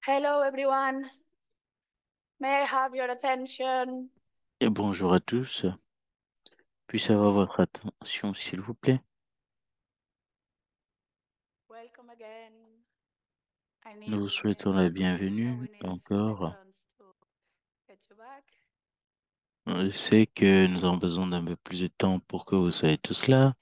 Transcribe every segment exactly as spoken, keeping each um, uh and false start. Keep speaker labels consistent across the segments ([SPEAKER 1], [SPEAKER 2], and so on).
[SPEAKER 1] Hello everyone. May I have your attention?
[SPEAKER 2] Et bonjour à tous. Puis-je avoir votre attention, s'il vous plaît?
[SPEAKER 1] Welcome again. I
[SPEAKER 2] Nous
[SPEAKER 1] need
[SPEAKER 2] vous
[SPEAKER 1] uh,
[SPEAKER 2] souhaitons la
[SPEAKER 1] I know
[SPEAKER 2] bienvenue
[SPEAKER 1] we need a few
[SPEAKER 2] encore.
[SPEAKER 1] seconds to get you back.
[SPEAKER 2] Je sais que nous avons besoin d'un peu plus de temps pour que vous soyez tous là.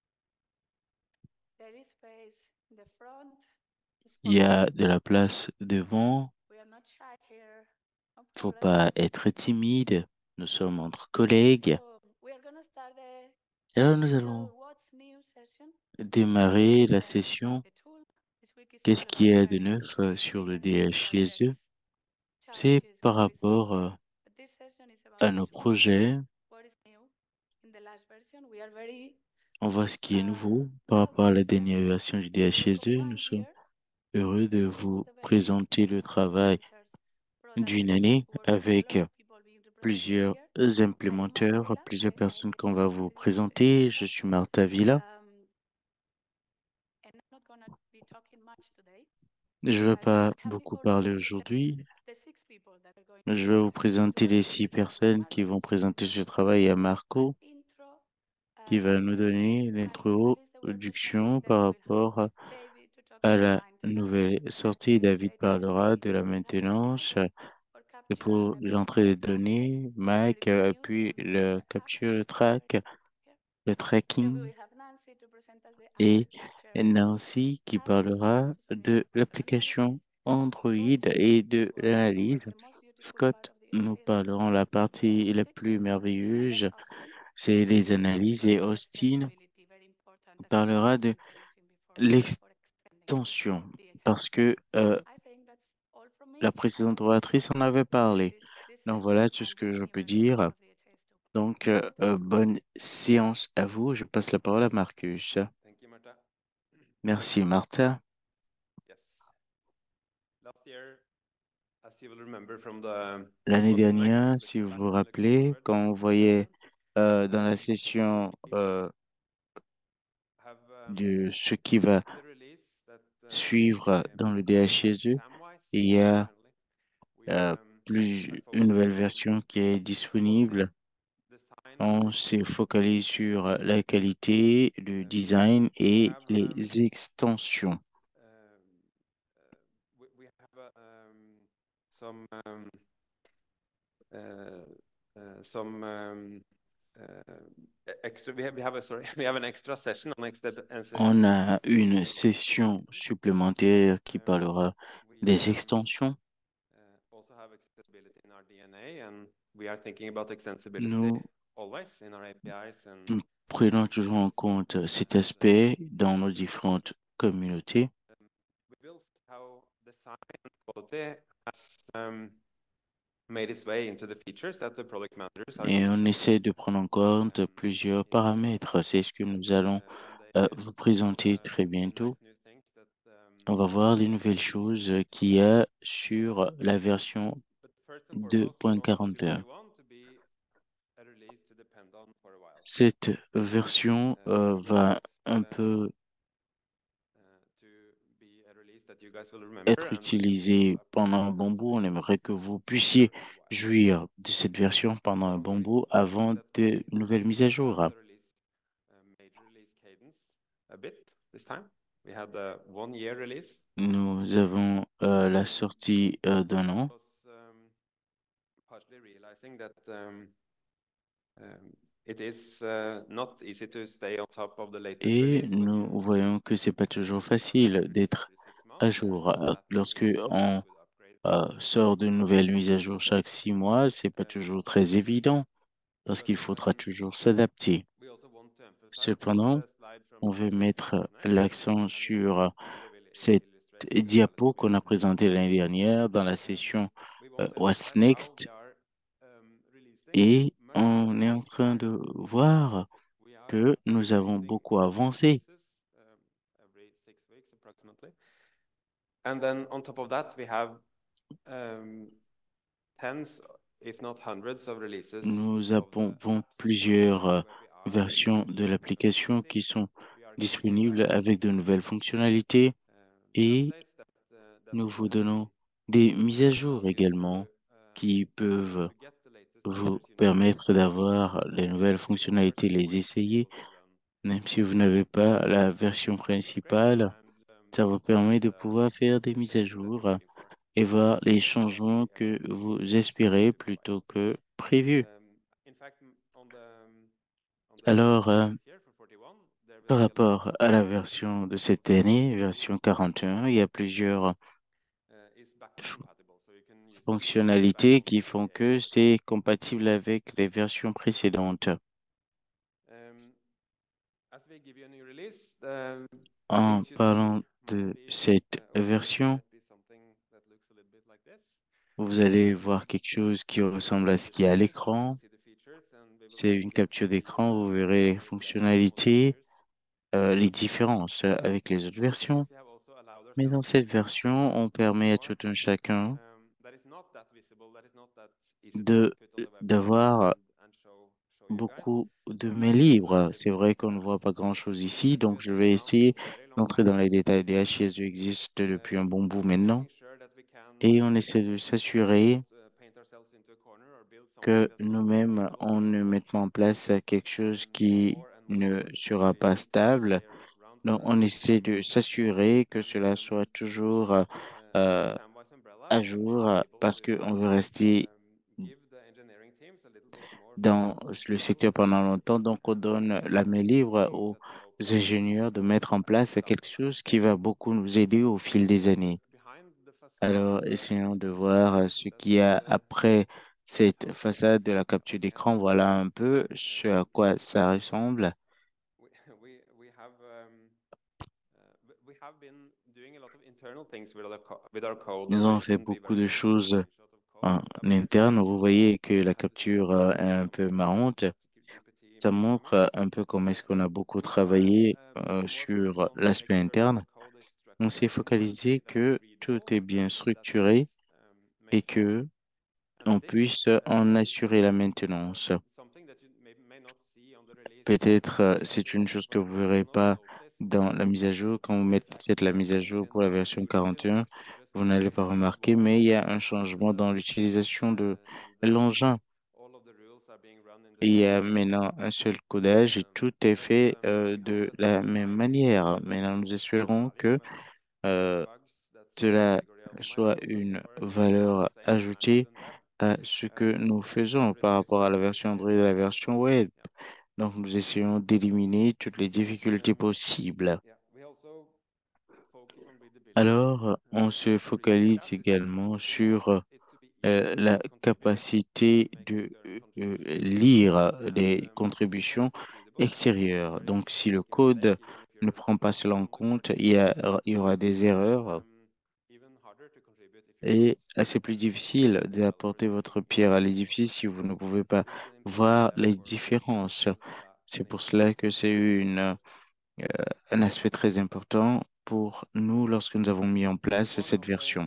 [SPEAKER 1] There is space in the front. It's
[SPEAKER 2] Il
[SPEAKER 1] for
[SPEAKER 2] y
[SPEAKER 1] you.
[SPEAKER 2] a de la place devant.
[SPEAKER 1] We are not shy here. No
[SPEAKER 2] Faut
[SPEAKER 1] problem.
[SPEAKER 2] pas être timide. Nous sommes entre collègues.
[SPEAKER 1] So we are gonna start the
[SPEAKER 2] Alors nous allons
[SPEAKER 1] Tell What's New session. This
[SPEAKER 2] démarrer
[SPEAKER 1] week
[SPEAKER 2] la
[SPEAKER 1] is uh,
[SPEAKER 2] session.
[SPEAKER 1] the tool. This week is
[SPEAKER 2] Qu'est-ce
[SPEAKER 1] all
[SPEAKER 2] qu'il
[SPEAKER 1] about
[SPEAKER 2] y a de
[SPEAKER 1] sharing
[SPEAKER 2] neuf euh, sur le
[SPEAKER 1] experiences and
[SPEAKER 2] D H I S deux?
[SPEAKER 1] projects,
[SPEAKER 2] C'est
[SPEAKER 1] challenges
[SPEAKER 2] par
[SPEAKER 1] with results.
[SPEAKER 2] rapport euh,
[SPEAKER 1] But this session is
[SPEAKER 2] à
[SPEAKER 1] about
[SPEAKER 2] nos
[SPEAKER 1] to see
[SPEAKER 2] projets.
[SPEAKER 1] what is new in the last version. We are very
[SPEAKER 2] On voit ce qui est
[SPEAKER 1] uh,
[SPEAKER 2] nouveau par rapport à la
[SPEAKER 1] welcome to
[SPEAKER 2] dernière version du
[SPEAKER 1] the work
[SPEAKER 2] D H I S
[SPEAKER 1] of
[SPEAKER 2] deux. Nous
[SPEAKER 1] one
[SPEAKER 2] sommes
[SPEAKER 1] year.
[SPEAKER 2] heureux de
[SPEAKER 1] Some of
[SPEAKER 2] vous
[SPEAKER 1] the very
[SPEAKER 2] présenter le travail
[SPEAKER 1] implementers, product
[SPEAKER 2] d'une
[SPEAKER 1] managers
[SPEAKER 2] année
[SPEAKER 1] working, a
[SPEAKER 2] avec
[SPEAKER 1] lot of people being represented
[SPEAKER 2] plusieurs
[SPEAKER 1] here. I am Marta
[SPEAKER 2] implémenteurs,
[SPEAKER 1] Villa.
[SPEAKER 2] plusieurs
[SPEAKER 1] I, I
[SPEAKER 2] personnes
[SPEAKER 1] head
[SPEAKER 2] qu'on va vous
[SPEAKER 1] this uh,
[SPEAKER 2] présenter. Je suis
[SPEAKER 1] session.
[SPEAKER 2] Martha Villa.
[SPEAKER 1] Um, and I'm not gonna be talking much today.
[SPEAKER 2] Je ne vais
[SPEAKER 1] Uh, just
[SPEAKER 2] pas
[SPEAKER 1] I have the
[SPEAKER 2] beaucoup
[SPEAKER 1] honor to
[SPEAKER 2] parler
[SPEAKER 1] present
[SPEAKER 2] aujourd'hui.
[SPEAKER 1] the six people that are going to
[SPEAKER 2] Je
[SPEAKER 1] be
[SPEAKER 2] vais vous
[SPEAKER 1] presenting
[SPEAKER 2] présenter les
[SPEAKER 1] today.
[SPEAKER 2] six
[SPEAKER 1] We start with
[SPEAKER 2] personnes qui vont
[SPEAKER 1] Marcus, who is
[SPEAKER 2] présenter
[SPEAKER 1] going
[SPEAKER 2] ce
[SPEAKER 1] to give us
[SPEAKER 2] travail à
[SPEAKER 1] an
[SPEAKER 2] Marco,
[SPEAKER 1] intro
[SPEAKER 2] qui
[SPEAKER 1] uh,
[SPEAKER 2] va
[SPEAKER 1] for
[SPEAKER 2] nous
[SPEAKER 1] the new
[SPEAKER 2] donner
[SPEAKER 1] iOS release that we are
[SPEAKER 2] l'introduction
[SPEAKER 1] presenting. Then
[SPEAKER 2] par
[SPEAKER 1] we will have
[SPEAKER 2] rapport
[SPEAKER 1] David to talk
[SPEAKER 2] à
[SPEAKER 1] about
[SPEAKER 2] la
[SPEAKER 1] maintenance.
[SPEAKER 2] nouvelle
[SPEAKER 1] And
[SPEAKER 2] sortie.
[SPEAKER 1] at the
[SPEAKER 2] David
[SPEAKER 1] very end,
[SPEAKER 2] parlera de
[SPEAKER 1] we
[SPEAKER 2] la
[SPEAKER 1] will have
[SPEAKER 2] maintenance.
[SPEAKER 1] Mike for
[SPEAKER 2] Et
[SPEAKER 1] capture
[SPEAKER 2] pour
[SPEAKER 1] and evolution
[SPEAKER 2] l'entrée
[SPEAKER 1] of
[SPEAKER 2] des
[SPEAKER 1] tracking.
[SPEAKER 2] données,
[SPEAKER 1] We are very
[SPEAKER 2] Mike
[SPEAKER 1] good
[SPEAKER 2] euh,
[SPEAKER 1] news
[SPEAKER 2] appuie
[SPEAKER 1] from
[SPEAKER 2] le
[SPEAKER 1] Red Hat.
[SPEAKER 2] capture, le
[SPEAKER 1] They are
[SPEAKER 2] track,
[SPEAKER 1] also here.
[SPEAKER 2] le
[SPEAKER 1] Then we
[SPEAKER 2] tracking,
[SPEAKER 1] will have Nancy to present us the
[SPEAKER 2] et
[SPEAKER 1] architecture
[SPEAKER 2] Nancy qui
[SPEAKER 1] analysis and
[SPEAKER 2] parlera
[SPEAKER 1] process
[SPEAKER 2] de
[SPEAKER 1] process analysis.
[SPEAKER 2] l'application Android
[SPEAKER 1] Scott
[SPEAKER 2] et de
[SPEAKER 1] will show us
[SPEAKER 2] l'analyse.
[SPEAKER 1] the most beautiful part
[SPEAKER 2] Scott
[SPEAKER 1] of the
[SPEAKER 2] nous
[SPEAKER 1] H I S two,
[SPEAKER 2] parlera la
[SPEAKER 1] the
[SPEAKER 2] partie la plus
[SPEAKER 1] analytics. And then
[SPEAKER 2] merveilleuse,
[SPEAKER 1] Austin
[SPEAKER 2] c'est les
[SPEAKER 1] will
[SPEAKER 2] analyses, et
[SPEAKER 1] talk about
[SPEAKER 2] Austin
[SPEAKER 1] extensibility, very important, as I said,
[SPEAKER 2] parlera
[SPEAKER 1] as
[SPEAKER 2] de
[SPEAKER 1] introducing before, for extending
[SPEAKER 2] l'extension
[SPEAKER 1] the H I S
[SPEAKER 2] parce
[SPEAKER 1] two.
[SPEAKER 2] que euh,
[SPEAKER 1] So I think that's all from me.
[SPEAKER 2] la précédente
[SPEAKER 1] Uh,
[SPEAKER 2] oratrice en avait
[SPEAKER 1] to lead
[SPEAKER 2] parlé.
[SPEAKER 1] this, this
[SPEAKER 2] Donc
[SPEAKER 1] session
[SPEAKER 2] voilà tout ce
[SPEAKER 1] and
[SPEAKER 2] que
[SPEAKER 1] this
[SPEAKER 2] je
[SPEAKER 1] new
[SPEAKER 2] peux
[SPEAKER 1] version
[SPEAKER 2] dire.
[SPEAKER 1] of the H I S two.
[SPEAKER 2] Donc euh,
[SPEAKER 1] Marta?
[SPEAKER 2] euh, bonne séance à vous. Je passe la parole à Marcus.
[SPEAKER 3] Thank you, Marta.
[SPEAKER 2] Merci Martha.
[SPEAKER 3] Yes. Last year, as you will remember from the
[SPEAKER 2] L'année
[SPEAKER 3] What's Next,
[SPEAKER 2] dernière, si
[SPEAKER 3] looking
[SPEAKER 2] vous
[SPEAKER 3] back
[SPEAKER 2] vous
[SPEAKER 3] and looking
[SPEAKER 2] rappelez,
[SPEAKER 3] forward
[SPEAKER 2] quand on voyait
[SPEAKER 3] session,
[SPEAKER 2] euh, dans la
[SPEAKER 3] we
[SPEAKER 2] session euh,
[SPEAKER 3] have um,
[SPEAKER 2] de ce qui va
[SPEAKER 3] picked a release that uh, we
[SPEAKER 2] suivre dans le
[SPEAKER 3] call
[SPEAKER 2] D H I S deux,
[SPEAKER 3] Samwise
[SPEAKER 2] il y a
[SPEAKER 3] internally. We
[SPEAKER 2] euh,
[SPEAKER 3] um, are
[SPEAKER 2] plus une nouvelle
[SPEAKER 3] focusing on
[SPEAKER 2] version qui est
[SPEAKER 3] quality,
[SPEAKER 2] disponible.
[SPEAKER 3] design,
[SPEAKER 2] On se focalise sur la qualité, le
[SPEAKER 3] um,
[SPEAKER 2] design
[SPEAKER 3] we
[SPEAKER 2] et
[SPEAKER 3] have um,
[SPEAKER 2] les extensions.
[SPEAKER 3] um, uh, we, we have uh, um, some um, uh, uh, some um, uh, extra. We have we have a sorry. We have an extra session on ex
[SPEAKER 2] On a une
[SPEAKER 3] extensibility.
[SPEAKER 2] session supplémentaire qui
[SPEAKER 3] Um,
[SPEAKER 2] parlera
[SPEAKER 3] we
[SPEAKER 2] des
[SPEAKER 3] um,
[SPEAKER 2] extensions.
[SPEAKER 3] uh, also have extensibility in our D N A, and we are thinking about extensibility
[SPEAKER 2] Nous
[SPEAKER 3] always in our A P Is and
[SPEAKER 2] nous prenons toujours en
[SPEAKER 3] communities.
[SPEAKER 2] compte cet
[SPEAKER 3] And um,
[SPEAKER 2] aspect dans nos différentes communautés
[SPEAKER 3] um, we will see how design and quality has um, made its way into the features that the product managers are
[SPEAKER 2] et
[SPEAKER 3] going to
[SPEAKER 2] on
[SPEAKER 3] show
[SPEAKER 2] essaie
[SPEAKER 3] us
[SPEAKER 2] de prendre en compte
[SPEAKER 3] um,
[SPEAKER 2] plusieurs
[SPEAKER 3] in this week.
[SPEAKER 2] paramètres. C'est ce que nous allons
[SPEAKER 3] Uh, and
[SPEAKER 2] euh,
[SPEAKER 3] they
[SPEAKER 2] vous
[SPEAKER 3] show
[SPEAKER 2] présenter
[SPEAKER 3] uh,
[SPEAKER 2] très
[SPEAKER 3] the
[SPEAKER 2] bientôt.
[SPEAKER 3] nice new things that um,
[SPEAKER 2] On va voir les
[SPEAKER 3] we
[SPEAKER 2] nouvelles
[SPEAKER 3] have seen in
[SPEAKER 2] choses
[SPEAKER 3] version
[SPEAKER 2] qu'il y
[SPEAKER 3] one.
[SPEAKER 2] a sur
[SPEAKER 3] Um,
[SPEAKER 2] la version
[SPEAKER 3] but first and foremost, we want
[SPEAKER 2] deux point quarante et un.
[SPEAKER 3] two fifty-one to be a release to depend on for a while.
[SPEAKER 2] Cette version
[SPEAKER 3] Uh,
[SPEAKER 2] euh,
[SPEAKER 3] we want
[SPEAKER 2] va
[SPEAKER 3] this
[SPEAKER 2] un
[SPEAKER 3] um,
[SPEAKER 2] peu
[SPEAKER 3] uh, to be a release that you guys will remember
[SPEAKER 2] être
[SPEAKER 3] and will
[SPEAKER 2] utilisée pendant
[SPEAKER 3] upgrade
[SPEAKER 2] un bon
[SPEAKER 3] and
[SPEAKER 2] bout. On
[SPEAKER 3] stay
[SPEAKER 2] aimerait que vous
[SPEAKER 3] for
[SPEAKER 2] puissiez
[SPEAKER 3] a good while.
[SPEAKER 2] jouir de cette version pendant un
[SPEAKER 3] One of the
[SPEAKER 2] bon bout
[SPEAKER 3] reasons for this is
[SPEAKER 2] avant
[SPEAKER 3] that
[SPEAKER 2] de
[SPEAKER 3] we
[SPEAKER 2] nouvelles mises à
[SPEAKER 3] slowed down
[SPEAKER 2] jour.
[SPEAKER 3] the release, uh, major release cadence a bit this time. We had a one-year release.
[SPEAKER 2] Nous avons euh, la sortie euh, d'un
[SPEAKER 3] This
[SPEAKER 2] an
[SPEAKER 3] was um, partially realizing that um, um, it is uh, not easy to stay on top of the latest
[SPEAKER 2] et
[SPEAKER 3] release when
[SPEAKER 2] nous
[SPEAKER 3] you
[SPEAKER 2] voyons que c'est pas toujours
[SPEAKER 3] upgrade
[SPEAKER 2] facile
[SPEAKER 3] releases
[SPEAKER 2] d'être
[SPEAKER 3] every six
[SPEAKER 2] à
[SPEAKER 3] months,
[SPEAKER 2] jour.
[SPEAKER 3] and
[SPEAKER 2] Euh,
[SPEAKER 3] that
[SPEAKER 2] Lorsque
[SPEAKER 3] being a
[SPEAKER 2] on
[SPEAKER 3] good upgrade
[SPEAKER 2] euh,
[SPEAKER 3] every
[SPEAKER 2] sort
[SPEAKER 3] six
[SPEAKER 2] de
[SPEAKER 3] months.
[SPEAKER 2] nouvelles mises à jour chaque six mois, c'est pas
[SPEAKER 3] Um,
[SPEAKER 2] toujours très évident parce
[SPEAKER 3] but
[SPEAKER 2] qu'il faudra
[SPEAKER 3] um,
[SPEAKER 2] toujours s'adapter.
[SPEAKER 3] we also want to emphasize this
[SPEAKER 2] Cependant,
[SPEAKER 3] uh, slide from
[SPEAKER 2] on veut
[SPEAKER 3] version
[SPEAKER 2] mettre
[SPEAKER 3] What's Next,
[SPEAKER 2] l'accent
[SPEAKER 3] and it
[SPEAKER 2] sur
[SPEAKER 3] really, really
[SPEAKER 2] cette
[SPEAKER 3] illustrates the quality
[SPEAKER 2] diapo
[SPEAKER 3] we
[SPEAKER 2] qu'on a
[SPEAKER 3] have.
[SPEAKER 2] présentée l'année dernière dans la
[SPEAKER 3] Um,
[SPEAKER 2] session
[SPEAKER 3] we
[SPEAKER 2] euh,
[SPEAKER 3] want to
[SPEAKER 2] What's
[SPEAKER 3] emphasize how we
[SPEAKER 2] Next,
[SPEAKER 3] are um, releasing
[SPEAKER 2] et
[SPEAKER 3] much more
[SPEAKER 2] on est en train
[SPEAKER 3] functionality.
[SPEAKER 2] de voir
[SPEAKER 3] We are
[SPEAKER 2] que nous avons
[SPEAKER 3] releasing
[SPEAKER 2] beaucoup
[SPEAKER 3] two
[SPEAKER 2] avancé.
[SPEAKER 3] releases um, every six weeks approximately. And then on top of that, we have um, tens, if not hundreds, of releases
[SPEAKER 2] Nous
[SPEAKER 3] of the
[SPEAKER 2] avons
[SPEAKER 3] apps
[SPEAKER 2] plusieurs euh,
[SPEAKER 3] where we are
[SPEAKER 2] versions de
[SPEAKER 3] pushing
[SPEAKER 2] l'application
[SPEAKER 3] extensibility.
[SPEAKER 2] qui sont
[SPEAKER 3] We are giving you
[SPEAKER 2] disponibles
[SPEAKER 3] guys
[SPEAKER 2] avec de nouvelles fonctionnalités
[SPEAKER 3] um,
[SPEAKER 2] et
[SPEAKER 3] updates that uh, that
[SPEAKER 2] nous
[SPEAKER 3] will
[SPEAKER 2] vous
[SPEAKER 3] have
[SPEAKER 2] donnons des mises à
[SPEAKER 3] And
[SPEAKER 2] jour
[SPEAKER 3] in order to
[SPEAKER 2] également
[SPEAKER 3] uh,
[SPEAKER 2] qui peuvent
[SPEAKER 3] to get the latest
[SPEAKER 2] vous
[SPEAKER 3] features, you need to
[SPEAKER 2] permettre
[SPEAKER 3] keep
[SPEAKER 2] d'avoir
[SPEAKER 3] running
[SPEAKER 2] les
[SPEAKER 3] the
[SPEAKER 2] nouvelles
[SPEAKER 3] latest
[SPEAKER 2] fonctionnalités,
[SPEAKER 3] version
[SPEAKER 2] les
[SPEAKER 3] for it to be
[SPEAKER 2] essayer,
[SPEAKER 3] able to run
[SPEAKER 2] même si vous n'avez pas la version
[SPEAKER 3] the upgrade
[SPEAKER 2] principale.
[SPEAKER 3] and um,
[SPEAKER 2] Ça vous
[SPEAKER 3] see
[SPEAKER 2] permet de
[SPEAKER 3] the
[SPEAKER 2] pouvoir faire
[SPEAKER 3] the
[SPEAKER 2] des mises à
[SPEAKER 3] changes that you're
[SPEAKER 2] jour
[SPEAKER 3] looking for.
[SPEAKER 2] et voir les
[SPEAKER 3] And lastly,
[SPEAKER 2] changements
[SPEAKER 3] uh,
[SPEAKER 2] que vous
[SPEAKER 3] the
[SPEAKER 2] espérez
[SPEAKER 3] version five.
[SPEAKER 2] plutôt que prévu.
[SPEAKER 3] Um, in fact, m- on the um, on the
[SPEAKER 2] Alors,
[SPEAKER 3] version
[SPEAKER 2] euh,
[SPEAKER 3] this year for forty-one, there will
[SPEAKER 2] par
[SPEAKER 3] be a lot
[SPEAKER 2] rapport
[SPEAKER 3] of
[SPEAKER 2] à la
[SPEAKER 3] um,
[SPEAKER 2] version de cette
[SPEAKER 3] uh,
[SPEAKER 2] année,
[SPEAKER 3] rules.
[SPEAKER 2] version quarante et un, il y a plusieurs
[SPEAKER 3] Uh, is backward
[SPEAKER 2] f-
[SPEAKER 3] compatible, so you can use it back
[SPEAKER 2] fonctionnalités
[SPEAKER 3] on
[SPEAKER 2] qui font que
[SPEAKER 3] twenty eighteen.
[SPEAKER 2] c'est compatible avec les versions précédentes.
[SPEAKER 3] Um, as we give you a new release, the
[SPEAKER 2] En
[SPEAKER 3] things you see
[SPEAKER 2] parlant
[SPEAKER 3] might
[SPEAKER 2] de
[SPEAKER 3] be
[SPEAKER 2] cette
[SPEAKER 3] uh, or see
[SPEAKER 2] version,
[SPEAKER 3] might be something that looks a little bit like this.
[SPEAKER 2] vous allez
[SPEAKER 3] Um,
[SPEAKER 2] voir quelque chose qui
[SPEAKER 3] you will
[SPEAKER 2] ressemble à
[SPEAKER 3] see
[SPEAKER 2] ce
[SPEAKER 3] the
[SPEAKER 2] qu'il y a à
[SPEAKER 3] features, you will
[SPEAKER 2] l'écran.
[SPEAKER 3] see the features, and we will
[SPEAKER 2] C'est une
[SPEAKER 3] get to
[SPEAKER 2] capture
[SPEAKER 3] see
[SPEAKER 2] d'écran, vous
[SPEAKER 3] um,
[SPEAKER 2] verrez les
[SPEAKER 3] how it varies from other
[SPEAKER 2] fonctionnalités,
[SPEAKER 3] features.
[SPEAKER 2] euh, les différences euh, avec les autres
[SPEAKER 3] These days,
[SPEAKER 2] versions.
[SPEAKER 3] we have also allowed
[SPEAKER 2] Mais dans
[SPEAKER 3] ourselves to
[SPEAKER 2] cette
[SPEAKER 3] do
[SPEAKER 2] version, on
[SPEAKER 3] much
[SPEAKER 2] permet à
[SPEAKER 3] more.
[SPEAKER 2] tout un chacun
[SPEAKER 3] Um, that is not that visible, that is not that easy to
[SPEAKER 2] de
[SPEAKER 3] put on the website
[SPEAKER 2] d'avoir
[SPEAKER 3] and and show show you guys.
[SPEAKER 2] beaucoup de
[SPEAKER 3] But
[SPEAKER 2] mains
[SPEAKER 3] we will
[SPEAKER 2] libres.
[SPEAKER 3] definitely
[SPEAKER 2] C'est
[SPEAKER 3] be
[SPEAKER 2] vrai
[SPEAKER 3] looking
[SPEAKER 2] qu'on ne
[SPEAKER 3] at that.
[SPEAKER 2] voit pas grand-chose
[SPEAKER 3] H
[SPEAKER 2] ici,
[SPEAKER 3] S U
[SPEAKER 2] donc
[SPEAKER 3] has
[SPEAKER 2] je
[SPEAKER 3] been
[SPEAKER 2] vais
[SPEAKER 3] around for a
[SPEAKER 2] essayer
[SPEAKER 3] very long
[SPEAKER 2] d'entrer dans
[SPEAKER 3] time,
[SPEAKER 2] les détails. Des H S E existent depuis un
[SPEAKER 3] um,
[SPEAKER 2] bon bout
[SPEAKER 3] and we are
[SPEAKER 2] maintenant
[SPEAKER 3] making sure that we can
[SPEAKER 2] et on
[SPEAKER 3] um,
[SPEAKER 2] essaie de
[SPEAKER 3] not
[SPEAKER 2] s'assurer
[SPEAKER 3] uh, paint ourselves into a corner or build something
[SPEAKER 2] que
[SPEAKER 3] that's not
[SPEAKER 2] nous-mêmes,
[SPEAKER 3] stable
[SPEAKER 2] on
[SPEAKER 3] enough.
[SPEAKER 2] ne
[SPEAKER 3] So
[SPEAKER 2] mette pas en place quelque chose
[SPEAKER 3] um,
[SPEAKER 2] qui
[SPEAKER 3] more and
[SPEAKER 2] ne
[SPEAKER 3] more
[SPEAKER 2] sera pas
[SPEAKER 3] releases will
[SPEAKER 2] stable.
[SPEAKER 3] stay around
[SPEAKER 2] Donc,
[SPEAKER 3] forever.
[SPEAKER 2] on essaie de s'assurer que
[SPEAKER 3] And
[SPEAKER 2] cela
[SPEAKER 3] um,
[SPEAKER 2] soit toujours euh,
[SPEAKER 3] uh, under
[SPEAKER 2] euh,
[SPEAKER 3] Samwise umbrella,
[SPEAKER 2] à
[SPEAKER 3] we have been
[SPEAKER 2] jour euh,
[SPEAKER 3] able
[SPEAKER 2] parce
[SPEAKER 3] to
[SPEAKER 2] qu'on veut rester
[SPEAKER 3] um, give the engineering teams a little bit more
[SPEAKER 2] dans
[SPEAKER 3] freedom to
[SPEAKER 2] le
[SPEAKER 3] develop
[SPEAKER 2] secteur
[SPEAKER 3] new
[SPEAKER 2] pendant
[SPEAKER 3] things
[SPEAKER 2] longtemps. Donc, on
[SPEAKER 3] and
[SPEAKER 2] donne
[SPEAKER 3] uh,
[SPEAKER 2] la main libre
[SPEAKER 3] things
[SPEAKER 2] aux
[SPEAKER 3] that we hope that will
[SPEAKER 2] ingénieurs de
[SPEAKER 3] uh,
[SPEAKER 2] mettre en
[SPEAKER 3] add
[SPEAKER 2] place quelque
[SPEAKER 3] value.
[SPEAKER 2] chose qui va beaucoup nous aider au fil des années.
[SPEAKER 3] Behind the facade of
[SPEAKER 2] Alors,
[SPEAKER 3] the
[SPEAKER 2] essayons de
[SPEAKER 3] capture
[SPEAKER 2] voir euh,
[SPEAKER 3] d'écran,
[SPEAKER 2] ce qu'il y
[SPEAKER 3] that's
[SPEAKER 2] a
[SPEAKER 3] uh,
[SPEAKER 2] après
[SPEAKER 3] that's
[SPEAKER 2] cette
[SPEAKER 3] how it looks.
[SPEAKER 2] façade de la capture d'écran.
[SPEAKER 3] And
[SPEAKER 2] Voilà un peu ce à
[SPEAKER 3] um,
[SPEAKER 2] quoi ça ressemble.
[SPEAKER 3] we we we have um, uh, we we have been doing a lot of internal things with our co with our code.
[SPEAKER 2] Nous
[SPEAKER 3] There
[SPEAKER 2] avons fait
[SPEAKER 3] shouldn't be
[SPEAKER 2] beaucoup
[SPEAKER 3] very
[SPEAKER 2] de
[SPEAKER 3] much of a
[SPEAKER 2] choses
[SPEAKER 3] screenshot of code
[SPEAKER 2] en
[SPEAKER 3] up here.
[SPEAKER 2] interne. Vous voyez que
[SPEAKER 3] I
[SPEAKER 2] la
[SPEAKER 3] have to say
[SPEAKER 2] capture
[SPEAKER 3] that this
[SPEAKER 2] euh,
[SPEAKER 3] will
[SPEAKER 2] est
[SPEAKER 3] be
[SPEAKER 2] un peu
[SPEAKER 3] something that we
[SPEAKER 2] marrante.
[SPEAKER 3] have to keep G P T
[SPEAKER 2] Ça
[SPEAKER 3] maybe
[SPEAKER 2] montre
[SPEAKER 3] summer.
[SPEAKER 2] euh, un peu comment est-ce qu'on a
[SPEAKER 3] Uh,
[SPEAKER 2] beaucoup
[SPEAKER 3] we are
[SPEAKER 2] travaillé
[SPEAKER 3] um,
[SPEAKER 2] euh,
[SPEAKER 3] more focused
[SPEAKER 2] sur
[SPEAKER 3] on
[SPEAKER 2] l'aspect
[SPEAKER 3] making sure that the
[SPEAKER 2] interne.
[SPEAKER 3] code is
[SPEAKER 2] On s'est
[SPEAKER 3] structured in a way
[SPEAKER 2] focalisé
[SPEAKER 3] that is
[SPEAKER 2] que tout
[SPEAKER 3] readable
[SPEAKER 2] est bien
[SPEAKER 3] and that is
[SPEAKER 2] structuré
[SPEAKER 3] um,
[SPEAKER 2] et
[SPEAKER 3] maintainable.
[SPEAKER 2] que
[SPEAKER 3] And
[SPEAKER 2] on
[SPEAKER 3] this
[SPEAKER 2] puisse en
[SPEAKER 3] uh, is
[SPEAKER 2] assurer la
[SPEAKER 3] um,
[SPEAKER 2] maintenance.
[SPEAKER 3] something that you may, may not see on the release
[SPEAKER 2] Peut-être euh, c'est
[SPEAKER 3] immediately,
[SPEAKER 2] une chose que
[SPEAKER 3] but
[SPEAKER 2] vous
[SPEAKER 3] you
[SPEAKER 2] verrez
[SPEAKER 3] will not
[SPEAKER 2] pas
[SPEAKER 3] notice that
[SPEAKER 2] dans la mise à jour. Quand vous
[SPEAKER 3] there is
[SPEAKER 2] mettez peut-être
[SPEAKER 3] actually
[SPEAKER 2] la
[SPEAKER 3] a
[SPEAKER 2] mise à
[SPEAKER 3] change
[SPEAKER 2] jour
[SPEAKER 3] in
[SPEAKER 2] pour la
[SPEAKER 3] the
[SPEAKER 2] version
[SPEAKER 3] usability
[SPEAKER 2] quarante et un,
[SPEAKER 3] logs. You just
[SPEAKER 2] vous
[SPEAKER 3] need
[SPEAKER 2] n'allez
[SPEAKER 3] to
[SPEAKER 2] pas
[SPEAKER 3] press
[SPEAKER 2] remarquer,
[SPEAKER 3] one
[SPEAKER 2] mais il y a
[SPEAKER 3] button
[SPEAKER 2] un
[SPEAKER 3] and
[SPEAKER 2] changement dans
[SPEAKER 3] um,
[SPEAKER 2] l'utilisation de
[SPEAKER 3] and um,
[SPEAKER 2] l'engin.
[SPEAKER 3] all of the rules are being run in the
[SPEAKER 2] Et il y
[SPEAKER 3] same
[SPEAKER 2] a
[SPEAKER 3] way.
[SPEAKER 2] maintenant un seul codage et
[SPEAKER 3] Um,
[SPEAKER 2] tout est
[SPEAKER 3] but
[SPEAKER 2] fait
[SPEAKER 3] um,
[SPEAKER 2] euh,
[SPEAKER 3] we hope
[SPEAKER 2] de
[SPEAKER 3] that
[SPEAKER 2] la
[SPEAKER 3] over
[SPEAKER 2] même
[SPEAKER 3] time
[SPEAKER 2] manière.
[SPEAKER 3] uh,
[SPEAKER 2] Maintenant, nous
[SPEAKER 3] we will
[SPEAKER 2] espérons
[SPEAKER 3] have
[SPEAKER 2] que
[SPEAKER 3] even fewer
[SPEAKER 2] euh,
[SPEAKER 3] bugs. That's in the
[SPEAKER 2] cela
[SPEAKER 3] category of
[SPEAKER 2] soit
[SPEAKER 3] minor bugs
[SPEAKER 2] une
[SPEAKER 3] or even the
[SPEAKER 2] valeur
[SPEAKER 3] same or minor
[SPEAKER 2] ajoutée
[SPEAKER 3] than that.
[SPEAKER 2] à ce que
[SPEAKER 3] Um,
[SPEAKER 2] nous
[SPEAKER 3] this
[SPEAKER 2] faisons par
[SPEAKER 3] release
[SPEAKER 2] rapport à la
[SPEAKER 3] will
[SPEAKER 2] version
[SPEAKER 3] save
[SPEAKER 2] Android et la
[SPEAKER 3] a lot
[SPEAKER 2] version
[SPEAKER 3] of
[SPEAKER 2] web.
[SPEAKER 3] yeah.
[SPEAKER 2] Donc, nous essayons d'éliminer toutes les difficultés
[SPEAKER 3] Um,
[SPEAKER 2] possibles.
[SPEAKER 3] yeah, we also focus on readability.
[SPEAKER 2] Alors, on
[SPEAKER 3] Um,
[SPEAKER 2] se
[SPEAKER 3] the reason for
[SPEAKER 2] focalise
[SPEAKER 3] that is that
[SPEAKER 2] également
[SPEAKER 3] we want
[SPEAKER 2] sur
[SPEAKER 3] it to be
[SPEAKER 2] euh,
[SPEAKER 3] easy
[SPEAKER 2] la
[SPEAKER 3] to contribute
[SPEAKER 2] capacité
[SPEAKER 3] and make
[SPEAKER 2] de
[SPEAKER 3] external
[SPEAKER 2] euh, euh,
[SPEAKER 3] contributions.
[SPEAKER 2] lire
[SPEAKER 3] And
[SPEAKER 2] les
[SPEAKER 3] um, if the code
[SPEAKER 2] contributions
[SPEAKER 3] is not readable, it's
[SPEAKER 2] extérieures.
[SPEAKER 3] very
[SPEAKER 2] Donc,
[SPEAKER 3] easy to
[SPEAKER 2] si le
[SPEAKER 3] make a mistake,
[SPEAKER 2] code
[SPEAKER 3] even if
[SPEAKER 2] ne
[SPEAKER 3] you're
[SPEAKER 2] prend pas cela en
[SPEAKER 3] on the
[SPEAKER 2] compte,
[SPEAKER 3] correct
[SPEAKER 2] il y
[SPEAKER 3] page.
[SPEAKER 2] a- il y aura des
[SPEAKER 3] And it's
[SPEAKER 2] erreurs
[SPEAKER 3] um, even harder to contribute if you're not
[SPEAKER 2] et c'est plus
[SPEAKER 3] um,
[SPEAKER 2] difficile
[SPEAKER 3] a developer
[SPEAKER 2] d'apporter votre
[SPEAKER 3] speaking
[SPEAKER 2] pierre à
[SPEAKER 3] English. So
[SPEAKER 2] l'édifice si vous ne pouvez pas
[SPEAKER 3] this will improve
[SPEAKER 2] voir
[SPEAKER 3] the
[SPEAKER 2] les différences.
[SPEAKER 3] workability of uh,
[SPEAKER 2] C'est
[SPEAKER 3] an
[SPEAKER 2] pour
[SPEAKER 3] English
[SPEAKER 2] cela que c'est
[SPEAKER 3] speaking
[SPEAKER 2] une,
[SPEAKER 3] device.
[SPEAKER 2] euh, un aspect très important pour nous lorsque nous avons mis en place
[SPEAKER 3] One
[SPEAKER 2] cette
[SPEAKER 3] of
[SPEAKER 2] version.
[SPEAKER 3] the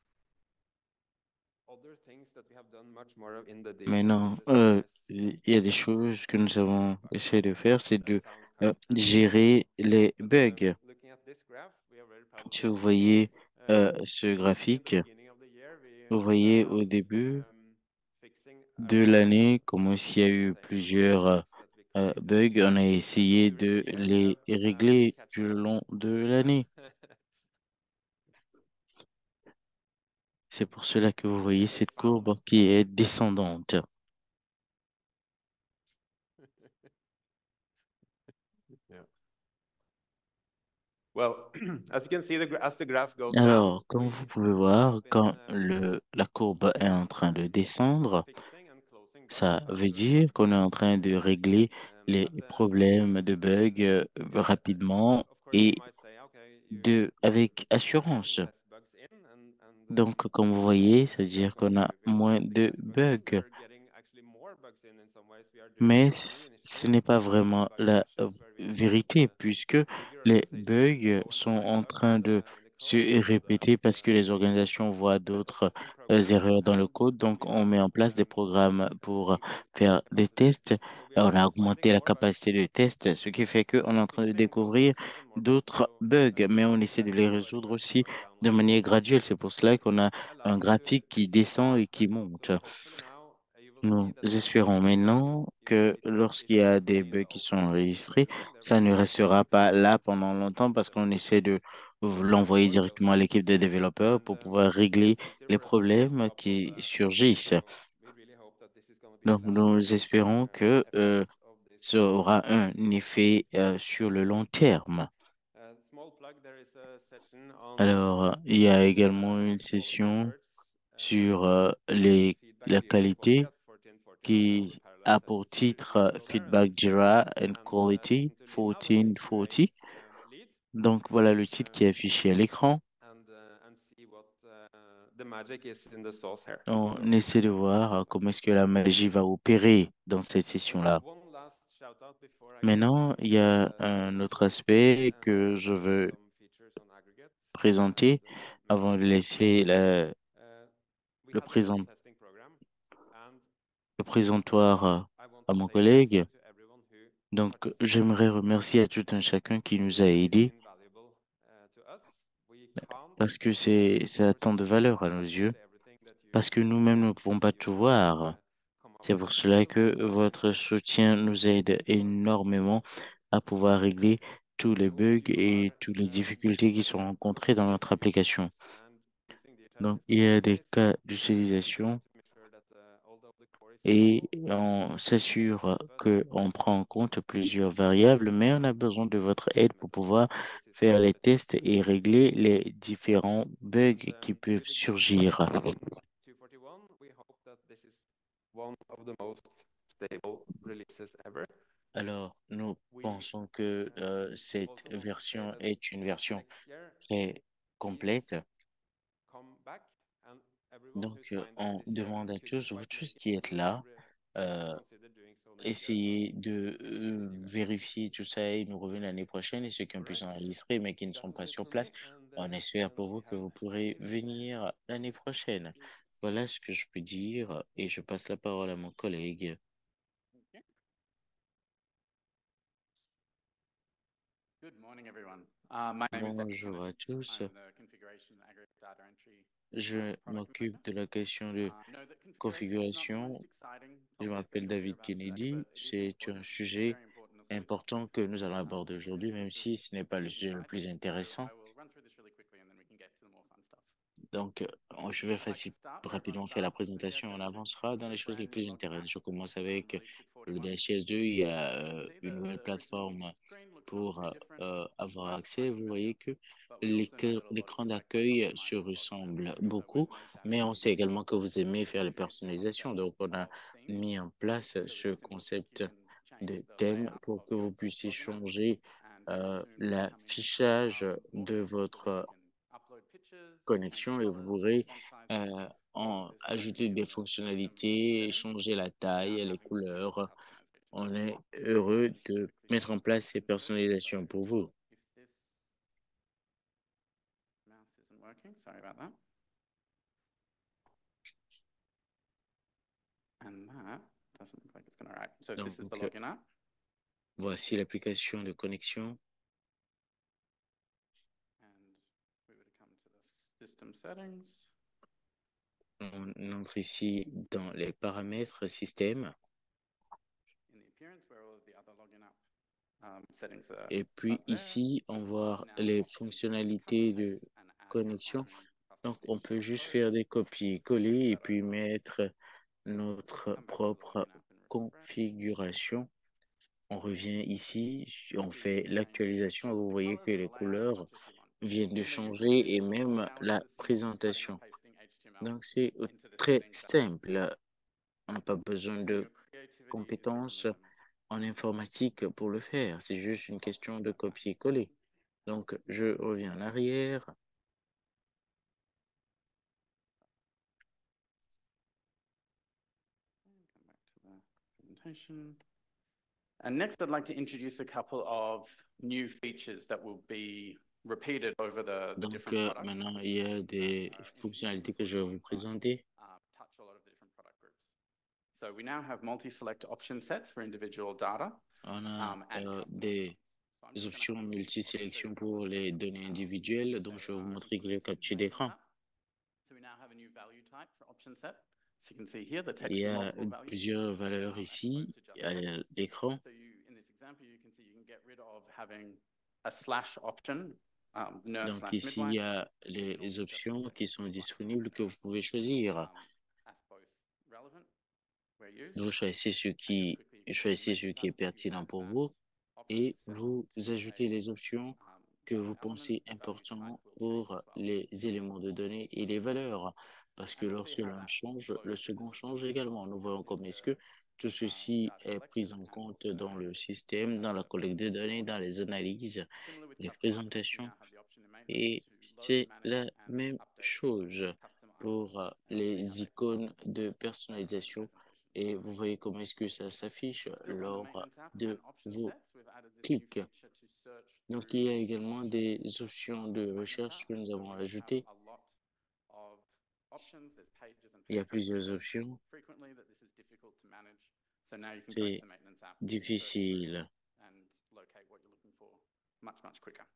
[SPEAKER 3] other things that we have done much more of in the D in
[SPEAKER 2] Maintenant,
[SPEAKER 3] the
[SPEAKER 2] euh,
[SPEAKER 3] C M S
[SPEAKER 2] il y a des
[SPEAKER 3] is
[SPEAKER 2] choses que nous
[SPEAKER 3] to manage
[SPEAKER 2] avons
[SPEAKER 3] bugs.
[SPEAKER 2] essayé de faire, c'est
[SPEAKER 3] That
[SPEAKER 2] de
[SPEAKER 3] sounds
[SPEAKER 2] euh,
[SPEAKER 3] kind of passive,
[SPEAKER 2] gérer les
[SPEAKER 3] but um,
[SPEAKER 2] bugs.
[SPEAKER 3] looking at this graph, we are very proud of
[SPEAKER 2] Si
[SPEAKER 3] this
[SPEAKER 2] vous
[SPEAKER 3] one.
[SPEAKER 2] voyez euh,
[SPEAKER 3] Um,
[SPEAKER 2] ce
[SPEAKER 3] you see in the
[SPEAKER 2] graphique,
[SPEAKER 3] beginning of the year, we
[SPEAKER 2] vous
[SPEAKER 3] set
[SPEAKER 2] voyez
[SPEAKER 3] out
[SPEAKER 2] au début
[SPEAKER 3] um, fixing
[SPEAKER 2] de
[SPEAKER 3] around
[SPEAKER 2] l'année comment s'il y a
[SPEAKER 3] the
[SPEAKER 2] eu
[SPEAKER 3] same amount of
[SPEAKER 2] plusieurs euh,
[SPEAKER 3] bugs that we
[SPEAKER 2] euh,
[SPEAKER 3] created.
[SPEAKER 2] bugs, on a
[SPEAKER 3] So
[SPEAKER 2] essayé
[SPEAKER 3] during the
[SPEAKER 2] de
[SPEAKER 3] year, we
[SPEAKER 2] les
[SPEAKER 3] have uh, been
[SPEAKER 2] régler tout
[SPEAKER 3] catching
[SPEAKER 2] le
[SPEAKER 3] up.
[SPEAKER 2] long de
[SPEAKER 3] Yeah.
[SPEAKER 2] l'année. C'est pour cela que vous
[SPEAKER 3] We
[SPEAKER 2] voyez
[SPEAKER 3] say
[SPEAKER 2] cette
[SPEAKER 3] found.
[SPEAKER 2] courbe qui est descendante.
[SPEAKER 3] Yeah. Well, as you can see, the, gra- as the graph goes down,
[SPEAKER 2] Alors, comme
[SPEAKER 3] we
[SPEAKER 2] vous pouvez voir,
[SPEAKER 3] have been
[SPEAKER 2] quand
[SPEAKER 3] um,
[SPEAKER 2] le, la courbe est en train de descendre,
[SPEAKER 3] fixing and closing bugs
[SPEAKER 2] ça
[SPEAKER 3] at a
[SPEAKER 2] veut
[SPEAKER 3] very
[SPEAKER 2] dire
[SPEAKER 3] fast
[SPEAKER 2] qu'on est
[SPEAKER 3] pace.
[SPEAKER 2] en train de régler
[SPEAKER 3] Um,
[SPEAKER 2] les
[SPEAKER 3] at the
[SPEAKER 2] problèmes de bugs
[SPEAKER 3] um,
[SPEAKER 2] euh,
[SPEAKER 3] yeah,
[SPEAKER 2] rapidement
[SPEAKER 3] of course, you
[SPEAKER 2] et
[SPEAKER 3] might say, okay, you
[SPEAKER 2] de, avec
[SPEAKER 3] you're getting
[SPEAKER 2] assurance.
[SPEAKER 3] less bugs in, and and um,
[SPEAKER 2] Donc, comme vous voyez,
[SPEAKER 3] uh, that's
[SPEAKER 2] c'est-à-dire
[SPEAKER 3] not
[SPEAKER 2] qu'on a
[SPEAKER 3] true. We are not
[SPEAKER 2] moins
[SPEAKER 3] getting
[SPEAKER 2] de
[SPEAKER 3] less bugs in. We
[SPEAKER 2] bugs,
[SPEAKER 3] are getting actually more bugs in in some ways. We are doing
[SPEAKER 2] mais
[SPEAKER 3] new
[SPEAKER 2] c- ce
[SPEAKER 3] initiatives
[SPEAKER 2] n'est pas
[SPEAKER 3] and new
[SPEAKER 2] vraiment
[SPEAKER 3] bug
[SPEAKER 2] la
[SPEAKER 3] patches
[SPEAKER 2] euh,
[SPEAKER 3] where we make
[SPEAKER 2] vérité
[SPEAKER 3] the
[SPEAKER 2] puisque
[SPEAKER 3] bigger
[SPEAKER 2] les
[SPEAKER 3] organization
[SPEAKER 2] bugs
[SPEAKER 3] go and
[SPEAKER 2] sont
[SPEAKER 3] find
[SPEAKER 2] en
[SPEAKER 3] bugs in
[SPEAKER 2] train
[SPEAKER 3] the
[SPEAKER 2] de
[SPEAKER 3] in the
[SPEAKER 2] se répéter parce que les organisations voient d'autres euh, erreurs dans le code. Donc, on met en place des programmes pour faire des tests. Et on a augmenté la capacité de test, ce qui fait qu'on est en train de découvrir d'autres bugs, mais on essaie de les résoudre aussi de manière graduelle. C'est pour cela qu'on a un graphique qui descend et qui monte. Nous espérons maintenant que lorsqu'il y a des bugs qui sont enregistrés, ça ne restera pas là pendant longtemps parce qu'on essaie de v- l'envoyer directement à l'équipe de développeurs pour pouvoir régler les problèmes qui surgissent. Donc, nous espérons que euh, ça aura un effet euh, sur le long terme. Alors, il y a également une session sur euh, les, la qualité qui a pour titre euh, Feedback Jira and Quality mille quatre cent quarante. Donc voilà le titre qui est affiché à l'écran. On essaie de voir euh, comment est-ce que la magie va opérer dans cette session-là. Maintenant, il y a un autre aspect que je veux présenter avant de laisser la- le présent, le présentoir euh, à mon collègue. Donc, j'aimerais remercier à tout un chacun qui nous a aidés parce que c'est, ça a tant de valeur à nos yeux, parce que nous-mêmes ne pouvons pas tout voir. C'est pour cela que votre soutien nous aide énormément à pouvoir régler tous les bugs et toutes les difficultés qui sont rencontrées dans notre application. Donc, il y a des cas d'utilisation et on s'assure qu'on prend en compte plusieurs variables, mais on a besoin de votre aide pour pouvoir faire les tests et régler les différents bugs qui peuvent surgir. Alors, nous pensons que euh, cette version est une version très complète. Donc, euh, on demande à tous, vous tous qui êtes là, euh, essayez de euh, vérifier tout ça et nous revenir l'année prochaine. Et ceux qui ont pu s'enregistrer mais qui ne sont pas sur place, on espère pour vous que vous pourrez venir l'année prochaine. Voilà ce que je peux dire et je passe la parole à mon collègue.
[SPEAKER 4] Good morning, everyone. Uh, my name is Dave
[SPEAKER 2] Bonjour à
[SPEAKER 4] Cannon.
[SPEAKER 2] tous.
[SPEAKER 4] I'm the configuration aggregate data entry
[SPEAKER 2] Je
[SPEAKER 4] uh, product
[SPEAKER 2] m'occupe
[SPEAKER 4] owner.
[SPEAKER 2] de la question de
[SPEAKER 4] Uh, know that configuration is not the most
[SPEAKER 2] configuration.
[SPEAKER 4] exciting
[SPEAKER 2] Je
[SPEAKER 4] topic that
[SPEAKER 2] m'appelle
[SPEAKER 4] we'll hear
[SPEAKER 2] David
[SPEAKER 4] about today,
[SPEAKER 2] Kennedy.
[SPEAKER 4] but it is
[SPEAKER 2] C'est un
[SPEAKER 4] important. It's
[SPEAKER 2] sujet
[SPEAKER 4] very important as we
[SPEAKER 2] important que nous allons
[SPEAKER 4] um,
[SPEAKER 2] aborder aujourd'hui,
[SPEAKER 4] successfully
[SPEAKER 2] même
[SPEAKER 4] push
[SPEAKER 2] si ce n'est pas le
[SPEAKER 4] Fusion
[SPEAKER 2] sujet le
[SPEAKER 4] Side.
[SPEAKER 2] plus
[SPEAKER 4] So
[SPEAKER 2] intéressant.
[SPEAKER 4] I will run through this really quickly and then we can get to the more fun stuff.
[SPEAKER 2] Donc, euh, je vais
[SPEAKER 4] I'd like to
[SPEAKER 2] facile,
[SPEAKER 4] start where everyone
[SPEAKER 2] rapidement faire la
[SPEAKER 4] starts with the
[SPEAKER 2] présentation. On
[SPEAKER 4] D H S two,
[SPEAKER 2] avancera dans les
[SPEAKER 4] the
[SPEAKER 2] choses les
[SPEAKER 4] brand new
[SPEAKER 2] plus
[SPEAKER 4] logging
[SPEAKER 2] intéressantes.
[SPEAKER 4] app,
[SPEAKER 2] Je commence
[SPEAKER 4] um,
[SPEAKER 2] avec
[SPEAKER 4] released with
[SPEAKER 2] le
[SPEAKER 4] forty-one.
[SPEAKER 2] D H S deux. Il y a
[SPEAKER 4] As you can
[SPEAKER 2] euh,
[SPEAKER 4] see,
[SPEAKER 2] une
[SPEAKER 4] the,
[SPEAKER 2] nouvelle
[SPEAKER 4] the original
[SPEAKER 2] plateforme
[SPEAKER 4] screen looks not
[SPEAKER 2] pour
[SPEAKER 4] too
[SPEAKER 2] euh,
[SPEAKER 4] different,
[SPEAKER 2] euh, avoir
[SPEAKER 4] quite,
[SPEAKER 2] accès.
[SPEAKER 4] quite
[SPEAKER 2] Vous
[SPEAKER 4] familiar.
[SPEAKER 2] voyez que
[SPEAKER 4] But we also know
[SPEAKER 2] l'écran
[SPEAKER 4] that a lot of
[SPEAKER 2] l'écran
[SPEAKER 4] you like to
[SPEAKER 2] d'accueil se
[SPEAKER 4] customize your logging
[SPEAKER 2] ressemble
[SPEAKER 4] apps. So
[SPEAKER 2] beaucoup,
[SPEAKER 4] we've made that
[SPEAKER 2] mais on
[SPEAKER 4] really
[SPEAKER 2] sait
[SPEAKER 4] easy.
[SPEAKER 2] également que vous aimez
[SPEAKER 4] We've
[SPEAKER 2] faire les
[SPEAKER 4] introduced a
[SPEAKER 2] personnalisations.
[SPEAKER 4] concept
[SPEAKER 2] Donc, on a
[SPEAKER 4] of themes.
[SPEAKER 2] mis en place
[SPEAKER 4] So
[SPEAKER 2] ce
[SPEAKER 4] really simple. You
[SPEAKER 2] concept
[SPEAKER 4] can change
[SPEAKER 2] de
[SPEAKER 4] the
[SPEAKER 2] thème
[SPEAKER 4] layout
[SPEAKER 2] pour
[SPEAKER 4] of
[SPEAKER 2] que
[SPEAKER 4] your
[SPEAKER 2] vous puissiez
[SPEAKER 4] logging app,
[SPEAKER 2] changer
[SPEAKER 4] and very
[SPEAKER 2] euh,
[SPEAKER 4] soon we'll be coming with
[SPEAKER 2] l'affichage
[SPEAKER 4] um, more
[SPEAKER 2] de
[SPEAKER 4] features so that you
[SPEAKER 2] votre
[SPEAKER 4] can upload pictures, change
[SPEAKER 2] connexion et vous
[SPEAKER 4] colors,
[SPEAKER 2] pourrez
[SPEAKER 4] response sizes.
[SPEAKER 2] euh,
[SPEAKER 4] All of
[SPEAKER 2] en
[SPEAKER 4] this done
[SPEAKER 2] ajouter
[SPEAKER 4] here
[SPEAKER 2] des
[SPEAKER 4] in the system
[SPEAKER 2] fonctionnalités,
[SPEAKER 4] settings
[SPEAKER 2] changer la taille,
[SPEAKER 4] without
[SPEAKER 2] les
[SPEAKER 4] having to do some
[SPEAKER 2] couleurs.
[SPEAKER 4] customization.
[SPEAKER 2] On est heureux
[SPEAKER 4] And just
[SPEAKER 2] de
[SPEAKER 4] quickly
[SPEAKER 2] mettre en place ces
[SPEAKER 4] run through. So
[SPEAKER 2] personnalisations pour vous.
[SPEAKER 4] if this mouse isn't working, sorry about that. And that doesn't look like it's going to write. So if this is the
[SPEAKER 2] Donc, euh,
[SPEAKER 4] login app,
[SPEAKER 2] voici l'application de connexion.
[SPEAKER 4] and we would come to the system settings.
[SPEAKER 2] On entre ici dans les paramètres système.
[SPEAKER 4] In the appearance where all of the other login app um, settings are,
[SPEAKER 2] Et
[SPEAKER 4] are
[SPEAKER 2] puis
[SPEAKER 4] there.
[SPEAKER 2] ici, on
[SPEAKER 4] There's
[SPEAKER 2] voit
[SPEAKER 4] now
[SPEAKER 2] les
[SPEAKER 4] options to just cut
[SPEAKER 2] fonctionnalités
[SPEAKER 4] and
[SPEAKER 2] de
[SPEAKER 4] paste and add your
[SPEAKER 2] connexion.
[SPEAKER 4] own custom
[SPEAKER 2] Donc, on
[SPEAKER 4] H T M
[SPEAKER 2] peut
[SPEAKER 4] L
[SPEAKER 2] juste
[SPEAKER 4] code.
[SPEAKER 2] faire des
[SPEAKER 4] Fix
[SPEAKER 2] copier-coller et
[SPEAKER 4] that
[SPEAKER 2] puis
[SPEAKER 4] over.
[SPEAKER 2] mettre notre
[SPEAKER 4] Come back to the
[SPEAKER 2] propre
[SPEAKER 4] login app and refresh.
[SPEAKER 2] configuration. On revient ici,
[SPEAKER 4] You'll
[SPEAKER 2] on
[SPEAKER 4] see that you
[SPEAKER 2] fait
[SPEAKER 4] can change
[SPEAKER 2] l'actualisation. Vous
[SPEAKER 4] the
[SPEAKER 2] voyez
[SPEAKER 4] colors
[SPEAKER 2] que
[SPEAKER 4] and the
[SPEAKER 2] les
[SPEAKER 4] layout
[SPEAKER 2] couleurs
[SPEAKER 4] just as you want.
[SPEAKER 2] viennent de
[SPEAKER 4] Normally, it's
[SPEAKER 2] changer et
[SPEAKER 4] easiest to
[SPEAKER 2] même
[SPEAKER 4] download
[SPEAKER 2] la
[SPEAKER 4] the system and just cutting and
[SPEAKER 2] présentation.
[SPEAKER 4] pasting H T M L
[SPEAKER 2] Donc, c'est
[SPEAKER 4] into the
[SPEAKER 2] très
[SPEAKER 4] settings app.
[SPEAKER 2] simple. On n'a pas besoin
[SPEAKER 4] And
[SPEAKER 2] de
[SPEAKER 4] your creativity is really
[SPEAKER 2] compétences
[SPEAKER 4] limited.
[SPEAKER 2] en informatique pour le faire. C'est juste une
[SPEAKER 4] I'll switch
[SPEAKER 2] question de
[SPEAKER 4] that back.
[SPEAKER 2] copier-coller. Donc, je reviens en arrière.
[SPEAKER 4] Come back to the presentation. And next, I'd like to introduce a couple of new features that will be repeated over the, the
[SPEAKER 2] Donc
[SPEAKER 4] different
[SPEAKER 2] euh,
[SPEAKER 4] products.
[SPEAKER 2] maintenant, il y a des
[SPEAKER 4] uh,
[SPEAKER 2] fonctionnalités que je vais vous présenter.
[SPEAKER 4] um, touch a lot of the different product groups. So we now have multi-select option sets for individual data.
[SPEAKER 2] On a
[SPEAKER 4] um, and
[SPEAKER 2] euh,
[SPEAKER 4] custom
[SPEAKER 2] des
[SPEAKER 4] accounts. So I'm just gonna
[SPEAKER 2] options
[SPEAKER 4] have a look- I'll just show you
[SPEAKER 2] multi-sélection
[SPEAKER 4] a couple
[SPEAKER 2] pour
[SPEAKER 4] of
[SPEAKER 2] les
[SPEAKER 4] steps
[SPEAKER 2] données
[SPEAKER 4] of how
[SPEAKER 2] individuelles. Donc,
[SPEAKER 4] they
[SPEAKER 2] je vais vous
[SPEAKER 4] are
[SPEAKER 2] montrer
[SPEAKER 4] implemented
[SPEAKER 2] le capture
[SPEAKER 4] in
[SPEAKER 2] d'écran.
[SPEAKER 4] Maintenance App. So we now have a new value type for option set. So you can see here the
[SPEAKER 2] Il
[SPEAKER 4] text
[SPEAKER 2] y
[SPEAKER 4] with
[SPEAKER 2] a
[SPEAKER 4] multiple values.
[SPEAKER 2] plusieurs valeurs
[SPEAKER 4] um, as
[SPEAKER 2] ici
[SPEAKER 4] opposed to just
[SPEAKER 2] à
[SPEAKER 4] text.
[SPEAKER 2] l'écran.
[SPEAKER 4] So you, in this example, you can see you can get rid of having a slash option, um, nurse
[SPEAKER 2] Donc
[SPEAKER 4] slash
[SPEAKER 2] ici, il
[SPEAKER 4] midwife.
[SPEAKER 2] y a
[SPEAKER 4] So you can
[SPEAKER 2] les
[SPEAKER 4] always just
[SPEAKER 2] options
[SPEAKER 4] select
[SPEAKER 2] qui sont
[SPEAKER 4] one
[SPEAKER 2] disponibles que vous
[SPEAKER 4] across,
[SPEAKER 2] pouvez choisir.
[SPEAKER 4] um, as both relevant, where used.
[SPEAKER 2] Vous choisissez ce
[SPEAKER 4] And just
[SPEAKER 2] qui,
[SPEAKER 4] quickly, in
[SPEAKER 2] choisissez ce
[SPEAKER 4] Maintenance
[SPEAKER 2] qui est
[SPEAKER 4] App, you
[SPEAKER 2] pertinent
[SPEAKER 4] add
[SPEAKER 2] pour
[SPEAKER 4] that
[SPEAKER 2] vous
[SPEAKER 4] option
[SPEAKER 2] et
[SPEAKER 4] set
[SPEAKER 2] vous
[SPEAKER 4] to
[SPEAKER 2] ajoutez
[SPEAKER 4] a,
[SPEAKER 2] les options
[SPEAKER 4] um,
[SPEAKER 2] que
[SPEAKER 4] data
[SPEAKER 2] vous
[SPEAKER 4] element.
[SPEAKER 2] pensez
[SPEAKER 4] The value
[SPEAKER 2] importantes
[SPEAKER 4] type will change
[SPEAKER 2] pour
[SPEAKER 4] as well.
[SPEAKER 2] les éléments de données et les valeurs. Parce que
[SPEAKER 4] And let's see
[SPEAKER 2] lorsque
[SPEAKER 4] how
[SPEAKER 2] l'un
[SPEAKER 4] that
[SPEAKER 2] change,
[SPEAKER 4] flows
[SPEAKER 2] le
[SPEAKER 4] through the
[SPEAKER 2] second
[SPEAKER 4] system.
[SPEAKER 2] change également. Nous voyons
[SPEAKER 4] Into
[SPEAKER 2] comment est-ce que tout
[SPEAKER 4] um,
[SPEAKER 2] ceci
[SPEAKER 4] data
[SPEAKER 2] est pris
[SPEAKER 4] collection
[SPEAKER 2] en
[SPEAKER 4] and
[SPEAKER 2] compte
[SPEAKER 4] also
[SPEAKER 2] dans le système, dans la
[SPEAKER 4] as a
[SPEAKER 2] collecte de
[SPEAKER 4] response
[SPEAKER 2] données,
[SPEAKER 4] to
[SPEAKER 2] dans les analyses,
[SPEAKER 4] Similar with
[SPEAKER 2] les
[SPEAKER 4] custom items, we
[SPEAKER 2] présentations.
[SPEAKER 4] now have the option in Maintenance
[SPEAKER 2] Et
[SPEAKER 4] to load,
[SPEAKER 2] c'est la
[SPEAKER 4] manage, and
[SPEAKER 2] même
[SPEAKER 4] update
[SPEAKER 2] chose
[SPEAKER 4] custom
[SPEAKER 2] pour
[SPEAKER 4] items.
[SPEAKER 2] euh,
[SPEAKER 4] And we'll see
[SPEAKER 2] les
[SPEAKER 4] how they
[SPEAKER 2] icônes
[SPEAKER 4] perform
[SPEAKER 2] de
[SPEAKER 4] in the
[SPEAKER 2] personnalisation.
[SPEAKER 4] presentation.
[SPEAKER 2] Et vous voyez comment est-ce que ça s'affiche
[SPEAKER 4] Still on the
[SPEAKER 2] lors
[SPEAKER 4] Maintenance app
[SPEAKER 2] de
[SPEAKER 4] and option
[SPEAKER 2] vos
[SPEAKER 4] sets, we've added this new
[SPEAKER 2] clics.
[SPEAKER 4] feature to search
[SPEAKER 2] Donc,
[SPEAKER 4] through
[SPEAKER 2] il y a également
[SPEAKER 4] options
[SPEAKER 2] des options
[SPEAKER 4] um,
[SPEAKER 2] de
[SPEAKER 4] in Maintenance
[SPEAKER 2] recherche
[SPEAKER 4] app.
[SPEAKER 2] que nous
[SPEAKER 4] So
[SPEAKER 2] avons
[SPEAKER 4] we have
[SPEAKER 2] ajoutées.
[SPEAKER 4] a lot of options. There's pages and
[SPEAKER 2] Il y a
[SPEAKER 4] pages. We
[SPEAKER 2] plusieurs
[SPEAKER 4] get
[SPEAKER 2] options.
[SPEAKER 4] frequently that this is difficult to manage. So now you can go to
[SPEAKER 2] C'est
[SPEAKER 4] the Maintenance app and search through
[SPEAKER 2] difficile.
[SPEAKER 4] and locate what you're looking for much, much quicker.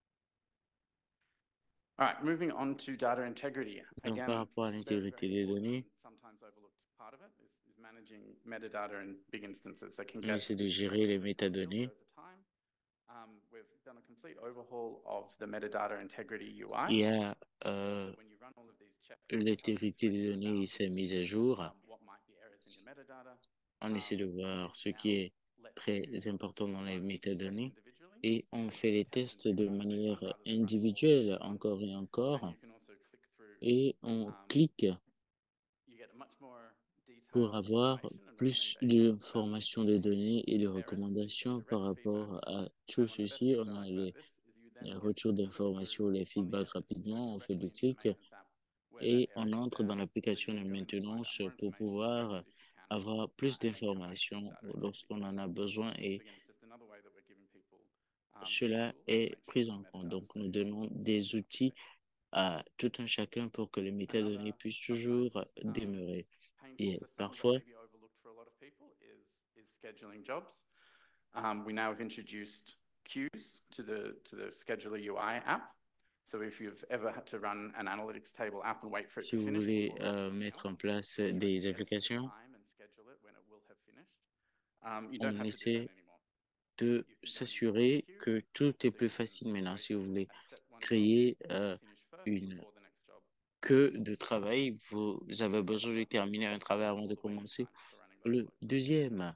[SPEAKER 4] All right, moving on to data integrity.
[SPEAKER 2] Donc,
[SPEAKER 4] Again,
[SPEAKER 2] par rapport à
[SPEAKER 4] very,
[SPEAKER 2] l'intégrité
[SPEAKER 4] very
[SPEAKER 2] des
[SPEAKER 4] important
[SPEAKER 2] données,
[SPEAKER 4] and sometimes overlooked part of it is, is managing metadata in big instances. They can
[SPEAKER 2] on
[SPEAKER 4] get
[SPEAKER 2] essaie de gérer les
[SPEAKER 4] built
[SPEAKER 2] métadonnées.
[SPEAKER 4] over time. Um, we've done a complete overhaul of the metadata integrity U I.
[SPEAKER 2] Il y a euh,
[SPEAKER 4] So when you run all of these checks, it tells you
[SPEAKER 2] l'intégrité des
[SPEAKER 4] straight
[SPEAKER 2] données et
[SPEAKER 4] about,
[SPEAKER 2] sa mise à jour.
[SPEAKER 4] um, what might be errors in your metadata.
[SPEAKER 2] On essaie de
[SPEAKER 4] Um,
[SPEAKER 2] voir
[SPEAKER 4] this
[SPEAKER 2] ce
[SPEAKER 4] now
[SPEAKER 2] qui est
[SPEAKER 4] lets
[SPEAKER 2] très
[SPEAKER 4] you
[SPEAKER 2] important dans les
[SPEAKER 4] run each test
[SPEAKER 2] métadonnées
[SPEAKER 4] individually.
[SPEAKER 2] et on
[SPEAKER 4] So you
[SPEAKER 2] fait
[SPEAKER 4] can
[SPEAKER 2] les
[SPEAKER 4] test and
[SPEAKER 2] tests
[SPEAKER 4] see
[SPEAKER 2] de
[SPEAKER 4] how they run
[SPEAKER 2] manière
[SPEAKER 4] rather than run all
[SPEAKER 2] individuelle
[SPEAKER 4] at once.
[SPEAKER 2] encore et
[SPEAKER 4] And
[SPEAKER 2] encore
[SPEAKER 4] you can also click through,
[SPEAKER 2] et on
[SPEAKER 4] um,
[SPEAKER 2] clique
[SPEAKER 4] you get a much more
[SPEAKER 2] pour
[SPEAKER 4] detailed
[SPEAKER 2] avoir
[SPEAKER 4] information and
[SPEAKER 2] plus
[SPEAKER 4] recommendations about
[SPEAKER 2] d'informations,
[SPEAKER 4] each
[SPEAKER 2] de
[SPEAKER 4] of these
[SPEAKER 2] données et de
[SPEAKER 4] errors. So you get
[SPEAKER 2] recommandations
[SPEAKER 4] direct
[SPEAKER 2] par
[SPEAKER 4] feedback.
[SPEAKER 2] rapport à tout
[SPEAKER 4] And one of the best
[SPEAKER 2] ceci.
[SPEAKER 4] things
[SPEAKER 2] On
[SPEAKER 4] I
[SPEAKER 2] a
[SPEAKER 4] like
[SPEAKER 2] les,
[SPEAKER 4] about this is you then
[SPEAKER 2] les
[SPEAKER 4] get
[SPEAKER 2] retours
[SPEAKER 4] to click
[SPEAKER 2] d'informations,
[SPEAKER 4] through
[SPEAKER 2] les
[SPEAKER 4] on the
[SPEAKER 2] feedbacks
[SPEAKER 4] errors, go
[SPEAKER 2] rapidement, on fait
[SPEAKER 4] directly
[SPEAKER 2] le
[SPEAKER 4] into the
[SPEAKER 2] clic
[SPEAKER 4] Maintenance app where that
[SPEAKER 2] et
[SPEAKER 4] error
[SPEAKER 2] on
[SPEAKER 4] is
[SPEAKER 2] entre
[SPEAKER 4] there.
[SPEAKER 2] dans
[SPEAKER 4] So
[SPEAKER 2] l'application
[SPEAKER 4] you
[SPEAKER 2] de
[SPEAKER 4] can go and find out
[SPEAKER 2] maintenance
[SPEAKER 4] more
[SPEAKER 2] pour
[SPEAKER 4] information,
[SPEAKER 2] pouvoir
[SPEAKER 4] correct it if you can,
[SPEAKER 2] avoir
[SPEAKER 4] uh,
[SPEAKER 2] plus
[SPEAKER 4] and make corrections
[SPEAKER 2] d'informations
[SPEAKER 4] data integrity
[SPEAKER 2] lorsqu'on en
[SPEAKER 4] checks.
[SPEAKER 2] a besoin
[SPEAKER 4] So
[SPEAKER 2] et
[SPEAKER 4] again, it's just another way that we're giving people um,
[SPEAKER 2] cela
[SPEAKER 4] tools to
[SPEAKER 2] est
[SPEAKER 4] make sure
[SPEAKER 2] pris
[SPEAKER 4] that
[SPEAKER 2] en
[SPEAKER 4] the
[SPEAKER 2] compte.
[SPEAKER 4] metadata
[SPEAKER 2] Donc, nous
[SPEAKER 4] stays
[SPEAKER 2] donnons
[SPEAKER 4] um,
[SPEAKER 2] des
[SPEAKER 4] up to
[SPEAKER 2] outils
[SPEAKER 4] date.
[SPEAKER 2] à tout un chacun pour que les métadonnées
[SPEAKER 4] Another
[SPEAKER 2] puissent
[SPEAKER 4] sometimes
[SPEAKER 2] toujours
[SPEAKER 4] um,
[SPEAKER 2] demeurer.
[SPEAKER 4] painful
[SPEAKER 2] Et
[SPEAKER 4] for some, but
[SPEAKER 2] parfois,
[SPEAKER 4] maybe overlooked for a lot of people is, is scheduling jobs. Um, we now have introduced queues to the, to the Scheduler U I app. So if you've ever had to run an analytics table app and wait for it
[SPEAKER 2] si
[SPEAKER 4] to
[SPEAKER 2] vous
[SPEAKER 4] finish
[SPEAKER 2] voulez
[SPEAKER 4] before running
[SPEAKER 2] euh,
[SPEAKER 4] something
[SPEAKER 2] mettre en
[SPEAKER 4] else,
[SPEAKER 2] place
[SPEAKER 4] or try to
[SPEAKER 2] des
[SPEAKER 4] guess the
[SPEAKER 2] applications,
[SPEAKER 4] time and schedule it when it will have finished, um, you don't
[SPEAKER 2] on
[SPEAKER 4] have to do that
[SPEAKER 2] essaie
[SPEAKER 4] anymore.
[SPEAKER 2] de
[SPEAKER 4] You can go and
[SPEAKER 2] s'assurer
[SPEAKER 4] queue,
[SPEAKER 2] que tout est
[SPEAKER 4] so
[SPEAKER 2] plus
[SPEAKER 4] you can
[SPEAKER 2] facile maintenant.
[SPEAKER 4] wait
[SPEAKER 2] Si vous
[SPEAKER 4] for
[SPEAKER 2] voulez
[SPEAKER 4] a set one job
[SPEAKER 2] créer
[SPEAKER 4] to
[SPEAKER 2] euh,
[SPEAKER 4] finish first
[SPEAKER 2] une
[SPEAKER 4] before the next job.
[SPEAKER 2] queue de travail, vous avez besoin de terminer un travail avant de commencer le deuxième.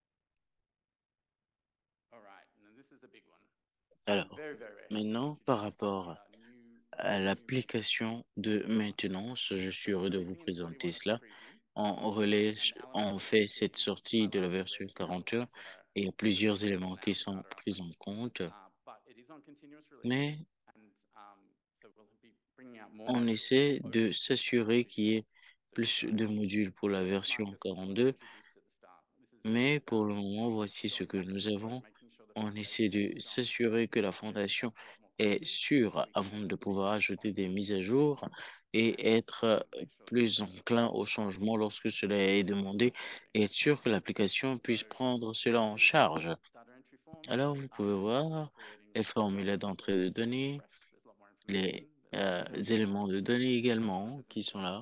[SPEAKER 4] All right, now this is a big one.
[SPEAKER 2] Alors,
[SPEAKER 4] Very, very rare.
[SPEAKER 2] maintenant, par rapport à l'application de maintenance, je suis heureux de vous présenter cela. On relais, on fait cette sortie de la version quarante et un et il y a plusieurs éléments qui sont pris en compte, mais on essaie de s'assurer qu'il y ait plus de modules pour la version quarante-deux, mais pour le moment, voici ce que nous avons. On essaie de s'assurer que la fondation est sûre avant de pouvoir ajouter des mises à jour et être plus enclin au changement lorsque cela est demandé et être sûr que l'application puisse prendre cela en charge. Alors, vous pouvez voir les formulaires d'entrée de données, les euh, éléments de données également qui sont là.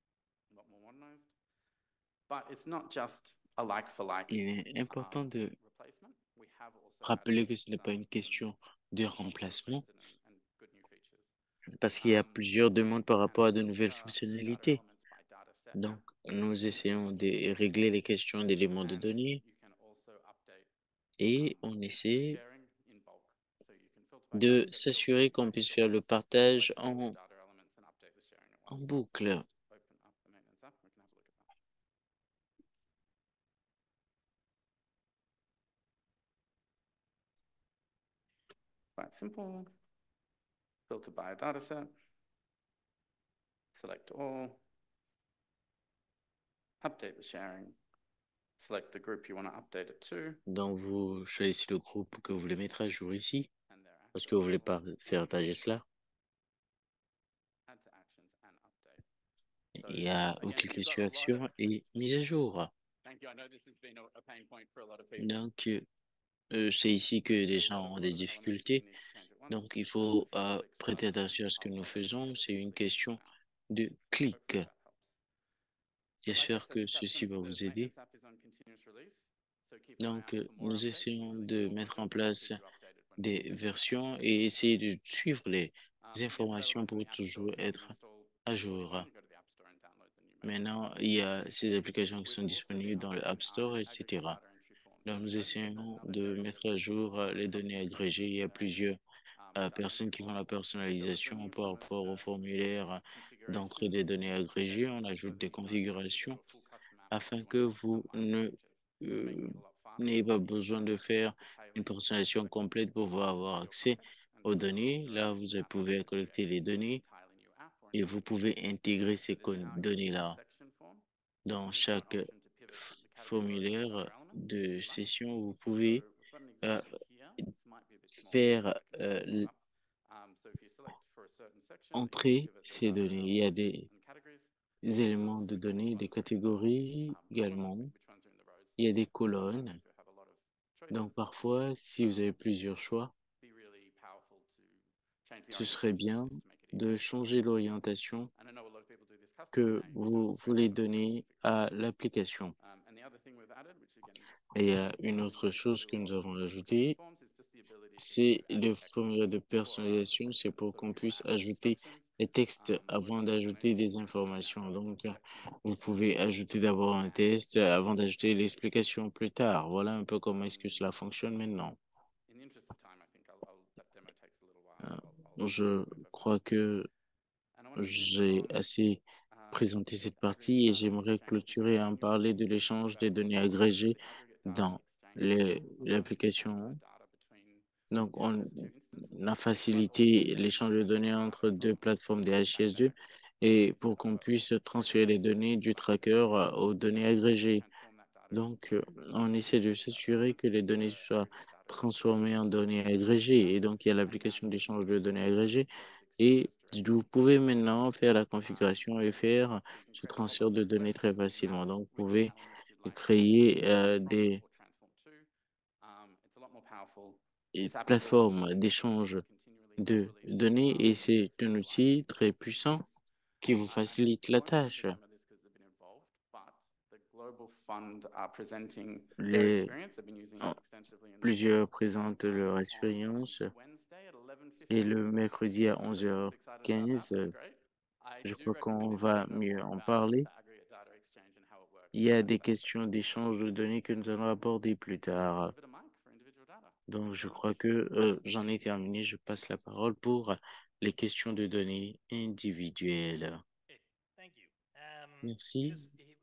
[SPEAKER 2] Il est important de rappeler que ce n'est pas une question de remplacement parce qu'il y a plusieurs demandes par rapport à de nouvelles fonctionnalités. Donc, nous essayons de régler les questions d'éléments de données et on essaie de s'assurer qu'on puisse faire le partage en, en boucle.
[SPEAKER 4] Quite simple. Filter by a dataset. Select all. Update the sharing. Select the group you want to update it to.
[SPEAKER 2] Donc, vous choisissez le groupe que vous voulez mettre à jour ici.
[SPEAKER 4] And thereafter,
[SPEAKER 2] Est-ce que vous voulez pas faire partager cela?
[SPEAKER 4] Add to actions and update.
[SPEAKER 2] Il y a, vous
[SPEAKER 4] Again,
[SPEAKER 2] cliquez
[SPEAKER 4] you've got
[SPEAKER 2] sur
[SPEAKER 4] a lot
[SPEAKER 2] Action
[SPEAKER 4] of.
[SPEAKER 2] et Mise à jour.
[SPEAKER 4] Thank you. I know this has been a a pain point for a lot of people.
[SPEAKER 2] Donc, euh, euh, c'est ici que les gens ont des difficultés. Donc, il faut euh, prêter attention à ce que nous faisons. C'est une question de clic. J'espère que ceci va vous aider. Donc, euh, nous essayons de mettre en place des versions et essayer de suivre les informations pour toujours être à jour. Maintenant, il y a ces applications qui sont disponibles dans le App Store, et cetera. Donc, nous essayons de mettre à jour euh, les données agrégées. Il y a plusieurs euh, personnes qui font la personnalisation par rapport au formulaire d'entrée des données agrégées. On ajoute des configurations afin que vous ne euh, n'ayez pas besoin de faire une personnalisation complète pour pouvoir avoir accès aux données. Là, vous pouvez collecter les données et vous pouvez intégrer ces données-là dans chaque formulaire de session. Vous pouvez euh, faire euh, entrer ces données. Il y a des éléments de données, des catégories également. Il y a des colonnes. Donc parfois, si vous avez plusieurs choix, ce serait bien de changer l'orientation que vous voulez donner à l'application. Et il y a une autre chose que nous avons ajoutée, c'est le formulaire de personnalisation. C'est pour qu'on puisse ajouter les textes avant d'ajouter des informations. Donc, vous pouvez ajouter d'abord un test avant d'ajouter l'explication plus tard. Voilà un peu comment est-ce que cela fonctionne maintenant. Euh, Je crois que j'ai assez présenté cette partie et j'aimerais clôturer en parler de l'échange des données agrégées dans l'application. Donc, on a facilité l'échange de données entre deux plateformes des H I S deux et pour qu'on puisse transférer les données du tracker aux données agrégées. Donc, euh, on essaie de s'assurer que les données soient transformées en données agrégées. Et donc, il y a l'application d'échange de données agrégées. Et vous pouvez maintenant faire la configuration et faire ce transfert de données très facilement. Donc, vous pouvez créer euh, des et plateformes d'échange de données et c'est un outil très puissant qui vous facilite la tâche. Les, en- plusieurs présentent leur expérience et le mercredi à onze heures quinze, je crois qu'on va mieux en parler. Il y a des questions d'échange de données que nous allons aborder plus tard. Donc, je crois que euh, j'en ai terminé. Je passe la parole pour les questions de données individuelles. Merci.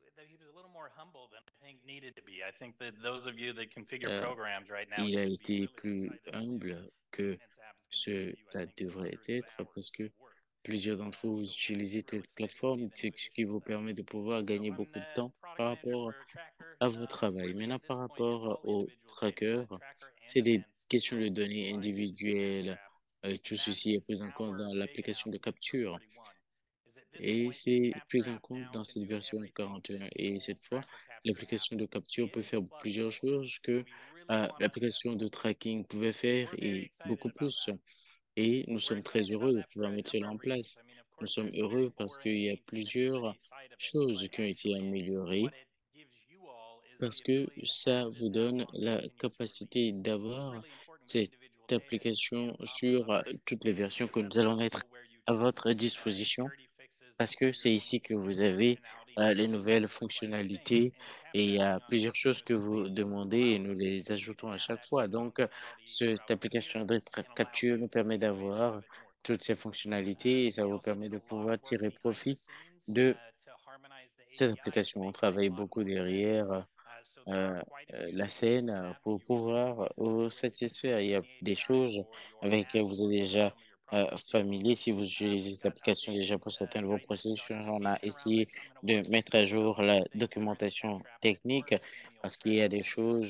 [SPEAKER 2] Euh, il a été plus humble que cela devrait être parce que plusieurs d'entre vous utilisez cette plateforme, ce qui vous permet de pouvoir gagner beaucoup de temps par rapport à votre travail. Maintenant, par rapport au tracker, c'est des questions de données individuelles. Euh, tout ceci est pris en compte dans l'application de capture. Et c'est pris en compte dans cette version quarante et un. Et cette fois, l'application de capture peut faire plusieurs choses que euh, l'application de tracking pouvait faire et beaucoup plus. Et nous sommes très heureux de pouvoir mettre cela en place. Nous sommes heureux parce qu'il y a plusieurs choses qui ont été améliorées parce que ça vous donne la capacité d'avoir cette application sur euh, toutes les versions que nous allons mettre à votre disposition parce que c'est ici que vous avez euh, les nouvelles fonctionnalités et il y a plusieurs choses que vous demandez et nous les ajoutons à chaque fois. Donc, euh, cette application de tra- capture nous permet d'avoir toutes ces fonctionnalités et ça vous permet de pouvoir tirer profit de cette application. On travaille beaucoup derrière euh, euh, la scène euh, pour pouvoir euh, vous satisfaire. Il y a des choses avec lesquelles vous êtes déjà euh, familier. Si vous utilisez cette application déjà pour certains de vos processus, on a essayé de mettre à jour la documentation technique parce qu'il y a des choses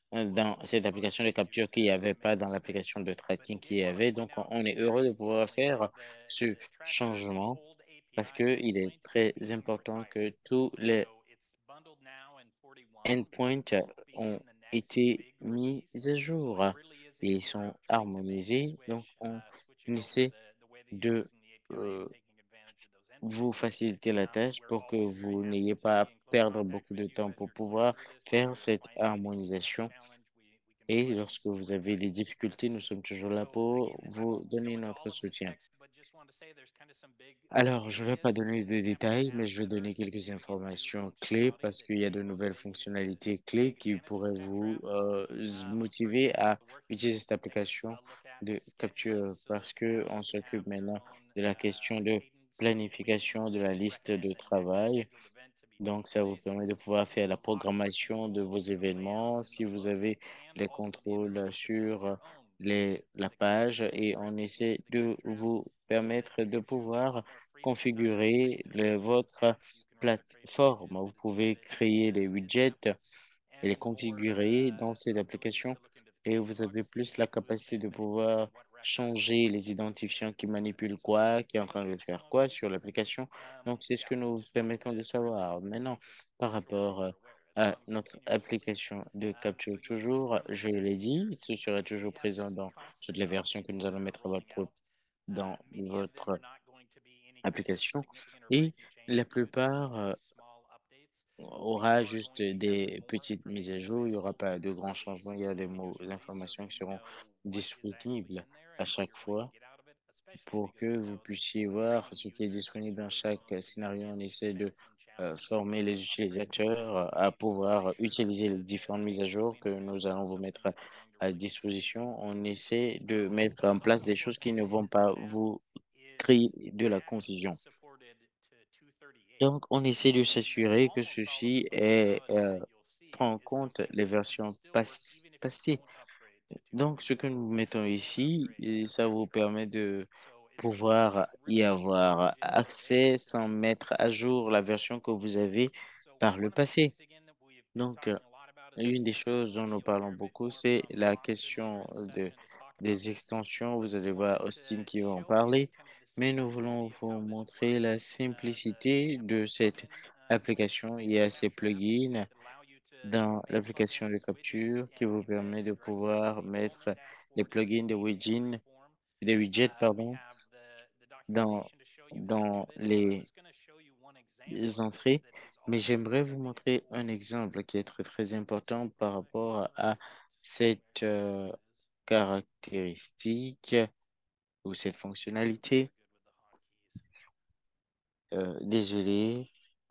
[SPEAKER 2] euh, dans cette application de capture qu'il n'y avait pas dans l'application de tracking qu'il y avait. Donc, on, on est heureux de pouvoir faire ce changement parce qu'il est très important que tous les endpoints ont été mis à jour et ils sont harmonisés. Donc, on essaie de euh, vous faciliter la tâche pour que vous n'ayez pas à perdre beaucoup de temps pour pouvoir faire cette harmonisation. Et lorsque vous avez des difficultés, nous sommes toujours là pour vous donner notre soutien. Alors, je ne vais pas donner de détails, mais je vais donner quelques informations clés parce qu'il y a de nouvelles fonctionnalités clés qui pourraient vous euh, s- motiver à utiliser cette application de capture parce que on s'occupe maintenant de la question de planification de la liste de travail. Donc, ça vous permet de pouvoir faire la programmation de vos événements si vous avez les contrôles sur les, la page et on essaie de vous permettre de pouvoir configurer le- votre plateforme. Vous pouvez créer les widgets et les configurer dans cette application et vous avez plus la capacité de pouvoir changer les identifiants qui manipulent quoi, qui est en train de faire quoi sur l'application. Donc, c'est ce que nous vous permettons de savoir. Maintenant, par rapport euh, à notre application de capture toujours, je l'ai dit, ce sera toujours présent dans toutes les versions que nous allons mettre à votre, pro- dans votre application. Et la plupart euh, aura juste des petites mises à jour. Il n'y aura pas de grands changements. Il y a des mots, des informations qui seront disponibles à chaque fois pour que vous puissiez voir ce qui est disponible dans chaque scénario. On essaie de euh, former les utilisateurs à pouvoir utiliser les différentes mises à jour que nous allons vous mettre à disposition. On essaie de mettre en place des choses qui ne vont pas vous créer de la confusion. Donc, on essaie de s'assurer que ceci est, euh, prend en compte les versions pas- passées. Donc, ce que nous mettons ici, et ça vous permet de pouvoir y avoir accès sans mettre à jour la version que vous avez par le passé. Donc, euh, une des choses dont nous parlons beaucoup, c'est la question de, des extensions. Vous allez voir Austin qui va en parler, mais nous voulons vous montrer la simplicité de cette application. Il y a ces plugins dans l'application de capture qui vous permet de pouvoir mettre les plugins de widgets, des widgets, pardon, dans, dans les les entrées, mais j'aimerais vous montrer un exemple qui est très très important par rapport à cette euh, caractéristique ou cette fonctionnalité. Euh, désolé.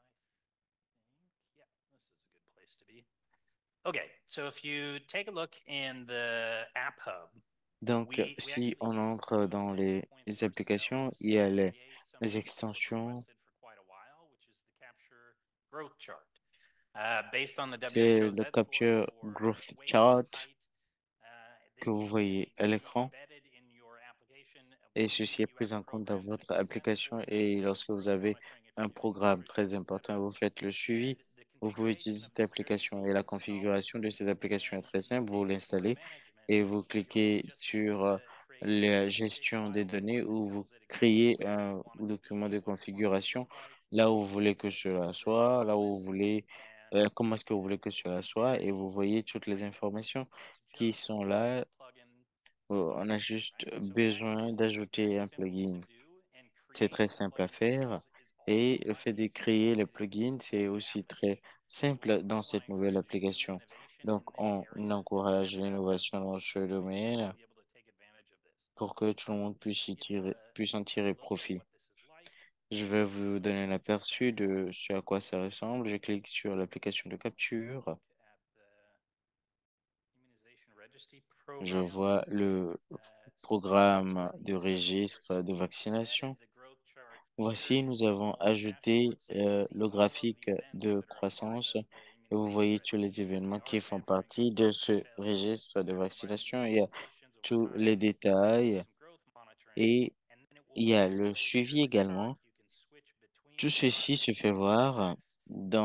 [SPEAKER 5] Okay, so if you take a look in the App Hub,
[SPEAKER 2] Donc,
[SPEAKER 5] we, we
[SPEAKER 2] si
[SPEAKER 5] actually
[SPEAKER 2] on
[SPEAKER 5] use
[SPEAKER 2] entre
[SPEAKER 5] those
[SPEAKER 2] dans
[SPEAKER 5] data
[SPEAKER 2] les
[SPEAKER 5] points
[SPEAKER 2] les applications,
[SPEAKER 5] ourselves
[SPEAKER 2] il y a
[SPEAKER 5] to
[SPEAKER 2] les,
[SPEAKER 5] create something
[SPEAKER 2] les
[SPEAKER 5] that was
[SPEAKER 2] extensions.
[SPEAKER 5] requested for quite a while, which is the Capture Growth Chart. Uh, based on the
[SPEAKER 2] C'est
[SPEAKER 5] W H O
[SPEAKER 2] le
[SPEAKER 5] Z score
[SPEAKER 2] Capture
[SPEAKER 5] for
[SPEAKER 2] Growth
[SPEAKER 5] weight,
[SPEAKER 2] Chart
[SPEAKER 5] height, uh,
[SPEAKER 2] que
[SPEAKER 5] then
[SPEAKER 2] vous
[SPEAKER 5] you
[SPEAKER 2] voyez à
[SPEAKER 5] can
[SPEAKER 2] l'écran.
[SPEAKER 5] embedded in your application
[SPEAKER 2] Et
[SPEAKER 5] when
[SPEAKER 2] ceci est
[SPEAKER 5] you have
[SPEAKER 2] pris
[SPEAKER 5] a
[SPEAKER 2] en compte dans
[SPEAKER 5] program that
[SPEAKER 2] votre
[SPEAKER 5] makes sense
[SPEAKER 2] application.
[SPEAKER 5] for
[SPEAKER 2] Et
[SPEAKER 5] weight
[SPEAKER 2] lorsque vous
[SPEAKER 5] growth
[SPEAKER 2] avez
[SPEAKER 5] monitoring and
[SPEAKER 2] un
[SPEAKER 5] computer
[SPEAKER 2] programme
[SPEAKER 5] delivery,
[SPEAKER 2] très
[SPEAKER 5] et
[SPEAKER 2] important,
[SPEAKER 5] cetera.
[SPEAKER 2] vous faites le suivi.
[SPEAKER 5] And the
[SPEAKER 2] Vous pouvez
[SPEAKER 5] configuration
[SPEAKER 2] utiliser
[SPEAKER 5] of
[SPEAKER 2] cette
[SPEAKER 5] this is very
[SPEAKER 2] application.
[SPEAKER 5] easy
[SPEAKER 2] Et
[SPEAKER 5] to
[SPEAKER 2] la
[SPEAKER 5] install.
[SPEAKER 2] configuration de cette application est
[SPEAKER 5] And
[SPEAKER 2] très simple. Vous
[SPEAKER 5] in the store
[SPEAKER 2] l'installez
[SPEAKER 5] management,
[SPEAKER 2] et vous
[SPEAKER 5] you'll
[SPEAKER 2] cliquez
[SPEAKER 5] just
[SPEAKER 2] sur
[SPEAKER 5] want
[SPEAKER 2] euh,
[SPEAKER 5] to create
[SPEAKER 2] la
[SPEAKER 5] a config
[SPEAKER 2] gestion des
[SPEAKER 5] file
[SPEAKER 2] données
[SPEAKER 5] for the
[SPEAKER 2] où vous
[SPEAKER 5] fields that exactly
[SPEAKER 2] créez
[SPEAKER 5] where you
[SPEAKER 2] un
[SPEAKER 5] want it to
[SPEAKER 2] document
[SPEAKER 5] be,
[SPEAKER 2] de
[SPEAKER 5] what you want it to
[SPEAKER 2] configuration
[SPEAKER 5] look like,
[SPEAKER 2] là où vous voulez que
[SPEAKER 5] and you
[SPEAKER 2] cela
[SPEAKER 5] just drag and
[SPEAKER 2] soit, là
[SPEAKER 5] drop
[SPEAKER 2] où
[SPEAKER 5] it.
[SPEAKER 2] vous voulez,
[SPEAKER 5] And
[SPEAKER 2] euh, comment
[SPEAKER 5] this
[SPEAKER 2] est-ce que vous voulez que
[SPEAKER 5] is
[SPEAKER 2] cela
[SPEAKER 5] just
[SPEAKER 2] soit et
[SPEAKER 5] very
[SPEAKER 2] vous
[SPEAKER 5] easy.
[SPEAKER 2] voyez toutes les informations
[SPEAKER 5] It's
[SPEAKER 2] qui
[SPEAKER 5] just
[SPEAKER 2] sont
[SPEAKER 5] one
[SPEAKER 2] là.
[SPEAKER 5] plugin.
[SPEAKER 2] Euh, On a juste
[SPEAKER 5] Right? So
[SPEAKER 2] besoin
[SPEAKER 5] actually, this is very
[SPEAKER 2] d'ajouter un
[SPEAKER 5] simple to
[SPEAKER 2] plugin.
[SPEAKER 5] do, and
[SPEAKER 2] C'est
[SPEAKER 5] creating
[SPEAKER 2] très
[SPEAKER 5] the
[SPEAKER 2] simple à
[SPEAKER 5] plugins
[SPEAKER 2] faire
[SPEAKER 5] themselves is
[SPEAKER 2] et
[SPEAKER 5] also
[SPEAKER 2] le
[SPEAKER 5] much
[SPEAKER 2] fait de
[SPEAKER 5] easier
[SPEAKER 2] créer les
[SPEAKER 5] in the
[SPEAKER 2] plugins, c'est
[SPEAKER 5] new
[SPEAKER 2] aussi très
[SPEAKER 5] application. So
[SPEAKER 2] simple dans
[SPEAKER 5] we're
[SPEAKER 2] cette
[SPEAKER 5] going to
[SPEAKER 2] nouvelle
[SPEAKER 5] encourage new
[SPEAKER 2] application.
[SPEAKER 5] innovation
[SPEAKER 2] Donc,
[SPEAKER 5] in this
[SPEAKER 2] on
[SPEAKER 5] area,
[SPEAKER 2] encourage
[SPEAKER 5] and uh,
[SPEAKER 2] l'innovation dans ce
[SPEAKER 5] hopefully you'll
[SPEAKER 2] domaine
[SPEAKER 5] be able to take advantage of this.
[SPEAKER 2] pour que tout le monde
[SPEAKER 5] Just
[SPEAKER 2] puisse
[SPEAKER 5] to
[SPEAKER 2] y
[SPEAKER 5] give you
[SPEAKER 2] tirer,
[SPEAKER 5] a,
[SPEAKER 2] puisse en
[SPEAKER 5] a
[SPEAKER 2] tirer
[SPEAKER 5] look at
[SPEAKER 2] profit.
[SPEAKER 5] what this is like,
[SPEAKER 2] Je vais vous donner un
[SPEAKER 5] just
[SPEAKER 2] aperçu
[SPEAKER 5] uh,
[SPEAKER 2] de ce à quoi ça ressemble. Je clique sur l'application de
[SPEAKER 5] let's take a
[SPEAKER 2] capture.
[SPEAKER 5] look at the immunization registry
[SPEAKER 2] Je
[SPEAKER 5] program.
[SPEAKER 2] vois le
[SPEAKER 5] Uh, so
[SPEAKER 2] programme
[SPEAKER 5] already
[SPEAKER 2] de
[SPEAKER 5] have, of
[SPEAKER 2] registre
[SPEAKER 5] course,
[SPEAKER 2] de vaccination.
[SPEAKER 5] embedded the growth chart
[SPEAKER 2] Voici,
[SPEAKER 5] here
[SPEAKER 2] nous
[SPEAKER 5] into
[SPEAKER 2] avons
[SPEAKER 5] the
[SPEAKER 2] ajouté
[SPEAKER 5] dashboard, so you can
[SPEAKER 2] euh,
[SPEAKER 5] see
[SPEAKER 2] le
[SPEAKER 5] all of
[SPEAKER 2] graphique
[SPEAKER 5] the events
[SPEAKER 2] de
[SPEAKER 5] that are part
[SPEAKER 2] croissance
[SPEAKER 5] of the
[SPEAKER 2] et vous
[SPEAKER 5] immunization
[SPEAKER 2] voyez tous les
[SPEAKER 5] registry. And
[SPEAKER 2] événements
[SPEAKER 5] they are
[SPEAKER 2] qui font
[SPEAKER 5] categorized
[SPEAKER 2] partie de ce
[SPEAKER 5] such as
[SPEAKER 2] registre de
[SPEAKER 5] everybody's
[SPEAKER 2] vaccination. Il y a
[SPEAKER 5] immunizations over
[SPEAKER 2] tous
[SPEAKER 5] time,
[SPEAKER 2] les détails
[SPEAKER 5] some growth monitoring,
[SPEAKER 2] et
[SPEAKER 5] and then it will
[SPEAKER 2] il y a le
[SPEAKER 5] display here
[SPEAKER 2] suivi
[SPEAKER 5] the chart.
[SPEAKER 2] également.
[SPEAKER 5] You can switch between
[SPEAKER 2] Tout
[SPEAKER 5] charts
[SPEAKER 2] ceci se
[SPEAKER 5] and
[SPEAKER 2] fait voir
[SPEAKER 5] statistics. You
[SPEAKER 2] dans
[SPEAKER 5] have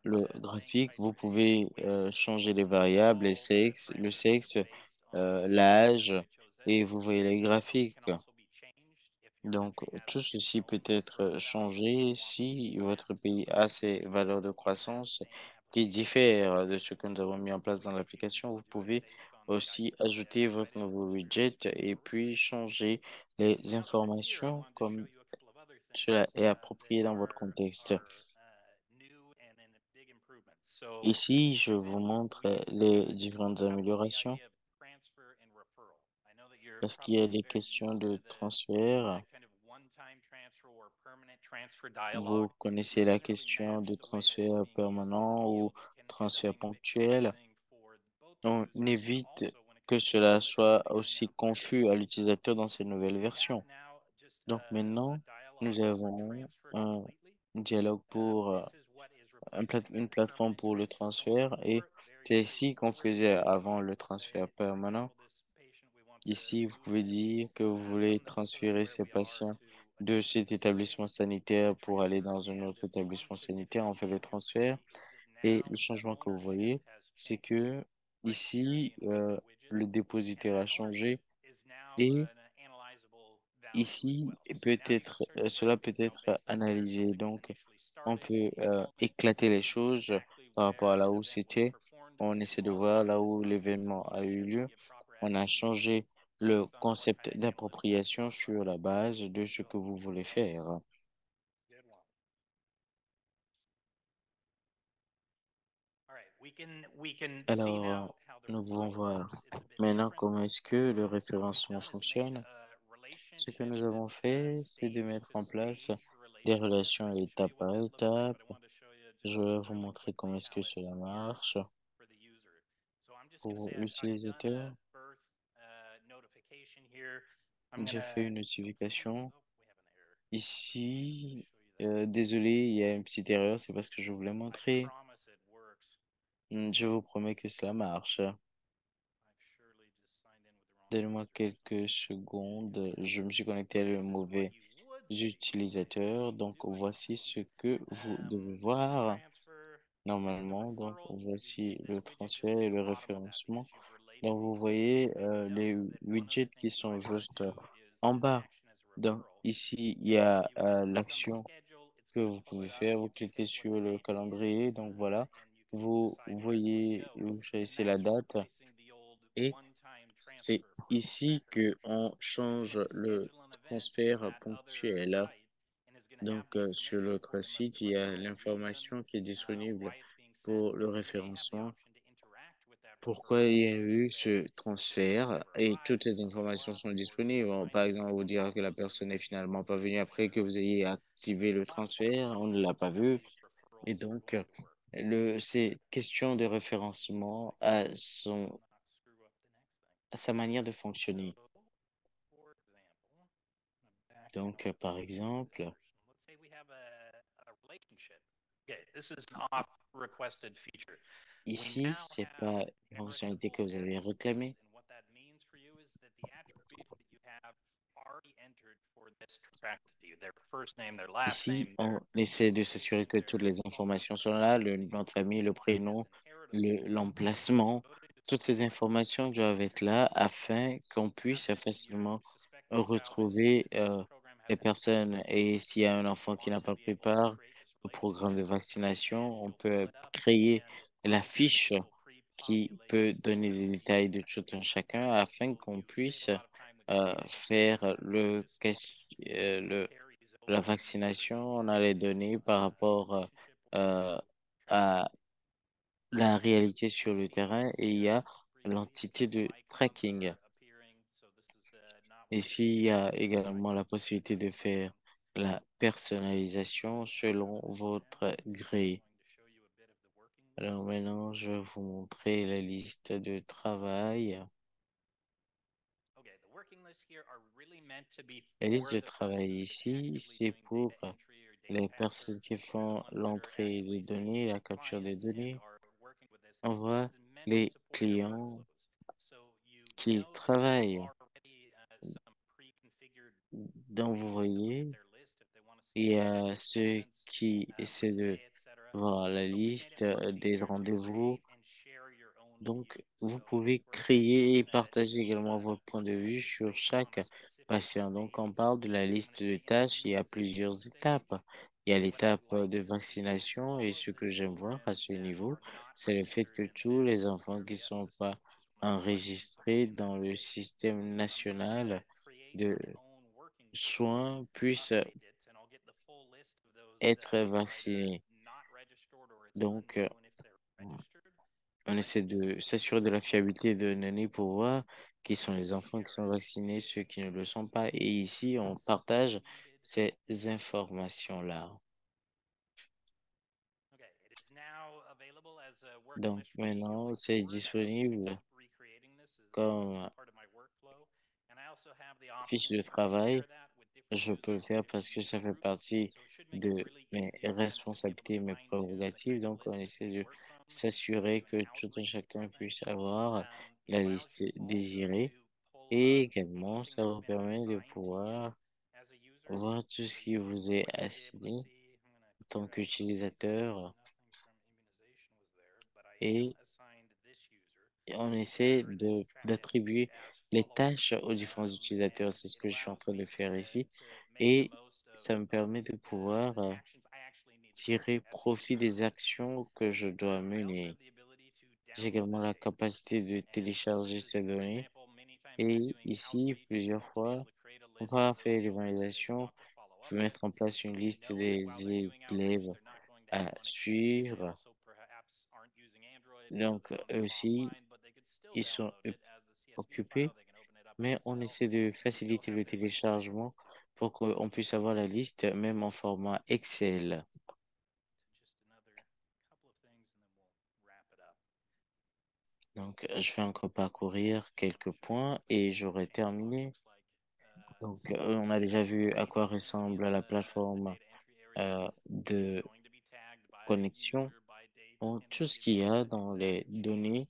[SPEAKER 2] le graphique, vous pouvez euh, changer les variables, les sexes, le sexe, euh, l'âge, et vous voyez les graphiques. Donc, tout ceci peut être euh, changé si votre pays a ses valeurs de croissance qui diffèrent de ce que nous avons mis en place dans l'application. Vous pouvez aussi ajouter votre nouveau widget et puis changer les informations comme cela est approprié dans votre contexte. Ici, je vous montre euh, les différentes améliorations parce qu'il y a des questions de transfert. Vous connaissez la question de transfert permanent ou transfert ponctuel. On évite que cela soit aussi confus à l'utilisateur dans ces nouvelles versions. Donc maintenant, nous avons un dialogue pour euh, un plate- une plateforme pour le transfert et c'est ici qu'on faisait avant le transfert permanent. Ici, vous pouvez dire que vous voulez transférer ces patients de cet établissement sanitaire pour aller dans un autre établissement sanitaire. On fait le transfert et le changement que vous voyez, c'est que ici, euh, le dépositaire a changé et ici, peut-être, euh, cela peut être analysé. Donc, on peut euh, éclater les choses par rapport à là où c'était. On essaie de voir là où l'événement a eu lieu. On a changé le concept d'appropriation sur la base de ce que vous voulez faire. Alors, nous pouvons voir maintenant comment est-ce que le référencement fonctionne. Ce que nous avons fait, c'est de mettre en place des relations étape par étape. Je vais vous montrer comment est-ce que cela marche pour l'utilisateur. J'ai fait une notification. Ici, euh, désolé, il y a une petite erreur, c'est parce que je voulais montrer. Hmm, Je vous promets que cela marche. Donnez-moi quelques secondes. Je me suis connecté à le mauvais utilisateur. Donc, voici ce que vous devez voir normalement. Donc, voici le transfert et le référencement. Donc, vous voyez euh, les widgets qui sont juste euh, en bas. Donc, ici, il y a euh, l'action que vous pouvez faire. Vous cliquez sur le calendrier. Donc, voilà. Vous voyez, vous choisissez la date et c'est ici que on change le transfert ponctuel. Donc, euh, sur l'autre site, il y a l'information qui est disponible pour le référencement. Pourquoi il y a eu ce transfert et toutes les informations sont disponibles. On- Par exemple, on vous dira que la personne n'est finalement pas venue après que vous ayez activé le transfert. On ne l'a pas vu. Et donc, euh, le, ces questions de référencement à son, à sa manière de fonctionner. Donc, euh, par exemple, ici, c'est pas une fonctionnalité que vous avez réclamée. Ici, on essaie de s'assurer que toutes les informations sont là, le nom de famille, le prénom, le, l'emplacement. Toutes ces informations doivent être là afin qu'on puisse facilement retrouver euh, les personnes. Et s'il y a un enfant qui n'a pas pris part au programme de vaccination, on peut créer la fiche qui peut donner les détails de tout un chacun afin qu'on puisse euh, faire le, ques- euh, le la vaccination, on a les données par rapport euh, euh, à la réalité sur le terrain et il y a l'entité de tracking. Ici, il y a également la possibilité de faire la personnalisation selon votre gré. Alors maintenant, je vais vous montrer la liste de travail. La liste de travail ici, c'est pour les personnes qui font l'entrée des données, la capture des données. On voit les clients qui travaillent. Donc, vous voyez, il y a ceux qui essaient de voir la liste
[SPEAKER 5] And
[SPEAKER 2] euh,
[SPEAKER 5] it forces
[SPEAKER 2] des
[SPEAKER 5] you to
[SPEAKER 2] rendez-vous.
[SPEAKER 5] create and share your own
[SPEAKER 2] Donc,
[SPEAKER 5] views.
[SPEAKER 2] vous
[SPEAKER 5] So,
[SPEAKER 2] pouvez
[SPEAKER 5] for example,
[SPEAKER 2] créer et
[SPEAKER 5] that
[SPEAKER 2] partager également
[SPEAKER 5] uh,
[SPEAKER 2] votre point de vue
[SPEAKER 5] list
[SPEAKER 2] sur
[SPEAKER 5] based on
[SPEAKER 2] chaque
[SPEAKER 5] a specific
[SPEAKER 2] patient. Donc, quand on
[SPEAKER 5] state.
[SPEAKER 2] parle de la
[SPEAKER 5] On a
[SPEAKER 2] liste de
[SPEAKER 5] state in the
[SPEAKER 2] tâches, il y a
[SPEAKER 5] U S, it's a
[SPEAKER 2] plusieurs
[SPEAKER 5] state.
[SPEAKER 2] étapes. Il y a
[SPEAKER 5] What I'd
[SPEAKER 2] l'étape
[SPEAKER 5] like
[SPEAKER 2] de
[SPEAKER 5] to see is
[SPEAKER 2] vaccination et
[SPEAKER 5] all of
[SPEAKER 2] ce
[SPEAKER 5] the
[SPEAKER 2] que j'aime voir
[SPEAKER 5] children
[SPEAKER 2] à ce
[SPEAKER 5] that
[SPEAKER 2] niveau,
[SPEAKER 5] are not
[SPEAKER 2] c'est le fait
[SPEAKER 5] registered
[SPEAKER 2] que
[SPEAKER 5] in
[SPEAKER 2] tous
[SPEAKER 5] this
[SPEAKER 2] les enfants qui ne
[SPEAKER 5] C R
[SPEAKER 2] sont
[SPEAKER 5] S
[SPEAKER 2] pas
[SPEAKER 5] system, which is one of the questions that was
[SPEAKER 2] enregistrés
[SPEAKER 5] in
[SPEAKER 2] dans
[SPEAKER 5] that
[SPEAKER 2] le
[SPEAKER 5] state,
[SPEAKER 2] système
[SPEAKER 5] um, those who
[SPEAKER 2] national
[SPEAKER 5] want to create
[SPEAKER 2] de
[SPEAKER 5] their own working groups
[SPEAKER 2] soins puissent
[SPEAKER 5] update it, and I'll get the full list of those that
[SPEAKER 2] être
[SPEAKER 5] are either
[SPEAKER 2] vaccinés.
[SPEAKER 5] not registered or it's
[SPEAKER 2] Donc, euh,
[SPEAKER 5] unknown if they're registered.
[SPEAKER 2] on
[SPEAKER 5] But I
[SPEAKER 2] essaie
[SPEAKER 5] think
[SPEAKER 2] de
[SPEAKER 5] this
[SPEAKER 2] s'assurer de la
[SPEAKER 5] this will
[SPEAKER 2] fiabilité de données pour voir qui sont
[SPEAKER 5] help
[SPEAKER 2] les enfants qui
[SPEAKER 5] share
[SPEAKER 2] sont
[SPEAKER 5] it.
[SPEAKER 2] vaccinés, ceux qui ne le sont pas. Et ici, on partage
[SPEAKER 5] Needed.
[SPEAKER 2] ces informations-là.
[SPEAKER 5] Okay, it is now available as a working
[SPEAKER 2] Donc,
[SPEAKER 5] list for me
[SPEAKER 2] maintenant,
[SPEAKER 5] going
[SPEAKER 2] c'est
[SPEAKER 5] forward. I don't need to
[SPEAKER 2] disponible
[SPEAKER 5] keep recreating this as
[SPEAKER 2] comme
[SPEAKER 5] it's part of my workflow. And I also have the
[SPEAKER 2] fiche
[SPEAKER 5] option
[SPEAKER 2] de
[SPEAKER 5] to
[SPEAKER 2] travail.
[SPEAKER 5] share that with different
[SPEAKER 2] Je peux le
[SPEAKER 5] users
[SPEAKER 2] faire
[SPEAKER 5] and
[SPEAKER 2] parce que
[SPEAKER 5] different
[SPEAKER 2] ça
[SPEAKER 5] user
[SPEAKER 2] fait
[SPEAKER 5] groups.
[SPEAKER 2] partie
[SPEAKER 5] So it should make it
[SPEAKER 2] de
[SPEAKER 5] really
[SPEAKER 2] mes
[SPEAKER 5] easy for them to be able
[SPEAKER 2] responsabilités,
[SPEAKER 5] to
[SPEAKER 2] mes
[SPEAKER 5] fine tune the
[SPEAKER 2] prérogatives.
[SPEAKER 5] kind of
[SPEAKER 2] Donc, on
[SPEAKER 5] list that
[SPEAKER 2] essaie
[SPEAKER 5] they
[SPEAKER 2] de
[SPEAKER 5] work from when
[SPEAKER 2] s'assurer
[SPEAKER 5] doing
[SPEAKER 2] que tout un
[SPEAKER 5] outreach to
[SPEAKER 2] chacun
[SPEAKER 5] them.
[SPEAKER 2] puisse avoir
[SPEAKER 5] Um, it
[SPEAKER 2] la
[SPEAKER 5] allows
[SPEAKER 2] liste
[SPEAKER 5] you also
[SPEAKER 2] désirée.
[SPEAKER 5] to pull
[SPEAKER 2] Et
[SPEAKER 5] up
[SPEAKER 2] également,
[SPEAKER 5] anything
[SPEAKER 2] ça
[SPEAKER 5] that's
[SPEAKER 2] vous
[SPEAKER 5] been
[SPEAKER 2] permet de
[SPEAKER 5] assigned to you
[SPEAKER 2] pouvoir
[SPEAKER 5] as a user.
[SPEAKER 2] voir tout ce
[SPEAKER 5] So
[SPEAKER 2] qui
[SPEAKER 5] you
[SPEAKER 2] vous
[SPEAKER 5] will
[SPEAKER 2] est
[SPEAKER 5] quickly be able to
[SPEAKER 2] assigné
[SPEAKER 5] see, I'm going to
[SPEAKER 2] en tant
[SPEAKER 5] clear out some of these because
[SPEAKER 2] qu'utilisateur.
[SPEAKER 5] nothing from immunization was there, but I am
[SPEAKER 2] Et
[SPEAKER 5] assigned this user.
[SPEAKER 2] et on
[SPEAKER 5] We'll
[SPEAKER 2] essaie
[SPEAKER 5] scatter this
[SPEAKER 2] de
[SPEAKER 5] traffic
[SPEAKER 2] d'attribuer
[SPEAKER 5] as
[SPEAKER 2] les
[SPEAKER 5] follows.
[SPEAKER 2] tâches aux différents
[SPEAKER 5] Um,
[SPEAKER 2] utilisateurs.
[SPEAKER 5] and
[SPEAKER 2] C'est ce
[SPEAKER 5] it
[SPEAKER 2] que je suis en
[SPEAKER 5] allows
[SPEAKER 2] train
[SPEAKER 5] me
[SPEAKER 2] de
[SPEAKER 5] to,
[SPEAKER 2] faire ici.
[SPEAKER 5] to make the
[SPEAKER 2] Et
[SPEAKER 5] most of,
[SPEAKER 2] ça me
[SPEAKER 5] of
[SPEAKER 2] permet de
[SPEAKER 5] uh,
[SPEAKER 2] pouvoir
[SPEAKER 5] the
[SPEAKER 2] euh,
[SPEAKER 5] actions I actually need to do
[SPEAKER 2] tirer
[SPEAKER 5] as a
[SPEAKER 2] profit
[SPEAKER 5] user.
[SPEAKER 2] des actions que je dois
[SPEAKER 5] Um, I also
[SPEAKER 2] mener.
[SPEAKER 5] have the ability to
[SPEAKER 2] J'ai
[SPEAKER 5] download
[SPEAKER 2] également
[SPEAKER 5] that
[SPEAKER 2] la
[SPEAKER 5] data.
[SPEAKER 2] capacité de
[SPEAKER 5] And so
[SPEAKER 2] télécharger
[SPEAKER 5] this is,
[SPEAKER 2] ces
[SPEAKER 5] for
[SPEAKER 2] données.
[SPEAKER 5] example, many times when I'm
[SPEAKER 2] Et
[SPEAKER 5] doing
[SPEAKER 2] ici,
[SPEAKER 5] outreach, I
[SPEAKER 2] plusieurs
[SPEAKER 5] want to be
[SPEAKER 2] fois,
[SPEAKER 5] able to create a
[SPEAKER 2] pour
[SPEAKER 5] list of
[SPEAKER 2] pouvoir
[SPEAKER 5] those
[SPEAKER 2] faire
[SPEAKER 5] children that I
[SPEAKER 2] l'évaluation,
[SPEAKER 5] want to follow
[SPEAKER 2] je
[SPEAKER 5] up
[SPEAKER 2] peux
[SPEAKER 5] with.
[SPEAKER 2] mettre en place une
[SPEAKER 5] I
[SPEAKER 2] liste
[SPEAKER 5] know that while they're
[SPEAKER 2] des
[SPEAKER 5] doing outreach,
[SPEAKER 2] élèves
[SPEAKER 5] they're not going to
[SPEAKER 2] à
[SPEAKER 5] have connectivity. They
[SPEAKER 2] suivre.
[SPEAKER 5] also perhaps aren't using Android, so
[SPEAKER 2] Donc,
[SPEAKER 5] they're on
[SPEAKER 2] eux
[SPEAKER 5] their
[SPEAKER 2] aussi,
[SPEAKER 5] offline, but they could still
[SPEAKER 2] ils sont
[SPEAKER 5] download
[SPEAKER 2] oc-
[SPEAKER 5] it as a C S V
[SPEAKER 2] occupés,
[SPEAKER 5] file. They can open it up in
[SPEAKER 2] mais on
[SPEAKER 5] Excel
[SPEAKER 2] essaie de
[SPEAKER 5] and still
[SPEAKER 2] faciliter
[SPEAKER 5] have
[SPEAKER 2] le
[SPEAKER 5] their list there.
[SPEAKER 2] téléchargement pour qu'on puisse avoir la liste même en format Excel.
[SPEAKER 5] Just another couple of things and then we'll wrap it up.
[SPEAKER 2] Donc, je vais encore parcourir quelques points et j'aurai terminé.
[SPEAKER 5] Uh,
[SPEAKER 2] Donc, euh, on a déjà vu à quoi ressemble la plateforme euh, de connexion. Donc, tout ce qu'il y a dans les données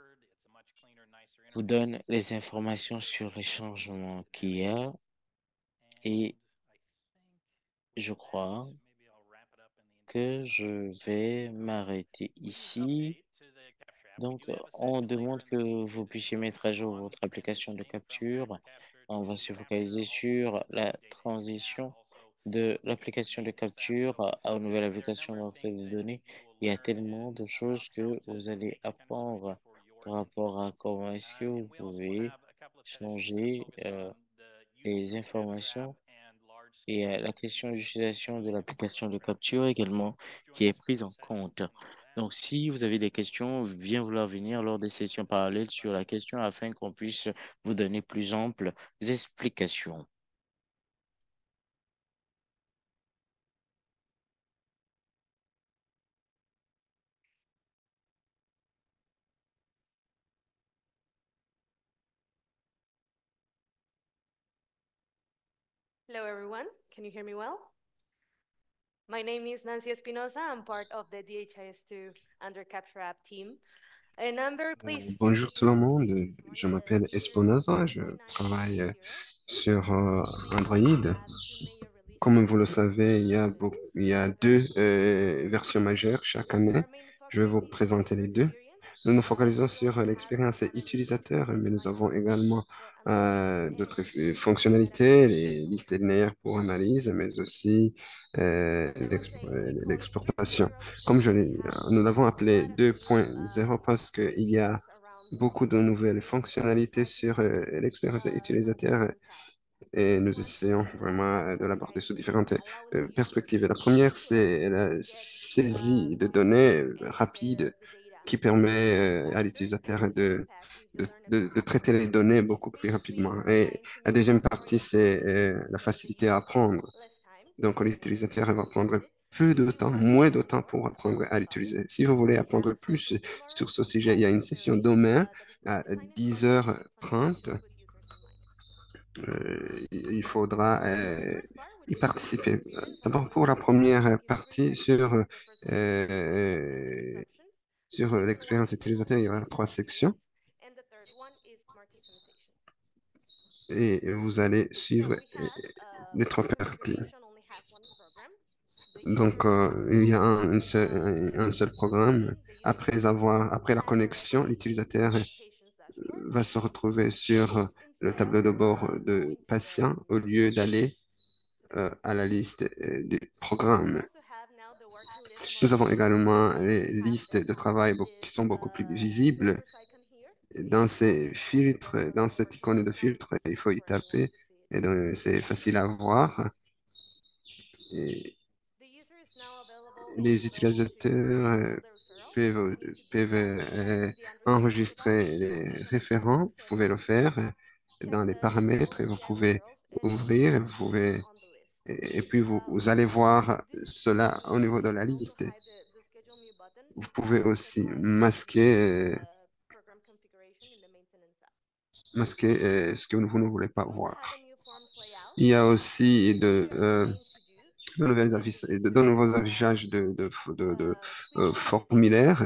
[SPEAKER 2] vous donne les informations sur les changements qu'il y a et je crois que je vais m'arrêter ici. Donc, euh, on demande que vous puissiez mettre à jour votre application de capture. On va se focaliser sur la transition de l'application de capture à à une nouvelle application d'entrée de données. Il y a tellement de choses que vous allez apprendre par rapport à comment est-ce que vous pouvez changer euh, les informations et euh, la question d'utilisation de l'application de capture également qui est prise en compte. Donc, si vous avez des questions, bien vouloir venir lors des sessions parallèles sur la question afin qu'on puisse vous donner plus amples explications.
[SPEAKER 6] Hello, everyone. Can you hear me well? My name is Nancy Espinosa. I'm part of the D H I S two Under Capture App team. And I'm very
[SPEAKER 7] Euh,
[SPEAKER 6] pleased
[SPEAKER 7] Bonjour
[SPEAKER 6] to
[SPEAKER 7] tout le
[SPEAKER 6] be
[SPEAKER 7] monde,
[SPEAKER 6] here this
[SPEAKER 7] je
[SPEAKER 6] morning.
[SPEAKER 7] m'appelle
[SPEAKER 6] The features
[SPEAKER 7] Esponaza, je
[SPEAKER 6] two point nine
[SPEAKER 7] travaille euh,
[SPEAKER 6] point zero
[SPEAKER 7] sur euh,
[SPEAKER 6] makes
[SPEAKER 7] Android.
[SPEAKER 6] have two major releases
[SPEAKER 7] Comme vous le
[SPEAKER 6] every year.
[SPEAKER 7] savez, il y a,
[SPEAKER 6] The
[SPEAKER 7] beau- il y a
[SPEAKER 6] November
[SPEAKER 7] deux
[SPEAKER 6] two point nine
[SPEAKER 7] euh,
[SPEAKER 6] version.
[SPEAKER 7] versions majeures chaque année.
[SPEAKER 6] Our main
[SPEAKER 7] Je vais
[SPEAKER 6] focus
[SPEAKER 7] vous
[SPEAKER 6] is the
[SPEAKER 7] présenter
[SPEAKER 6] user
[SPEAKER 7] les deux.
[SPEAKER 6] experience,
[SPEAKER 7] Nous nous
[SPEAKER 6] but
[SPEAKER 7] focalisons
[SPEAKER 6] we
[SPEAKER 7] sur
[SPEAKER 6] also have
[SPEAKER 7] l'expérience
[SPEAKER 6] some other
[SPEAKER 7] utilisateur, mais nous avons
[SPEAKER 6] functionalities
[SPEAKER 7] également
[SPEAKER 6] for
[SPEAKER 7] euh,
[SPEAKER 6] analysis
[SPEAKER 7] d'autres
[SPEAKER 6] and
[SPEAKER 7] f-
[SPEAKER 6] data
[SPEAKER 7] fonctionnalités, les
[SPEAKER 6] visualization.
[SPEAKER 7] listes linéaires pour analyse, mais aussi euh,
[SPEAKER 6] As I was
[SPEAKER 7] l'exp-
[SPEAKER 6] saying,
[SPEAKER 7] euh,
[SPEAKER 6] we call it
[SPEAKER 7] l'exportation.
[SPEAKER 6] two point zero
[SPEAKER 7] Comme je
[SPEAKER 6] because
[SPEAKER 7] l'ai,
[SPEAKER 6] we have
[SPEAKER 7] nous l'avons
[SPEAKER 6] a
[SPEAKER 7] appelé
[SPEAKER 6] lot of new
[SPEAKER 7] deux point zéro
[SPEAKER 6] uh,
[SPEAKER 7] parce
[SPEAKER 6] new
[SPEAKER 7] qu'il y a
[SPEAKER 6] features around
[SPEAKER 7] beaucoup de nouvelles
[SPEAKER 6] personalization. So we
[SPEAKER 7] fonctionnalités
[SPEAKER 6] try to
[SPEAKER 7] sur
[SPEAKER 6] make
[SPEAKER 7] euh, l'expérience
[SPEAKER 6] uh, the
[SPEAKER 7] utilisateur
[SPEAKER 6] most on top. The
[SPEAKER 7] et
[SPEAKER 6] first
[SPEAKER 7] nous
[SPEAKER 6] one
[SPEAKER 7] essayons
[SPEAKER 6] is
[SPEAKER 7] vraiment euh,
[SPEAKER 6] advanced
[SPEAKER 7] de l'aborder sous
[SPEAKER 6] advertising,
[SPEAKER 7] différentes
[SPEAKER 6] allowing
[SPEAKER 7] euh,
[SPEAKER 6] users
[SPEAKER 7] perspectives. Et la
[SPEAKER 6] to
[SPEAKER 7] première,
[SPEAKER 6] influence
[SPEAKER 7] c'est la
[SPEAKER 6] get uh,
[SPEAKER 7] saisie de données
[SPEAKER 6] content
[SPEAKER 7] euh,
[SPEAKER 6] and the,
[SPEAKER 7] rapide
[SPEAKER 6] the data
[SPEAKER 7] qui permet euh, à
[SPEAKER 6] faster.
[SPEAKER 7] l'utilisateur
[SPEAKER 6] The second
[SPEAKER 7] de,
[SPEAKER 6] path is the
[SPEAKER 7] de,
[SPEAKER 6] learn
[SPEAKER 7] de- de
[SPEAKER 6] efficiency.
[SPEAKER 7] traiter les données
[SPEAKER 6] It
[SPEAKER 7] beaucoup plus
[SPEAKER 6] basically
[SPEAKER 7] rapidement.
[SPEAKER 6] we're
[SPEAKER 7] Et
[SPEAKER 6] trying to
[SPEAKER 7] la
[SPEAKER 6] make
[SPEAKER 7] deuxième
[SPEAKER 6] more
[SPEAKER 7] partie, c'est
[SPEAKER 6] information
[SPEAKER 7] euh, la
[SPEAKER 6] in
[SPEAKER 7] facilité à apprendre.
[SPEAKER 6] less time
[SPEAKER 7] Donc,
[SPEAKER 6] and
[SPEAKER 7] l'utilisateur va
[SPEAKER 6] more
[SPEAKER 7] prendre
[SPEAKER 6] effective.
[SPEAKER 7] peu
[SPEAKER 6] The
[SPEAKER 7] de
[SPEAKER 6] third
[SPEAKER 7] temps,
[SPEAKER 6] one
[SPEAKER 7] moins de
[SPEAKER 6] is
[SPEAKER 7] temps pour apprendre à
[SPEAKER 6] tomorrow.
[SPEAKER 7] l'utiliser. Si vous voulez
[SPEAKER 6] We have
[SPEAKER 7] apprendre
[SPEAKER 6] a
[SPEAKER 7] plus
[SPEAKER 6] session tomorrow
[SPEAKER 7] sur ce sujet, il y
[SPEAKER 6] called
[SPEAKER 7] a une
[SPEAKER 6] User
[SPEAKER 7] session demain
[SPEAKER 6] uh, that is more
[SPEAKER 7] à
[SPEAKER 6] designed
[SPEAKER 7] dix
[SPEAKER 6] for
[SPEAKER 7] heures
[SPEAKER 6] having fun
[SPEAKER 7] trente.
[SPEAKER 6] sessions with users in mind.
[SPEAKER 7] Euh, il faudra
[SPEAKER 6] So the
[SPEAKER 7] euh,
[SPEAKER 6] first part,
[SPEAKER 7] y
[SPEAKER 6] which is the user
[SPEAKER 7] participer.
[SPEAKER 6] experience,
[SPEAKER 7] D'abord,
[SPEAKER 6] allows
[SPEAKER 7] pour la
[SPEAKER 6] users to
[SPEAKER 7] première
[SPEAKER 6] in a brief
[SPEAKER 7] partie
[SPEAKER 6] session
[SPEAKER 7] sur,
[SPEAKER 6] choose the personalized experience with some release
[SPEAKER 7] euh,
[SPEAKER 6] options. The
[SPEAKER 7] sur
[SPEAKER 6] second one
[SPEAKER 7] l'expérience
[SPEAKER 6] is
[SPEAKER 7] utilisateur, il y aura
[SPEAKER 6] user
[SPEAKER 7] trois sections
[SPEAKER 6] experience. And the third one is smart customization.
[SPEAKER 7] et vous allez
[SPEAKER 6] So
[SPEAKER 7] suivre
[SPEAKER 6] we
[SPEAKER 7] euh,
[SPEAKER 6] have, uh,
[SPEAKER 7] les trois
[SPEAKER 6] this
[SPEAKER 7] parties.
[SPEAKER 6] organization only has one program,
[SPEAKER 7] Donc, euh, il y a un, une seul, un, un seul programme. Après avoir, après la connexion, l'utilisateur va se retrouver sur le tableau de bord de patients au lieu d'aller euh, à la liste euh, des programmes. Nous avons également les listes de travail beau- qui sont beaucoup plus visibles. Dans ces filtres, dans cette icône de filtre, il faut y taper et donc c'est facile à voir. Et les utilisateurs euh, peuvent, peuvent euh, enregistrer les référents. Vous pouvez le faire dans les paramètres et vous pouvez ouvrir et vous pouvez et, et puis vous, vous allez voir cela au niveau de la liste. Vous pouvez aussi masquer, euh, masquer euh, ce que vous ne voulez pas voir. Il y a aussi de, euh, de, nouvelles affiches, de, de nouveaux affichages de, de, de, de, euh, formulaires.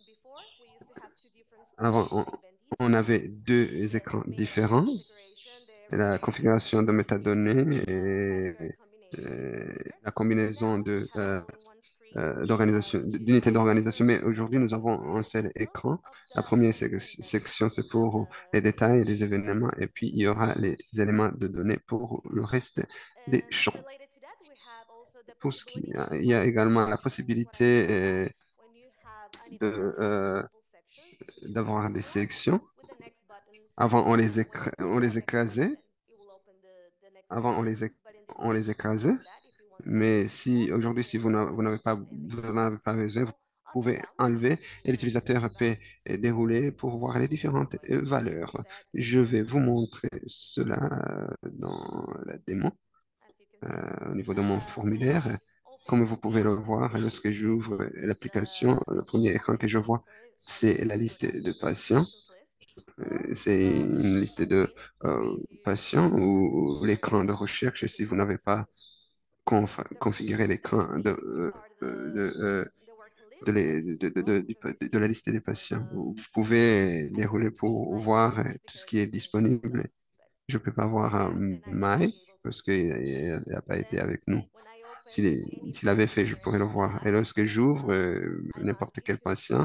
[SPEAKER 7] Avant, on, on avait deux écrans différents. La configuration de métadonnées et, et la combinaison de, euh, euh, d'organisation, d'unités d'organisation. Mais aujourd'hui, nous avons un seul écran. La première sec- section, c'est pour les détails et les événements. Et puis, il y aura les éléments de données pour le reste des champs. Pour ce qui, il y a également la possibilité euh, de, euh, d'avoir des sélections. Avant, on les, écra- on les écrasait. Avant, on les, éc- on les écrasait. Mais si aujourd'hui, si vous n'a- vous n'avez pas, vous n'en avez pas besoin, vous pouvez enlever et l'utilisateur peut euh, dérouler pour voir les différentes euh, valeurs. Je vais vous montrer cela euh, dans la démo euh, au niveau de mon formulaire. Comme vous pouvez le voir, lorsque j'ouvre l'application, le premier écran que je vois, c'est la liste de patients. Euh, C'est une liste de euh, patients ou, ou l'écran de recherche si vous n'avez pas conf- configuré l'écran de, euh, de, euh, de, les- de, de, de- du- de la liste des patients. Vous pouvez dérouler pour voir euh, tout ce qui est disponible. Je ne peux pas voir un Mike parce qu'il n'a pas été avec nous. S'il est- s'il avait fait, je pourrais le voir. Et lorsque j'ouvre euh, n'importe quel patient,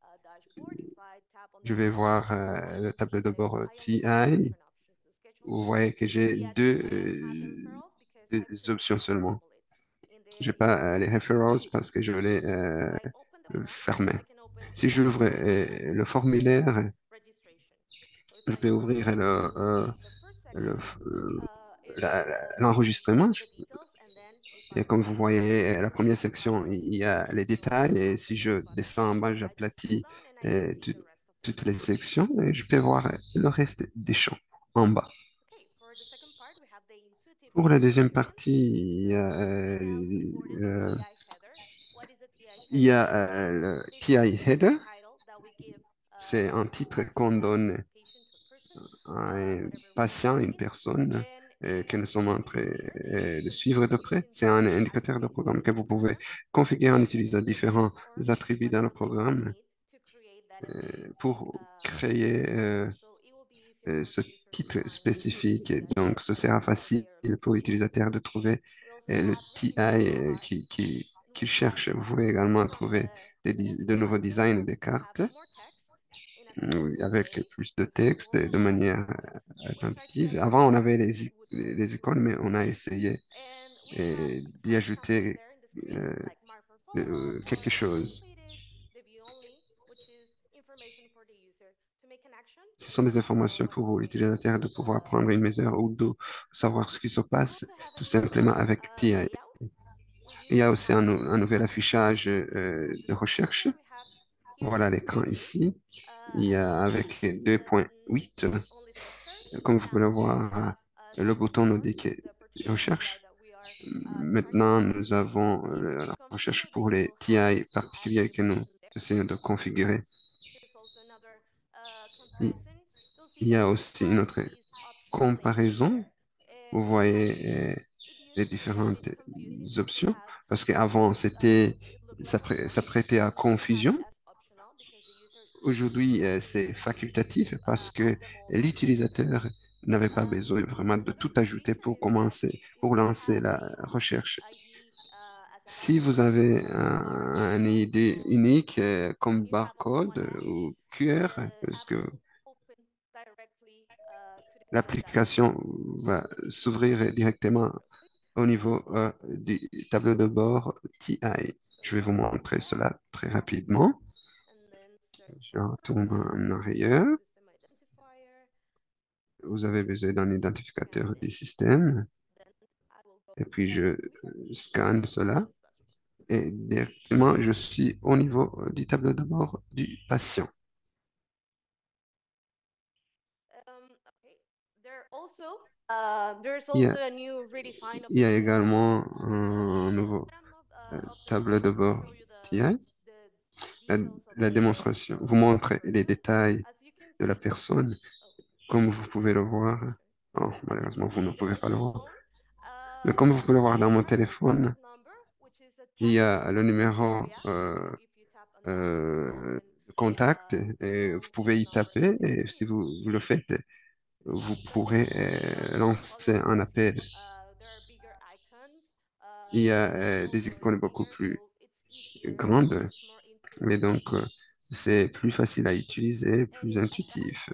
[SPEAKER 7] je vais voir euh, le tableau de bord T I. Vous voyez que j'ai deux, euh, deux options seulement. Je n'ai pas euh, les referrals parce que je l'ai euh, fermé. Si j'ouvre euh, le formulaire, je peux ouvrir le, euh, le, euh, la- la- l'enregistrement. Je- Et comme vous voyez, euh, la première section, il y a les détails. Et si je descends en bas, j'aplatis euh, tout- toutes les sections et je peux voir le reste des champs en bas. Pour la deuxième partie, il y a, euh, euh, il y a euh, le T I header. C'est un titre qu'on donne à un patient, une personne euh, que nous sommes en train euh, de suivre de près. C'est un indicateur de programme que vous pouvez configurer en utilisant différents attributs dans le programme euh, pour créer euh, euh, ce titre spécifique. Donc, ce sera facile pour l'utilisateur de trouver euh, le T I euh, qui, qui, qu'il cherche. Vous pouvez également trouver des, dis- de nouveaux designs des cartes euh, avec plus de texte et de manière euh, attentive. Avant, on avait les, i- les icônes, mais on a essayé euh, d'y ajouter euh, de- quelque chose. Ce sont des informations pour l'utilisateur de pouvoir prendre une mesure ou de savoir ce qui se passe tout simplement avec T I. Il y a aussi un, nou- un nouvel affichage euh, de recherche. Voilà l'écran ici. Il y a avec deux point huit, comme vous pouvez le voir, euh, le bouton nous dit que recherche. Maintenant, nous avons euh, la recherche pour les T I particuliers que nous essayons de configurer. Il il y a aussi une autre comparaison. Vous voyez euh, les différentes options. Parce qu'avant, c'était, ça, prê- ça prêtait à confusion. Aujourd'hui, euh, c'est facultatif parce que l'utilisateur n'avait pas besoin vraiment de tout ajouter pour commencer, pour lancer la recherche. Si vous avez un, un I D unique euh, comme barcode euh, ou Q R, parce que l'application va s'ouvrir directement au niveau euh, du tableau de bord T I. Je vais vous montrer cela très rapidement. Je retourne en arrière. Vous avez besoin d'un identificateur du système. Et puis, je scanne cela. Et directement, je suis au niveau du tableau de bord du patient. Il y a, il y a également un nouveau euh, tableau de bord T I. La, la démonstration vous montre les détails de la personne. Comme vous pouvez le voir, oh, malheureusement, vous ne pouvez pas le voir. Mais comme vous pouvez le voir dans mon téléphone, il y a le numéro euh, euh, contact et vous pouvez y taper et si vous, vous le faites, vous pourrez euh, lancer un appel. Il y a euh, des icônes beaucoup plus grandes et donc euh, c'est plus facile à utiliser, plus intuitif.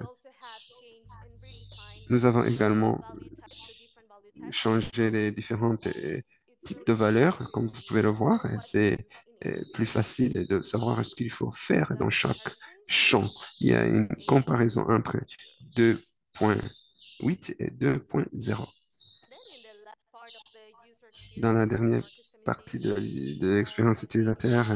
[SPEAKER 7] Nous avons également changé les différents euh, types de valeurs, comme vous pouvez le voir. et C'est euh, plus facile de savoir ce qu'il faut faire dans chaque champ. Il y a une comparaison entre deux point huit et deux point zéro. Dans la dernière partie de, de l'expérience utilisateur,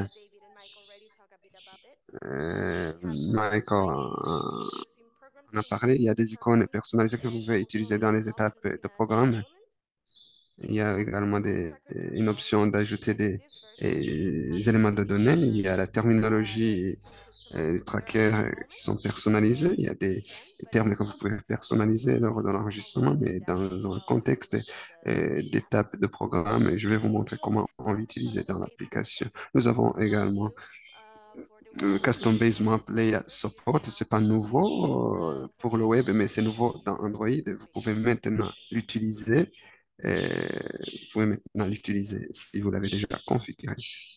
[SPEAKER 7] euh, Michael en a parlé, il y a des icônes personnalisées que vous pouvez utiliser dans les étapes de programme. Il y a également des, une option d'ajouter des, des éléments de données. Il y a la terminologie euh, des trackers qui sont personnalisés. Il y a des termes que vous pouvez personnaliser lors de l'enregistrement, mais dans un contexte euh, d'étape de programme. Et je vais vous montrer comment on l'utilise dans l'application. Nous avons également le Custom Base Map Layout Support. C'est pas nouveau euh, pour le web, mais c'est nouveau dans Android. Vous pouvez maintenant l'utiliser. Et vous pouvez maintenant l'utiliser si vous l'avez déjà configuré.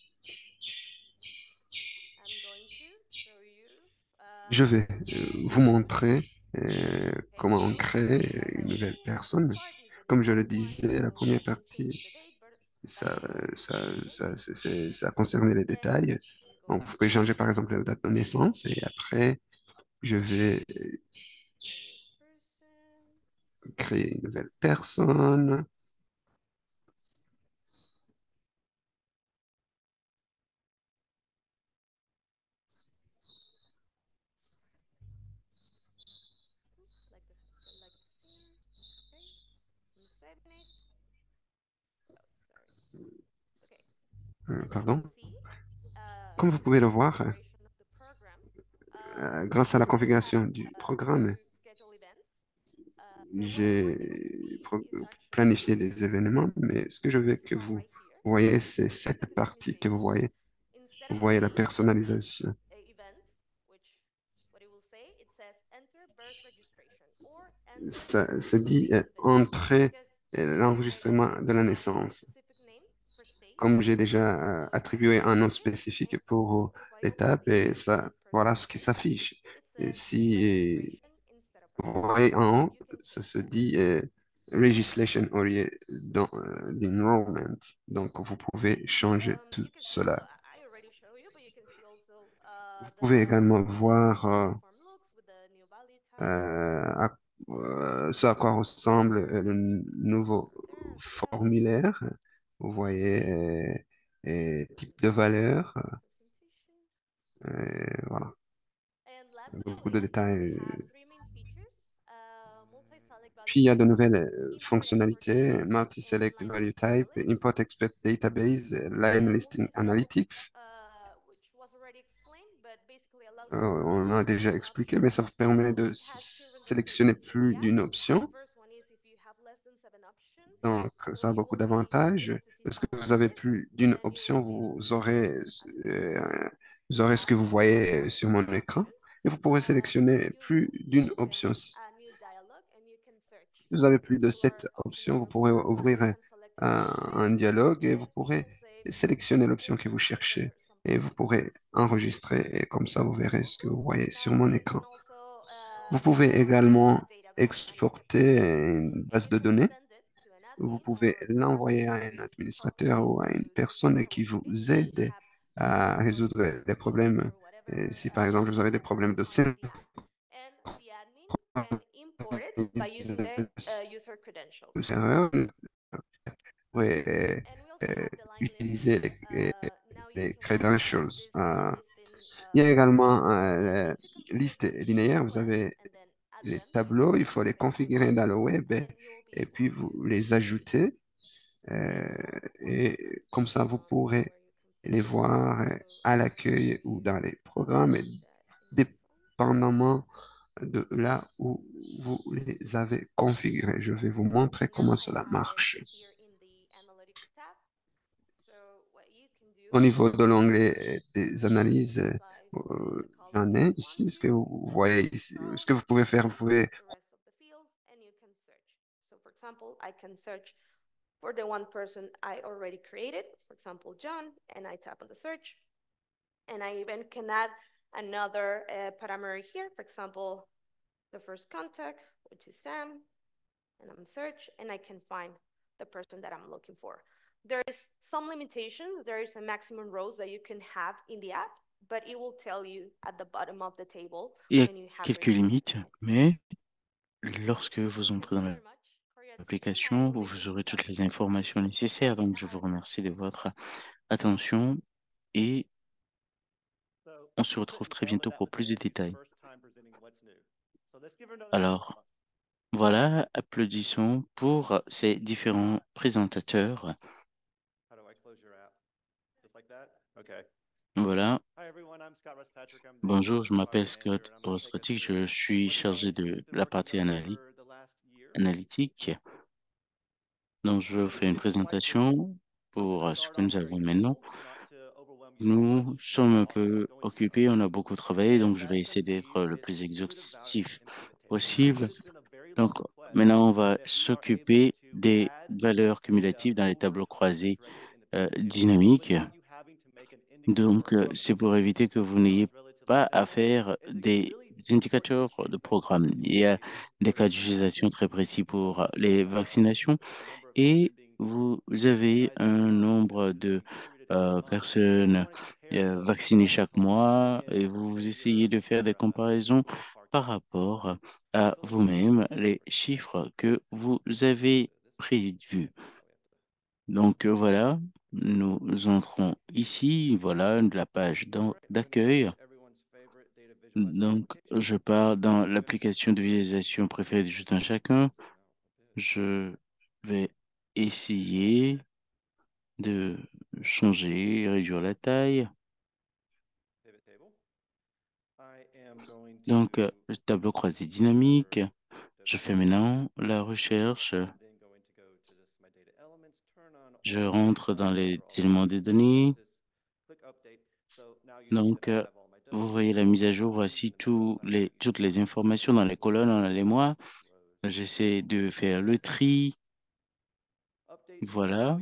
[SPEAKER 7] Je vais euh, vous montrer euh, comment on crée une nouvelle personne. Comme je le disais, la première partie, ça, ça, ça, c'est- c'est- ça concernait les détails. On peut changer par exemple la date de naissance et après, je vais créer une nouvelle personne. Euh, pardon. Comme vous pouvez le voir, euh, grâce à la configuration du programme, j'ai pro- planifié des événements, mais ce que je veux que vous voyez, c'est cette partie que vous voyez. Vous voyez la personnalisation. Ça, ça dit euh, entrer euh, l'enregistrement de la naissance. Comme j'ai déjà euh, attribué un nom spécifique pour l'étape, et ça, voilà ce qui s'affiche. Et si vous voyez en haut, ça se dit euh, Legislation Oriented Enrollment. Donc, vous pouvez changer tout cela. Vous pouvez également voir euh, euh, à- euh, ce à quoi ressemble euh, le nouveau formulaire. Vous voyez euh, euh, type de valeur. euh, voilà, beaucoup de détails. Puis il y a de nouvelles euh, fonctionnalités, Multi-Select Value Type, Import Expert Database, Line Listing Analytics. Euh, on a déjà expliqué, mais ça vous permet de s- sélectionner plus d'une option. Donc, ça a beaucoup d'avantages. Parce que vous avez plus d'une option, vous aurez, euh, vous aurez ce que vous voyez sur mon écran. Et vous pourrez sélectionner plus d'une option. Si vous avez plus de sept options, vous pourrez ouvrir un, un dialogue et vous pourrez sélectionnez l'option que vous cherchez et vous pourrez enregistrer et comme ça vous verrez ce que vous voyez sur mon écran. Vous pouvez également exporter une base de données. Vous pouvez l'envoyer à un administrateur ou à une personne qui vous aide à résoudre les problèmes. Et si par exemple vous avez des problèmes de synchronisation,
[SPEAKER 6] By using the uh, user credentials.
[SPEAKER 7] vous pouvez euh, utiliser les, les credentials. Euh, il y a également euh, la liste linéaire. Vous avez les tableaux, il faut les configurer dans le web et, et puis vous les ajoutez. Euh, et comme ça, vous pourrez les voir euh, à l'accueil ou dans les programmes, et dépendamment de là où vous les avez configurés. Je vais vous montrer comment cela marche. Au niveau de l'onglet des analyses, euh, j'en ai ici. Ce que vous voyez ici, ce que vous pouvez faire, vous pouvez
[SPEAKER 6] For example, I can search for the one person I already created, for example, John, and I tap on the search. And I even can add another uh, parameter here, for example, the first contact, which is Sam, and I'm search, and I can find the person that I'm looking for. There is some limitations. There is a maximum rows that you can have in the app, but it will tell you at the bottom of the table
[SPEAKER 2] Il y a
[SPEAKER 6] when you have
[SPEAKER 2] quelques
[SPEAKER 6] reached.
[SPEAKER 2] limites, mais lorsque vous entrez dans l'application, vous aurez toutes les informations nécessaires. Donc, je vous remercie de votre attention et on se retrouve très bientôt pour plus de détails. Alors, voilà, applaudissons pour ces différents présentateurs. Voilà. Bonjour, je m'appelle Scott Rosrotic, je suis chargé de la partie analy- analytique. Donc, je vous fais une présentation pour ce que nous avons maintenant. Nous sommes un peu occupés, on a beaucoup travaillé, donc je vais essayer d'être le plus exhaustif possible. Donc, maintenant, on va s'occuper des valeurs cumulatives dans les tableaux croisés euh, dynamiques. Donc, euh, c'est pour éviter que vous n'ayez pas à faire des indicateurs de programme. Il y a des cas d'utilisation très précis pour les vaccinations et vous avez un nombre de euh, personnes euh, vaccinées chaque mois et vous, vous essayez de faire des comparaisons par rapport à vous-même, les chiffres que vous avez prévus. Donc euh, voilà, nous entrons ici, voilà la page d'en- d'accueil. Donc je pars dans l'application de visualisation préférée de tout un chacun. Je vais essayer de changer, réduire la taille. Donc, euh, le tableau croisé dynamique. Je fais maintenant la recherche. Je rentre dans les éléments des données. Donc, euh, vous voyez la mise à jour. Voici tous les, toutes les informations dans les colonnes. On a les mois. J'essaie de faire le tri. Voilà.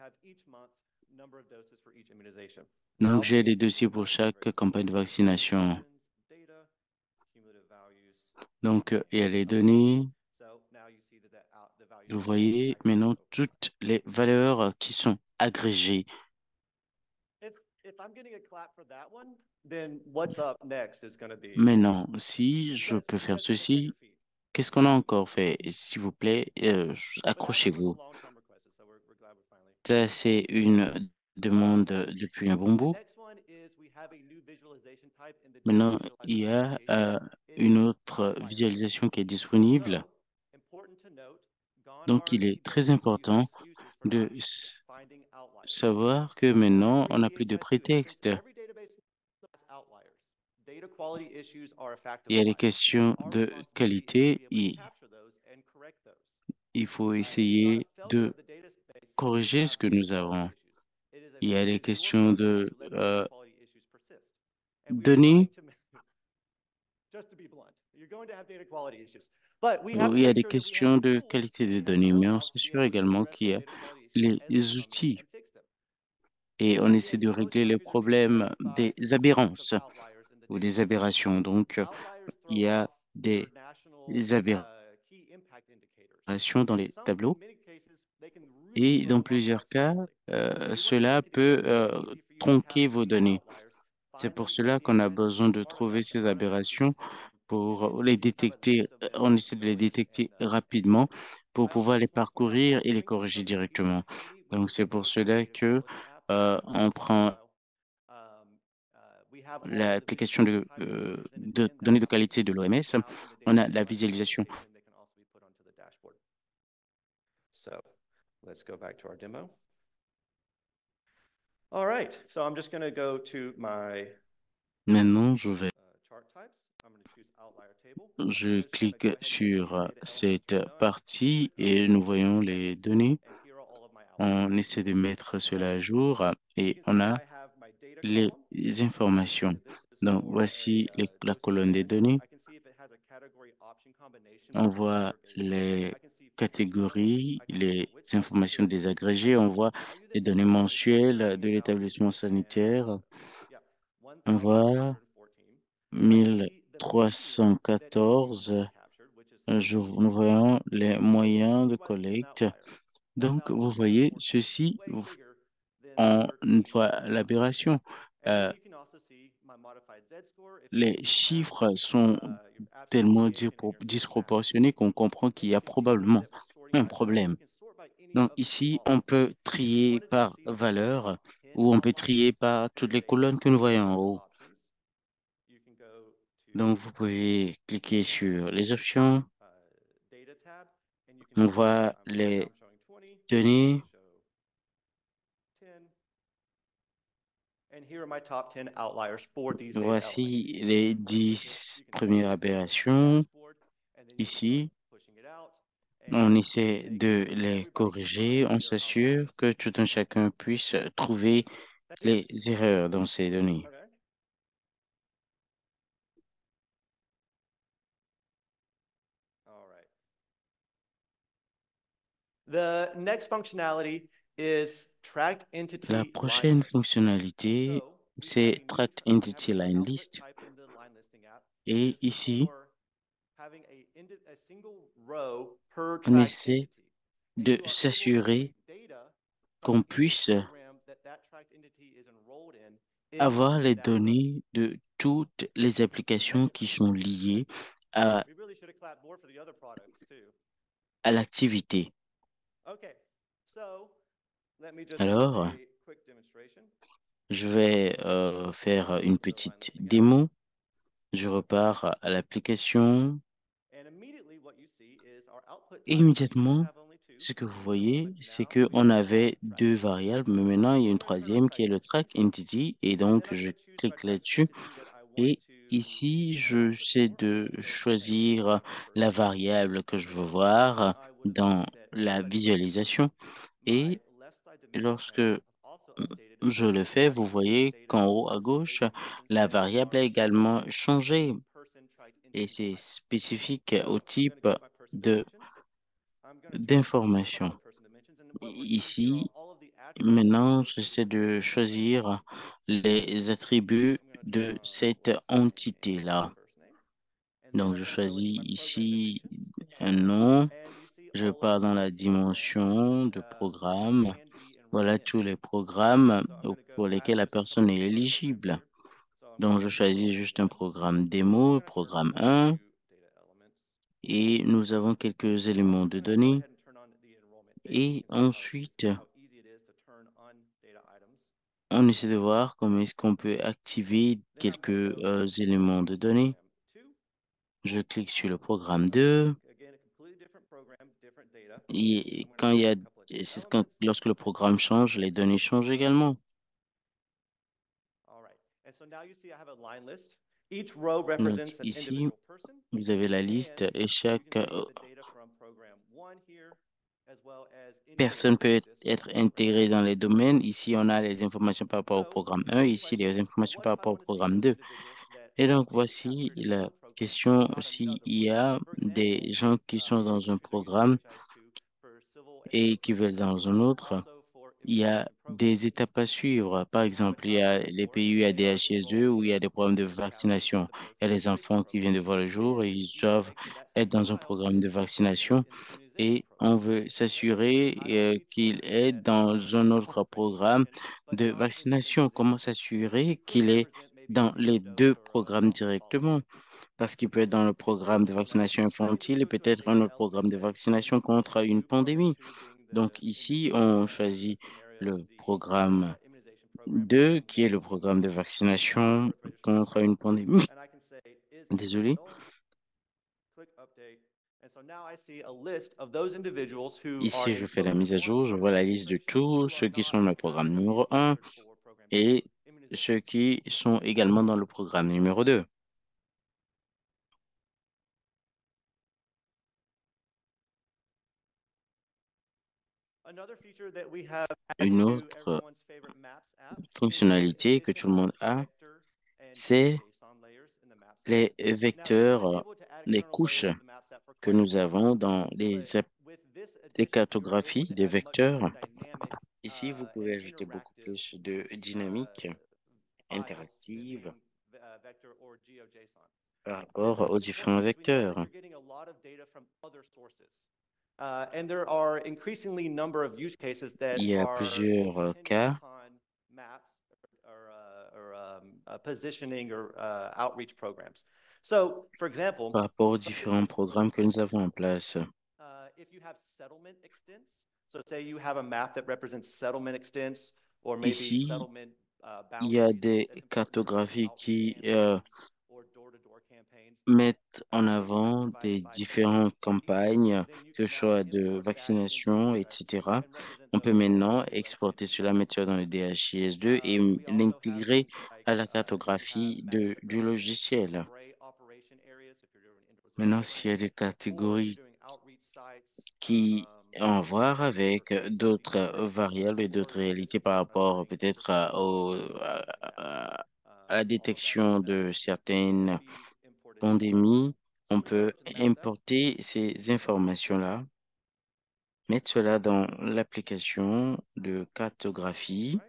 [SPEAKER 2] Donc, j'ai les dossiers pour chaque campagne de vaccination. Donc, euh, il y a les données. Vous voyez maintenant toutes les valeurs qui sont agrégées. Maintenant, si je peux faire ceci, qu'est-ce qu'on a encore fait? S'il vous plaît, euh, accrochez-vous. Ça, c'est une demande depuis un bon bout. Maintenant, il y a euh, une autre visualisation qui est disponible. Donc, il est très important de s- savoir que maintenant, on n'a plus de prétexte. Il y a les questions de qualité. Il, il faut essayer de corriger ce que nous avons. Il y a les questions de euh, données. Il y a des questions de qualité de données, mais on s'assure également qu'il y a les outils et on essaie de régler les problèmes des aberrances ou des aberrations. Donc, euh, il y a des aberrations dans les tableaux et dans plusieurs cas, euh, cela peut euh, tronquer vos données. C'est pour cela qu'on a besoin de trouver ces aberrations pour les détecter. euh, On essaie de les détecter rapidement pour pouvoir les parcourir et les corriger directement. Donc, c'est pour cela que euh, on prend l'application de, euh, de données de qualité de l'O M S. On a la visualisation.
[SPEAKER 8] So let's go back to our demo. All right, so I'm just going to go to my
[SPEAKER 2] Maintenant, je vais,
[SPEAKER 8] uh, chart types. I'm going to choose outlier table.
[SPEAKER 2] je clique sur euh, cette partie et nous voyons les données.
[SPEAKER 8] And here are all of my
[SPEAKER 2] On
[SPEAKER 8] outliers.
[SPEAKER 2] essaie de mettre cela à jour euh,
[SPEAKER 8] You
[SPEAKER 2] et
[SPEAKER 8] can
[SPEAKER 2] on
[SPEAKER 8] see
[SPEAKER 2] a
[SPEAKER 8] I have my data
[SPEAKER 2] les
[SPEAKER 8] column.
[SPEAKER 2] informations.
[SPEAKER 8] This is
[SPEAKER 2] Donc,
[SPEAKER 8] for
[SPEAKER 2] voici
[SPEAKER 8] a,
[SPEAKER 2] les-
[SPEAKER 8] uh,
[SPEAKER 2] la
[SPEAKER 8] this
[SPEAKER 2] colonne des
[SPEAKER 8] segment.
[SPEAKER 2] données.
[SPEAKER 8] I can see if it has a category option combination
[SPEAKER 2] On
[SPEAKER 8] with
[SPEAKER 2] voit
[SPEAKER 8] disaggregation.
[SPEAKER 2] les
[SPEAKER 8] I can see for each
[SPEAKER 2] catégories,
[SPEAKER 8] column, I can see
[SPEAKER 2] les
[SPEAKER 8] for which health
[SPEAKER 2] informations
[SPEAKER 8] district,
[SPEAKER 2] désagrégées.
[SPEAKER 8] I
[SPEAKER 2] On
[SPEAKER 8] can see
[SPEAKER 2] voit
[SPEAKER 8] the value that
[SPEAKER 2] les
[SPEAKER 8] it
[SPEAKER 2] données
[SPEAKER 8] generates,
[SPEAKER 2] mensuelles de
[SPEAKER 8] thirteen thousand
[SPEAKER 2] l'établissement sanitaire.
[SPEAKER 8] and yeah,
[SPEAKER 2] On voit
[SPEAKER 8] one thousand three hundred fourteen. And I can see the median that
[SPEAKER 2] mille trois cent quatorze.
[SPEAKER 8] everyone captured, which is
[SPEAKER 2] Je, nous voyons les moyens de
[SPEAKER 8] see why this is an
[SPEAKER 2] collecte.
[SPEAKER 8] outlier.
[SPEAKER 2] Donc, vous voyez, ceci,
[SPEAKER 8] Way
[SPEAKER 2] vous-
[SPEAKER 8] bigger than
[SPEAKER 2] on
[SPEAKER 8] thirteen
[SPEAKER 2] voit
[SPEAKER 8] thousand.
[SPEAKER 2] l'aberration.
[SPEAKER 8] And
[SPEAKER 2] Euh,
[SPEAKER 8] then you can also see my modified Z-score if you
[SPEAKER 2] les
[SPEAKER 8] do some
[SPEAKER 2] chiffres
[SPEAKER 8] math,
[SPEAKER 2] sont
[SPEAKER 8] uh, your absolute
[SPEAKER 2] tellement
[SPEAKER 8] deviation and
[SPEAKER 2] dispro-
[SPEAKER 8] your mixed max.
[SPEAKER 2] disproportionnés qu'on comprend
[SPEAKER 8] And
[SPEAKER 2] qu'il y
[SPEAKER 8] you
[SPEAKER 2] a
[SPEAKER 8] can see here
[SPEAKER 2] probablement
[SPEAKER 8] that we're sorting
[SPEAKER 2] un
[SPEAKER 8] by value.
[SPEAKER 2] problème.
[SPEAKER 8] We can sort by any
[SPEAKER 2] Donc
[SPEAKER 8] of these
[SPEAKER 2] ici,
[SPEAKER 8] columns.
[SPEAKER 2] on peut
[SPEAKER 8] If you
[SPEAKER 2] trier
[SPEAKER 8] wanted to
[SPEAKER 2] par
[SPEAKER 8] see just my
[SPEAKER 2] valeur
[SPEAKER 8] top ten
[SPEAKER 2] ou on peut
[SPEAKER 8] outliers
[SPEAKER 2] trier par
[SPEAKER 8] in
[SPEAKER 2] toutes
[SPEAKER 8] the
[SPEAKER 2] les
[SPEAKER 8] data,
[SPEAKER 2] colonnes que nous
[SPEAKER 8] you can
[SPEAKER 2] voyons
[SPEAKER 8] go
[SPEAKER 2] en
[SPEAKER 8] to
[SPEAKER 2] haut.
[SPEAKER 8] options. You can go to
[SPEAKER 2] Donc vous pouvez cliquer sur les options.
[SPEAKER 8] uh, data tab and you can
[SPEAKER 2] On
[SPEAKER 8] see
[SPEAKER 2] voit
[SPEAKER 8] I'm, right now
[SPEAKER 2] les
[SPEAKER 8] I'm showing twenty.
[SPEAKER 2] données.
[SPEAKER 8] I can show ten. And here are my top ten outliers for these data elements.
[SPEAKER 2] Voici les
[SPEAKER 8] You can
[SPEAKER 2] dix
[SPEAKER 8] see
[SPEAKER 2] premières
[SPEAKER 8] everything on the
[SPEAKER 2] aberrations.
[SPEAKER 8] dashboard, and then you can
[SPEAKER 2] Ici,
[SPEAKER 8] start pushing it out
[SPEAKER 2] on
[SPEAKER 8] and
[SPEAKER 2] essaie
[SPEAKER 8] make
[SPEAKER 2] de
[SPEAKER 8] sure
[SPEAKER 2] les
[SPEAKER 8] everybody can
[SPEAKER 2] corriger.
[SPEAKER 8] find
[SPEAKER 2] On
[SPEAKER 8] their
[SPEAKER 2] s'assure
[SPEAKER 8] outliers.
[SPEAKER 2] que tout un chacun puisse trouver
[SPEAKER 8] That's
[SPEAKER 2] les
[SPEAKER 8] it.
[SPEAKER 2] erreurs dans ces données.
[SPEAKER 8] Okay. All right. The next functionality is tracked entity
[SPEAKER 2] La
[SPEAKER 8] line
[SPEAKER 2] prochaine
[SPEAKER 8] list.
[SPEAKER 2] fonctionnalité,
[SPEAKER 8] So we
[SPEAKER 2] c'est
[SPEAKER 8] have a new
[SPEAKER 2] Tracked
[SPEAKER 8] term. We have
[SPEAKER 2] Entity
[SPEAKER 8] a new
[SPEAKER 2] Line
[SPEAKER 8] output
[SPEAKER 2] List.
[SPEAKER 8] type in the line listing app.
[SPEAKER 2] Et
[SPEAKER 8] This is
[SPEAKER 2] ici,
[SPEAKER 8] for having a, indi- a single row per
[SPEAKER 2] on
[SPEAKER 8] tracked
[SPEAKER 2] essaie
[SPEAKER 8] entity. And
[SPEAKER 2] de
[SPEAKER 8] you are able to
[SPEAKER 2] s'assurer
[SPEAKER 8] get data
[SPEAKER 2] qu'on
[SPEAKER 8] from any
[SPEAKER 2] puisse
[SPEAKER 8] program that that tracked entity is enrolled in
[SPEAKER 2] avoir
[SPEAKER 8] into
[SPEAKER 2] les
[SPEAKER 8] that row.
[SPEAKER 2] données de toutes les applications qui sont liées à,
[SPEAKER 8] We really should have clapped more for the other products too.
[SPEAKER 2] à l'activité.
[SPEAKER 8] Okay, so let me just
[SPEAKER 2] Alors,
[SPEAKER 8] do a quick demonstration.
[SPEAKER 2] je vais euh, faire une
[SPEAKER 8] To the line
[SPEAKER 2] petite
[SPEAKER 8] listing app.
[SPEAKER 2] démo. Je repars à l'application
[SPEAKER 8] And immediately what you see is our output
[SPEAKER 2] et
[SPEAKER 8] type. We used to
[SPEAKER 2] immédiatement,
[SPEAKER 8] have only two
[SPEAKER 2] ce que vous
[SPEAKER 8] element.
[SPEAKER 2] voyez, c'est
[SPEAKER 8] Now we
[SPEAKER 2] qu'on
[SPEAKER 8] just
[SPEAKER 2] avait
[SPEAKER 8] have tracked
[SPEAKER 2] deux
[SPEAKER 8] entity.
[SPEAKER 2] variables, mais maintenant il y a
[SPEAKER 8] So
[SPEAKER 2] une
[SPEAKER 8] we're going to turn on
[SPEAKER 2] troisième qui est
[SPEAKER 8] tracked
[SPEAKER 2] le
[SPEAKER 8] entity.
[SPEAKER 2] track entity et
[SPEAKER 8] And
[SPEAKER 2] donc
[SPEAKER 8] then I'm
[SPEAKER 2] je
[SPEAKER 8] going to choose my
[SPEAKER 2] clique
[SPEAKER 8] tracked
[SPEAKER 2] là-dessus
[SPEAKER 8] entity that I want
[SPEAKER 2] et
[SPEAKER 8] to
[SPEAKER 2] ici
[SPEAKER 8] see the
[SPEAKER 2] je
[SPEAKER 8] output
[SPEAKER 2] sais
[SPEAKER 8] for. I'm
[SPEAKER 2] de
[SPEAKER 8] going to go to A,
[SPEAKER 2] choisir
[SPEAKER 8] my
[SPEAKER 2] la
[SPEAKER 8] person.
[SPEAKER 2] variable que
[SPEAKER 8] And
[SPEAKER 2] je
[SPEAKER 8] then
[SPEAKER 2] veux
[SPEAKER 8] over here,
[SPEAKER 2] voir
[SPEAKER 8] I would have
[SPEAKER 2] dans
[SPEAKER 8] seen that
[SPEAKER 2] la
[SPEAKER 8] as I selected this,
[SPEAKER 2] visualisation
[SPEAKER 8] my
[SPEAKER 2] et
[SPEAKER 8] left side dimension
[SPEAKER 2] lorsque
[SPEAKER 8] parameter has also updated as
[SPEAKER 2] je
[SPEAKER 8] well.
[SPEAKER 2] le
[SPEAKER 8] So
[SPEAKER 2] fais,
[SPEAKER 8] now
[SPEAKER 2] vous
[SPEAKER 8] you can see
[SPEAKER 2] voyez
[SPEAKER 8] data
[SPEAKER 2] qu'en
[SPEAKER 8] is
[SPEAKER 2] haut à
[SPEAKER 8] for
[SPEAKER 2] gauche,
[SPEAKER 8] two persons
[SPEAKER 2] la
[SPEAKER 8] and
[SPEAKER 2] variable a
[SPEAKER 8] our
[SPEAKER 2] également
[SPEAKER 8] specific
[SPEAKER 2] changé
[SPEAKER 8] person tracked
[SPEAKER 2] et
[SPEAKER 8] entity
[SPEAKER 2] c'est
[SPEAKER 8] type.
[SPEAKER 2] spécifique
[SPEAKER 8] So
[SPEAKER 2] au
[SPEAKER 8] I'm going to
[SPEAKER 2] type
[SPEAKER 8] go to my person
[SPEAKER 2] de
[SPEAKER 8] dimensions. I'm going to turn on
[SPEAKER 2] d'information.
[SPEAKER 8] all person dimensions. And what we're seeing here
[SPEAKER 2] Ici,
[SPEAKER 8] are all of the attributes
[SPEAKER 2] maintenant,
[SPEAKER 8] associated
[SPEAKER 2] j'essaie
[SPEAKER 8] with
[SPEAKER 2] de
[SPEAKER 8] this entity.
[SPEAKER 2] choisir les attributs
[SPEAKER 8] I'm going to turn
[SPEAKER 2] de
[SPEAKER 8] on
[SPEAKER 2] cette
[SPEAKER 8] last name
[SPEAKER 2] entité-là.
[SPEAKER 8] and first name. And then
[SPEAKER 2] Donc,
[SPEAKER 8] I'm
[SPEAKER 2] je
[SPEAKER 8] going to go into
[SPEAKER 2] choisis
[SPEAKER 8] my program
[SPEAKER 2] ici
[SPEAKER 8] dimensions.
[SPEAKER 2] un nom.
[SPEAKER 8] And you see
[SPEAKER 2] Je
[SPEAKER 8] all of
[SPEAKER 2] pars dans
[SPEAKER 8] the
[SPEAKER 2] la
[SPEAKER 8] programs
[SPEAKER 2] dimension de
[SPEAKER 8] uh, this
[SPEAKER 2] programme.
[SPEAKER 8] user can be enrolled
[SPEAKER 2] Voilà
[SPEAKER 8] in.
[SPEAKER 2] tous les programmes
[SPEAKER 8] So I'm going to
[SPEAKER 2] pour
[SPEAKER 8] go
[SPEAKER 2] lesquels la
[SPEAKER 8] access a couple
[SPEAKER 2] personne est
[SPEAKER 8] of programs
[SPEAKER 2] éligible.
[SPEAKER 8] here. So I'm
[SPEAKER 2] Donc,
[SPEAKER 8] going
[SPEAKER 2] je
[SPEAKER 8] to
[SPEAKER 2] choisis
[SPEAKER 8] program
[SPEAKER 2] juste un
[SPEAKER 8] one.
[SPEAKER 2] programme
[SPEAKER 8] I'm
[SPEAKER 2] démo,
[SPEAKER 8] going to turn
[SPEAKER 2] programme
[SPEAKER 8] on
[SPEAKER 2] un,
[SPEAKER 8] to data elements.
[SPEAKER 2] et nous avons quelques
[SPEAKER 8] I'm also
[SPEAKER 2] éléments de
[SPEAKER 8] going to go
[SPEAKER 2] données.
[SPEAKER 8] ahead and turn on the enrollment date.
[SPEAKER 2] Et
[SPEAKER 8] You can see how,
[SPEAKER 2] ensuite,
[SPEAKER 8] how easy it is to turn on data items.
[SPEAKER 2] on essaie de voir comment est-ce qu'on peut activer
[SPEAKER 8] Then I'm
[SPEAKER 2] quelques
[SPEAKER 8] going to go
[SPEAKER 2] euh,
[SPEAKER 8] into
[SPEAKER 2] éléments de données.
[SPEAKER 8] program two.
[SPEAKER 2] Je clique sur le programme deux.
[SPEAKER 8] Again, a completely different program, different data.
[SPEAKER 2] Et
[SPEAKER 8] I'm going to
[SPEAKER 2] quand il y a,
[SPEAKER 8] turn a couple of data
[SPEAKER 2] c'est quand,
[SPEAKER 8] elements.
[SPEAKER 2] lorsque le programme change, les données changent également.
[SPEAKER 8] All right. And so now you see I have a line list. Each row
[SPEAKER 2] Donc
[SPEAKER 8] represents an
[SPEAKER 2] ici,
[SPEAKER 8] individual person.
[SPEAKER 2] vous avez la liste
[SPEAKER 8] And
[SPEAKER 2] et
[SPEAKER 8] you
[SPEAKER 2] chaque
[SPEAKER 8] can see
[SPEAKER 2] euh,
[SPEAKER 8] the data from program one here, as well as any
[SPEAKER 2] personne
[SPEAKER 8] data
[SPEAKER 2] peut
[SPEAKER 8] that
[SPEAKER 2] être,
[SPEAKER 8] exists
[SPEAKER 2] être
[SPEAKER 8] in program
[SPEAKER 2] intégrée
[SPEAKER 8] one.
[SPEAKER 2] dans les domaines. Ici, on a les informations par rapport au
[SPEAKER 8] So
[SPEAKER 2] programme un,
[SPEAKER 8] the
[SPEAKER 2] ici les
[SPEAKER 8] question is, well,
[SPEAKER 2] informations
[SPEAKER 8] what
[SPEAKER 2] par
[SPEAKER 8] if I
[SPEAKER 2] rapport au
[SPEAKER 8] want to see
[SPEAKER 2] programme
[SPEAKER 8] those
[SPEAKER 2] deux.
[SPEAKER 8] individuals that
[SPEAKER 2] Et donc,
[SPEAKER 8] didn't get
[SPEAKER 2] voici
[SPEAKER 8] captured in
[SPEAKER 2] la
[SPEAKER 8] one program
[SPEAKER 2] question
[SPEAKER 8] on
[SPEAKER 2] s'il
[SPEAKER 8] another
[SPEAKER 2] y a
[SPEAKER 8] program? For
[SPEAKER 2] des
[SPEAKER 8] example,
[SPEAKER 2] gens qui
[SPEAKER 8] uh,
[SPEAKER 2] sont
[SPEAKER 8] maybe
[SPEAKER 2] dans
[SPEAKER 8] this
[SPEAKER 2] un
[SPEAKER 8] user gets
[SPEAKER 2] programme
[SPEAKER 8] franchised to for civil and
[SPEAKER 2] et
[SPEAKER 8] clerk
[SPEAKER 2] qui veulent
[SPEAKER 8] positions,
[SPEAKER 2] dans un autre.
[SPEAKER 8] also for
[SPEAKER 2] il y a des étapes à suivre. Par exemple, il y a les P U A D H I S deux où il y a des programmes de vaccination. Il y a les enfants qui viennent de voir le jour et ils doivent être dans un programme de vaccination. Et on veut s'assurer euh, qu'il est dans un autre programme de vaccination. Comment s'assurer qu'il est dans les deux programmes directement? Parce qu'il peut être dans le programme de vaccination infantile et peut-être un autre programme de vaccination contre une pandémie. Donc ici, on choisit le programme deux, qui est le programme de vaccination contre une pandémie. Désolé. Ici, je fais la mise à jour. Je vois la liste de tous ceux qui sont dans le programme numéro un et ceux qui sont également dans le programme numéro deux. Une autre fonctionnalité que tout le monde a, c'est les vecteurs, les couches que nous avons dans les, app- les cartographies des vecteurs. Ici, vous pouvez ajouter beaucoup plus de dynamique interactive par rapport aux différents vecteurs. Il y a plusieurs euh, cas par rapport aux différents programmes que nous avons en place. Ici, il y a des cartographies qui euh, mettent en avant des différentes campagnes, que ce soit de vaccination, et cetera. On peut maintenant exporter cela, mettre cela dans le D H I S deux et m- l'intégrer à la cartographie de, du logiciel. Maintenant, s'il y a des catégories qui ont à voir avec d'autres variables et d'autres réalités par rapport peut-être à, au- à- à- à la détection de certaines pandémies, on peut importer ces informations-là, mettre cela dans l'application de cartographie.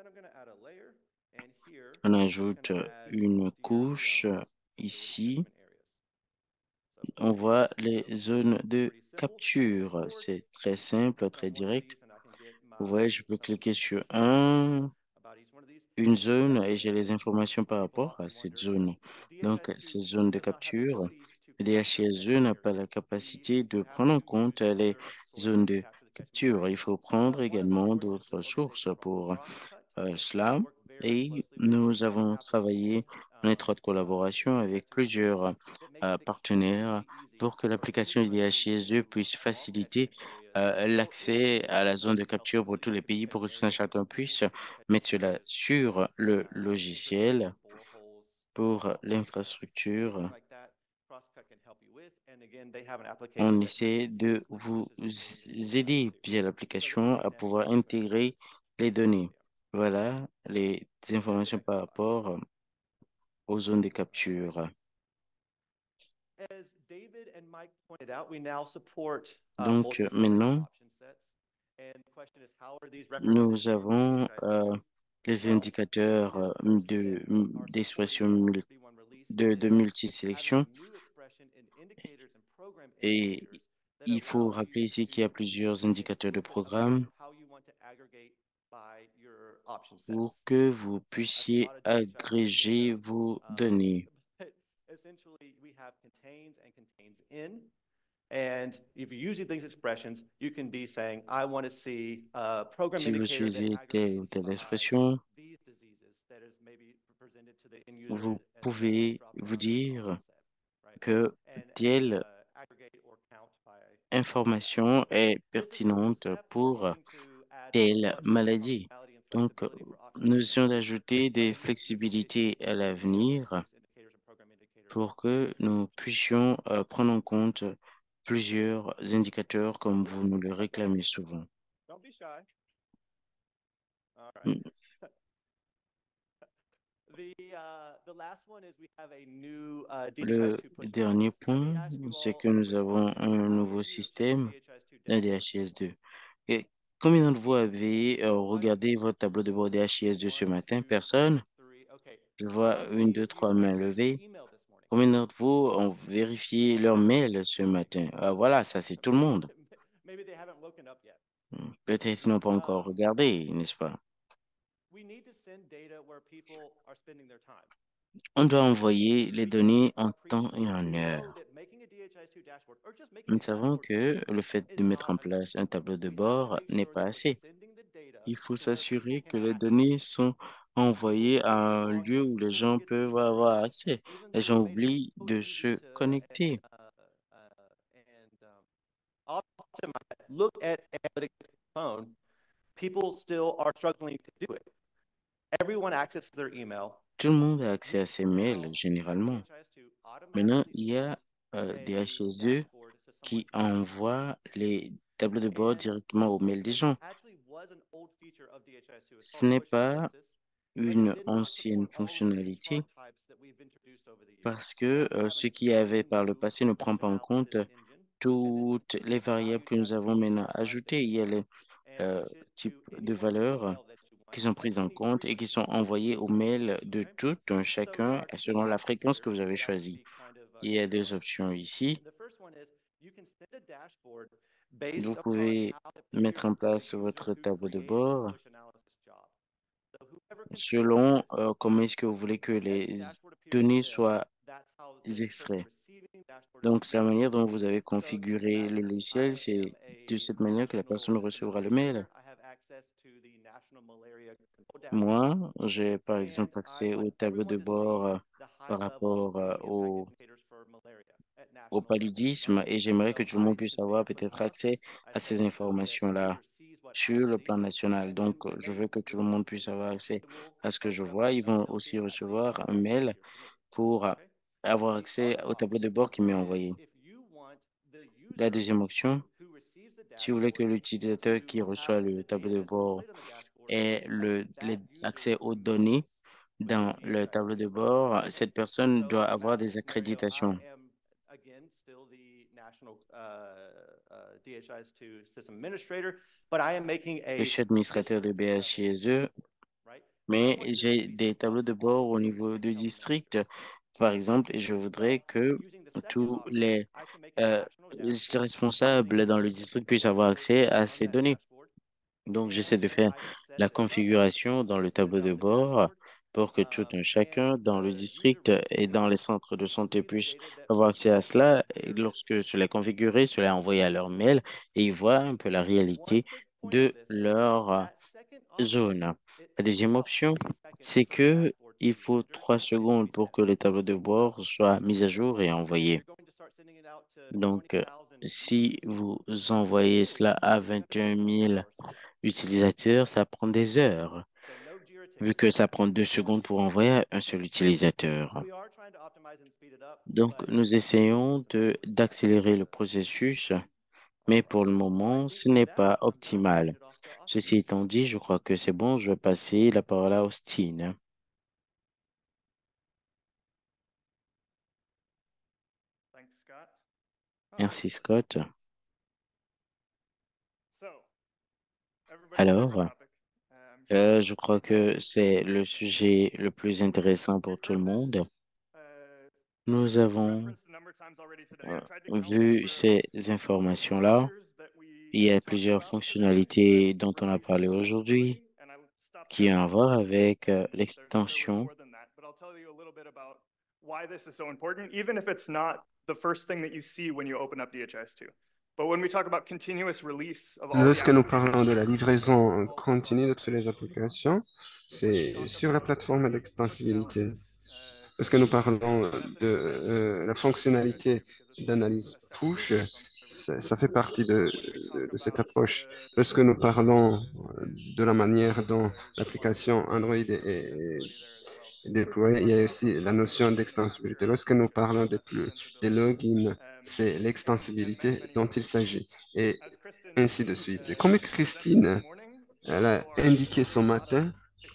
[SPEAKER 2] On ajoute une couche ici. On voit les zones de capture. C'est très simple, très direct. Vous voyez, je peux cliquer sur un, une zone et j'ai les informations par rapport à cette zone. Donc, ces zones de capture, le D H I S deux n'a pas la capacité de prendre en compte les zones de capture. Il faut prendre également d'autres sources pour euh, cela. Et nous avons travaillé en étroite collaboration avec plusieurs euh, partenaires pour que l'application I D H I S deux puisse faciliter euh, l'accès à la zone de capture pour tous les pays, pour que tout un chacun puisse mettre cela sur le logiciel pour l'infrastructure. On essaie de vous aider via l'application à pouvoir intégrer les données. Voilà les informations par rapport aux zones de capture. Donc euh, maintenant, nous avons euh, les indicateurs euh, de, d'expression mul- de, de multisélection et il faut rappeler ici qu'il y a plusieurs indicateurs de programme pour que vous puissiez agréger vos données.
[SPEAKER 8] And if you're using these expressions, you can be saying, I want to see a program
[SPEAKER 2] Si vous
[SPEAKER 8] indicator that
[SPEAKER 2] utilisez telle ou
[SPEAKER 8] aggregates
[SPEAKER 2] telle
[SPEAKER 8] by
[SPEAKER 2] expression,
[SPEAKER 8] these diseases that is maybe presented to the end user
[SPEAKER 2] vous
[SPEAKER 8] as a
[SPEAKER 2] pouvez
[SPEAKER 8] drop-down
[SPEAKER 2] vous
[SPEAKER 8] option
[SPEAKER 2] dire
[SPEAKER 8] set, right?
[SPEAKER 2] que
[SPEAKER 8] And,
[SPEAKER 2] telle
[SPEAKER 8] uh, aggregate or count by
[SPEAKER 2] information est
[SPEAKER 8] this is the first
[SPEAKER 2] pertinente
[SPEAKER 8] step. We're
[SPEAKER 2] pour
[SPEAKER 8] hoping to add a
[SPEAKER 2] telle
[SPEAKER 8] bunch more
[SPEAKER 2] maladie.
[SPEAKER 8] functionality and
[SPEAKER 2] Donc,
[SPEAKER 8] flexibility for option
[SPEAKER 2] nous
[SPEAKER 8] sets.
[SPEAKER 2] essayons d'ajouter des
[SPEAKER 8] Uh, in this visual, it
[SPEAKER 2] flexibilités à
[SPEAKER 8] shows the details of
[SPEAKER 2] l'avenir
[SPEAKER 8] use indicators and program indicators
[SPEAKER 2] pour
[SPEAKER 8] for
[SPEAKER 2] que
[SPEAKER 8] each
[SPEAKER 2] nous
[SPEAKER 8] option set.
[SPEAKER 2] puissions euh, prendre en compte plusieurs indicateurs comme vous nous le réclamez souvent.
[SPEAKER 8] Don't be shy. All right.
[SPEAKER 2] Mm.
[SPEAKER 8] The, uh, the last one is we have a new uh,
[SPEAKER 2] Le
[SPEAKER 8] D H I S two push
[SPEAKER 2] dernier
[SPEAKER 8] notification. Let me
[SPEAKER 2] point,
[SPEAKER 8] ask you
[SPEAKER 2] c'est
[SPEAKER 8] all
[SPEAKER 2] que
[SPEAKER 8] a
[SPEAKER 2] nous
[SPEAKER 8] quick
[SPEAKER 2] avons
[SPEAKER 8] question.
[SPEAKER 2] un
[SPEAKER 8] How
[SPEAKER 2] nouveau
[SPEAKER 8] many of you have taken
[SPEAKER 2] système
[SPEAKER 8] D H I S two
[SPEAKER 2] de
[SPEAKER 8] demo tests?
[SPEAKER 2] D H I S deux. Et Combien d'entre vous avez euh, regardé votre tableau de bord D H I S de ce matin? Personne? Je vois une, deux, trois mains levées. Combien d'entre vous ont vérifié leur mail ce matin? Ah, voilà, ça c'est tout le monde. Hmm, peut-être qu'ils n'ont pas encore regardé, n'est-ce pas? On doit envoyer les données en temps et en heure. Nous savons que le fait de mettre en place un tableau de bord n'est pas assez. Il faut s'assurer que les données sont envoyées à un lieu où les gens peuvent avoir accès. Les gens oublient de se connecter.
[SPEAKER 8] Look at analytics phone, people still are struggling to do it. Everyone accesses their email.
[SPEAKER 2] Tout le monde a accès à ces mails généralement. Maintenant, il y a euh, D H S deux qui envoie les tableaux de bord directement aux mails des gens. Ce n'est pas une ancienne fonctionnalité parce que euh, ce qui avait par le passé ne prend pas en compte toutes les variables que nous avons maintenant ajoutées. Il y a les euh, types de valeurs qui sont prises en compte et qui sont envoyées aux mails de tout un chacun selon la fréquence que vous avez choisie. Il y a deux options ici. Vous pouvez mettre en place votre tableau de bord selon euh, comment est-ce que vous voulez que les données soient extraites. Donc, la manière dont vous avez configuré le logiciel, c'est de cette manière que la personne recevra le mail. Moi, j'ai par exemple accès au tableau de bord euh, par rapport euh, au, au paludisme et j'aimerais que tout le monde puisse avoir peut-être accès à ces informations-là sur le plan national. Donc, euh, je veux que tout le monde puisse avoir accès à ce que je vois. Ils vont aussi recevoir un mail pour euh, avoir accès au tableau de bord qui m'est envoyé. La deuxième option, si vous voulez que l'utilisateur qui reçoit le tableau de bord ait le, les- accès aux données dans le tableau de bord, cette personne doit avoir des accréditations. Je suis administrateur de B H I S deux, mais j'ai des tableaux de bord au niveau du district, par exemple, et je voudrais que tous les euh, responsables dans le district puissent avoir accès à ces données. Donc, j'essaie de faire la configuration dans le tableau de bord pour que tout un chacun dans le district et dans les centres de santé puissent avoir accès à cela. Et lorsque cela est configuré, cela est envoyé à leur mail et ils voient un peu la réalité de leur euh, zone. La deuxième option, c'est que il faut trois secondes pour que le tableau de bord soit mis à jour et envoyé. Donc, euh, si vous envoyez cela à vingt et un mille utilisateurs, ça prend des heures, vu que ça prend deux secondes pour envoyer à un seul utilisateur. Donc, nous essayons de d'accélérer le processus, mais pour le moment, ce n'est pas optimal. Ceci étant dit, je crois que c'est bon. Je vais passer la parole à Austin.
[SPEAKER 9] Thanks, Scott.
[SPEAKER 2] Merci, Scott.
[SPEAKER 9] So, everybody's favorite
[SPEAKER 2] Alors,
[SPEAKER 9] topic. Um,
[SPEAKER 2] euh, je crois que c'est le sujet le plus intéressant pour
[SPEAKER 9] we've
[SPEAKER 2] tout le
[SPEAKER 9] heard this,
[SPEAKER 2] monde.
[SPEAKER 9] uh,
[SPEAKER 2] Nous avons
[SPEAKER 9] referenced a number of times already today.
[SPEAKER 2] euh,
[SPEAKER 9] I tried to count the
[SPEAKER 2] vu
[SPEAKER 9] number of
[SPEAKER 2] ces informations-là.
[SPEAKER 9] features that we
[SPEAKER 2] Il y a
[SPEAKER 9] talked
[SPEAKER 2] plusieurs
[SPEAKER 9] about today
[SPEAKER 2] fonctionnalités
[SPEAKER 9] that
[SPEAKER 2] dont on a
[SPEAKER 9] relate to
[SPEAKER 2] parlé aujourd'hui
[SPEAKER 9] accessibility, and I stopped
[SPEAKER 2] qui
[SPEAKER 9] there
[SPEAKER 2] ont à
[SPEAKER 9] last
[SPEAKER 2] voir
[SPEAKER 9] time.
[SPEAKER 2] avec euh,
[SPEAKER 9] And there's, there was
[SPEAKER 2] l'extension.
[SPEAKER 9] more than that, but I'll tell you a little bit about why this is so important, even if it's not the first thing that you see when you open up D H I S two. But when we talk about continuous release of all the
[SPEAKER 7] Lorsque nous parlons
[SPEAKER 9] applications,
[SPEAKER 7] de la livraison continue de toutes les applications, c'est sur la plateforme d'extensibilité. Lorsque nous parlons de euh, la fonctionnalité d'analyse push, ça, ça fait partie de, de- de cette approche. Lorsque nous parlons euh, de la manière dont l'application Android est, est déployée, il y a aussi la notion d'extensibilité. Lorsque nous parlons des, plus, des logins, c'est l'extensibilité dont il s'agit, et ainsi de suite. Et comme Christine, elle a indiqué ce matin,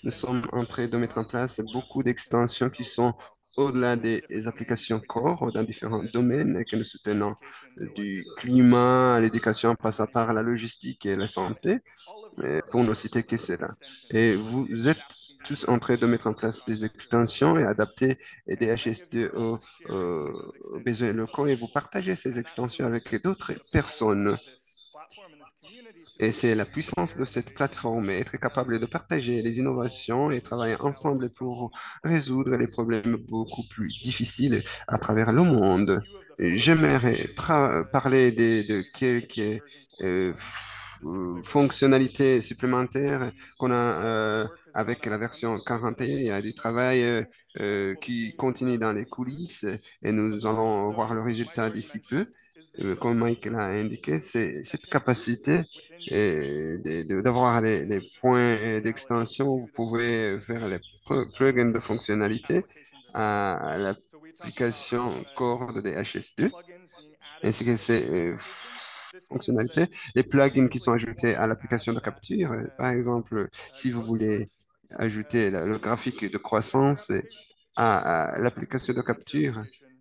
[SPEAKER 7] nous sommes en train de mettre en place beaucoup d'extensions qui sont au-delà des applications core dans différents domaines et que nous soutenons du climat à l'éducation, en passant par la logistique et la santé, euh, pour ne citer que cela. Et vous êtes tous en train de mettre en place des extensions et adapter des H S deux aux, aux- aux besoins locaux et vous partagez ces extensions avec d'autres personnes. Et c'est la puissance de cette plateforme, être capable de partager les innovations et travailler ensemble pour résoudre les problèmes beaucoup plus difficiles à travers le monde. J'aimerais tra- parler de, de quelques euh, f- euh, fonctionnalités supplémentaires qu'on a euh, avec la version quarante et un. Il y a du travail euh, euh, qui continue dans les coulisses et nous allons voir le résultat d'ici peu. Euh, Comme Mike l'a indiqué, c'est cette capacité et de- de- d'avoir les, les points euh, d'extension, vous pouvez faire les pl- plugins de fonctionnalité à l'application Core de H S deux, ainsi que ces euh, fonctionnalités, les plugins qui sont ajoutés à l'application de capture. Euh, Par exemple, si vous voulez ajouter la- le graphique de croissance à, à l'application de capture,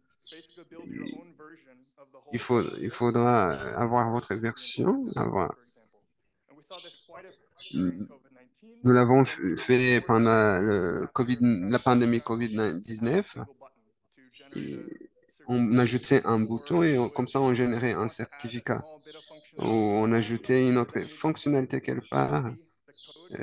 [SPEAKER 7] il faut, il faudra avoir votre version, avoir nous l'avons f- fait pendant le COVID, la pandémie covid dix-neuf. Et on ajoutait un bouton et on- comme ça, on générait un certificat. Ou on ajoutait une autre fonctionnalité quelque part. euh,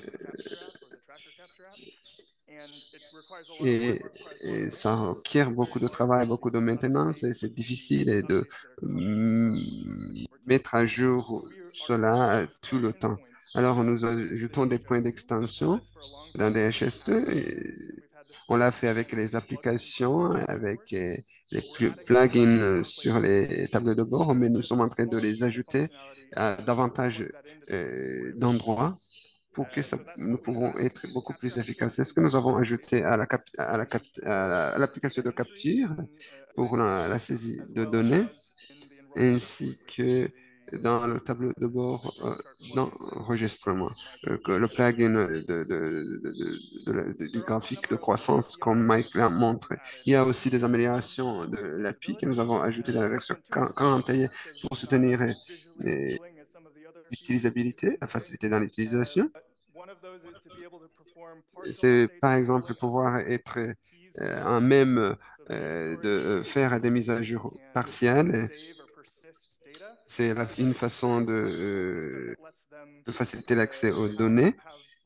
[SPEAKER 7] et, et ça requiert beaucoup de travail, beaucoup de maintenance et c'est difficile et de mm, mettre à jour cela euh, tout le temps. Alors, nous ajoutons des points d'extension dans des H S deux. Et on l'a fait avec les applications, avec euh, les plu- plugins sur les tableaux de bord, mais nous sommes en train de les ajouter à davantage euh, d'endroits pour que ça, nous pouvons être beaucoup plus efficaces. C'est ce que nous avons ajouté à la cap- à la cap- à la- à l'application de capture pour la, la saisie de données, ainsi que dans le tableau de bord euh, d'enregistrement, euh, que le plugin de, de- de- de- de la- de- du graphique de croissance, comme Mike l'a montré. Il y a aussi des améliorations de l'A P I que nous avons ajoutées dans la version quarante et un pour soutenir euh, l'utilisabilité, la facilité dans l'utilisation. C'est par exemple pouvoir être euh, en même euh, de faire des mises à jour partielles. C'est la- une façon de, euh, de faciliter l'accès aux données.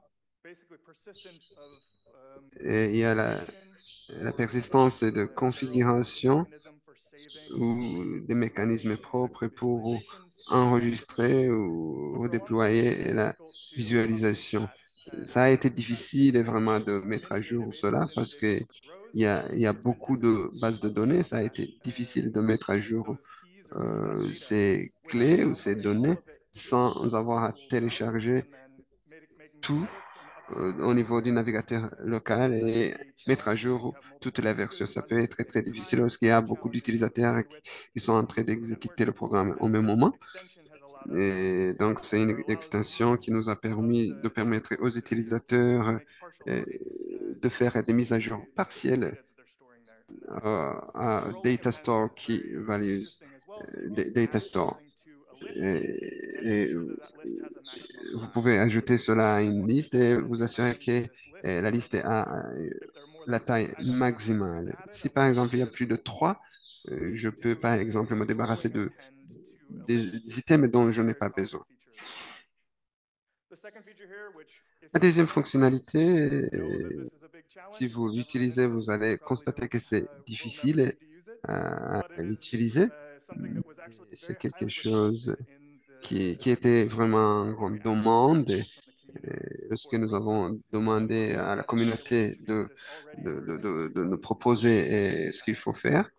[SPEAKER 7] Et il y a la, la persistance de configuration ou des mécanismes propres pour enregistrer ou redéployer la visualisation. Ça a été difficile vraiment de mettre à jour cela parce que il y a, il y a beaucoup de bases de données. Ça a été difficile de mettre à jour euh, ces clés ou ces données sans avoir à télécharger tout euh, au niveau du navigateur local et mettre à jour toute la version. Ça peut être très, très difficile lorsqu'il y a beaucoup d'utilisateurs qui, qui sont en train d'exécuter le programme au même moment. Et donc, c'est une extension qui nous a permis de permettre aux utilisateurs euh, de faire des mises à jour partielles euh, à Data Store Key Values, euh, da- Data Store. Et, et vous pouvez ajouter cela à une liste et vous assurer que euh, la liste a euh, la taille maximale. Si par exemple il y a plus de trois, euh, je peux par exemple me débarrasser de, des des items dont je n'ai pas besoin. La deuxième fonctionnalité, euh, si vous l'utilisez, vous allez constater que c'est difficile à, à l'utiliser. Mais c'est quelque chose qui, qui était vraiment en grande demande. Et, et lorsque nous avons demandé à la communauté de, de, de, de- de nous proposer euh, ce qu'il faut faire,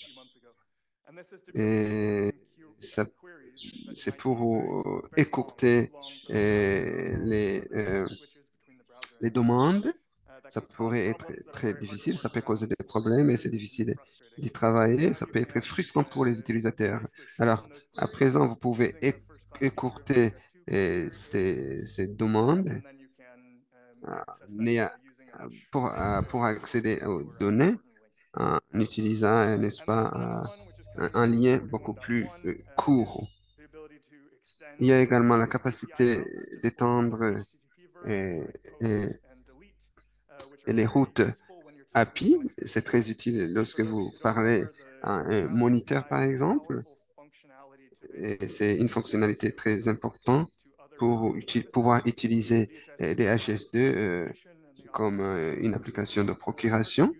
[SPEAKER 7] et ça, c'est pour euh, écourter euh, les, euh, les demandes. Ça pourrait être très difficile, ça peut causer des problèmes et c'est difficile d'y travailler. Ça peut être frustrant pour les utilisateurs. Alors, à présent, vous pouvez éc- écourter euh, ces, ces demandes n'ayant- pour, euh, pour accéder aux données en utilisant, n'est-ce pas, euh, un, un lien beaucoup plus euh, court. Il y a également la capacité d'étendre et, et- et les routes A P I. C'est très utile lorsque vous parlez à un moniteur, par exemple. Et c'est une fonctionnalité très importante pour uti- pouvoir utiliser euh, des H S deux euh, comme euh, une application de procuration.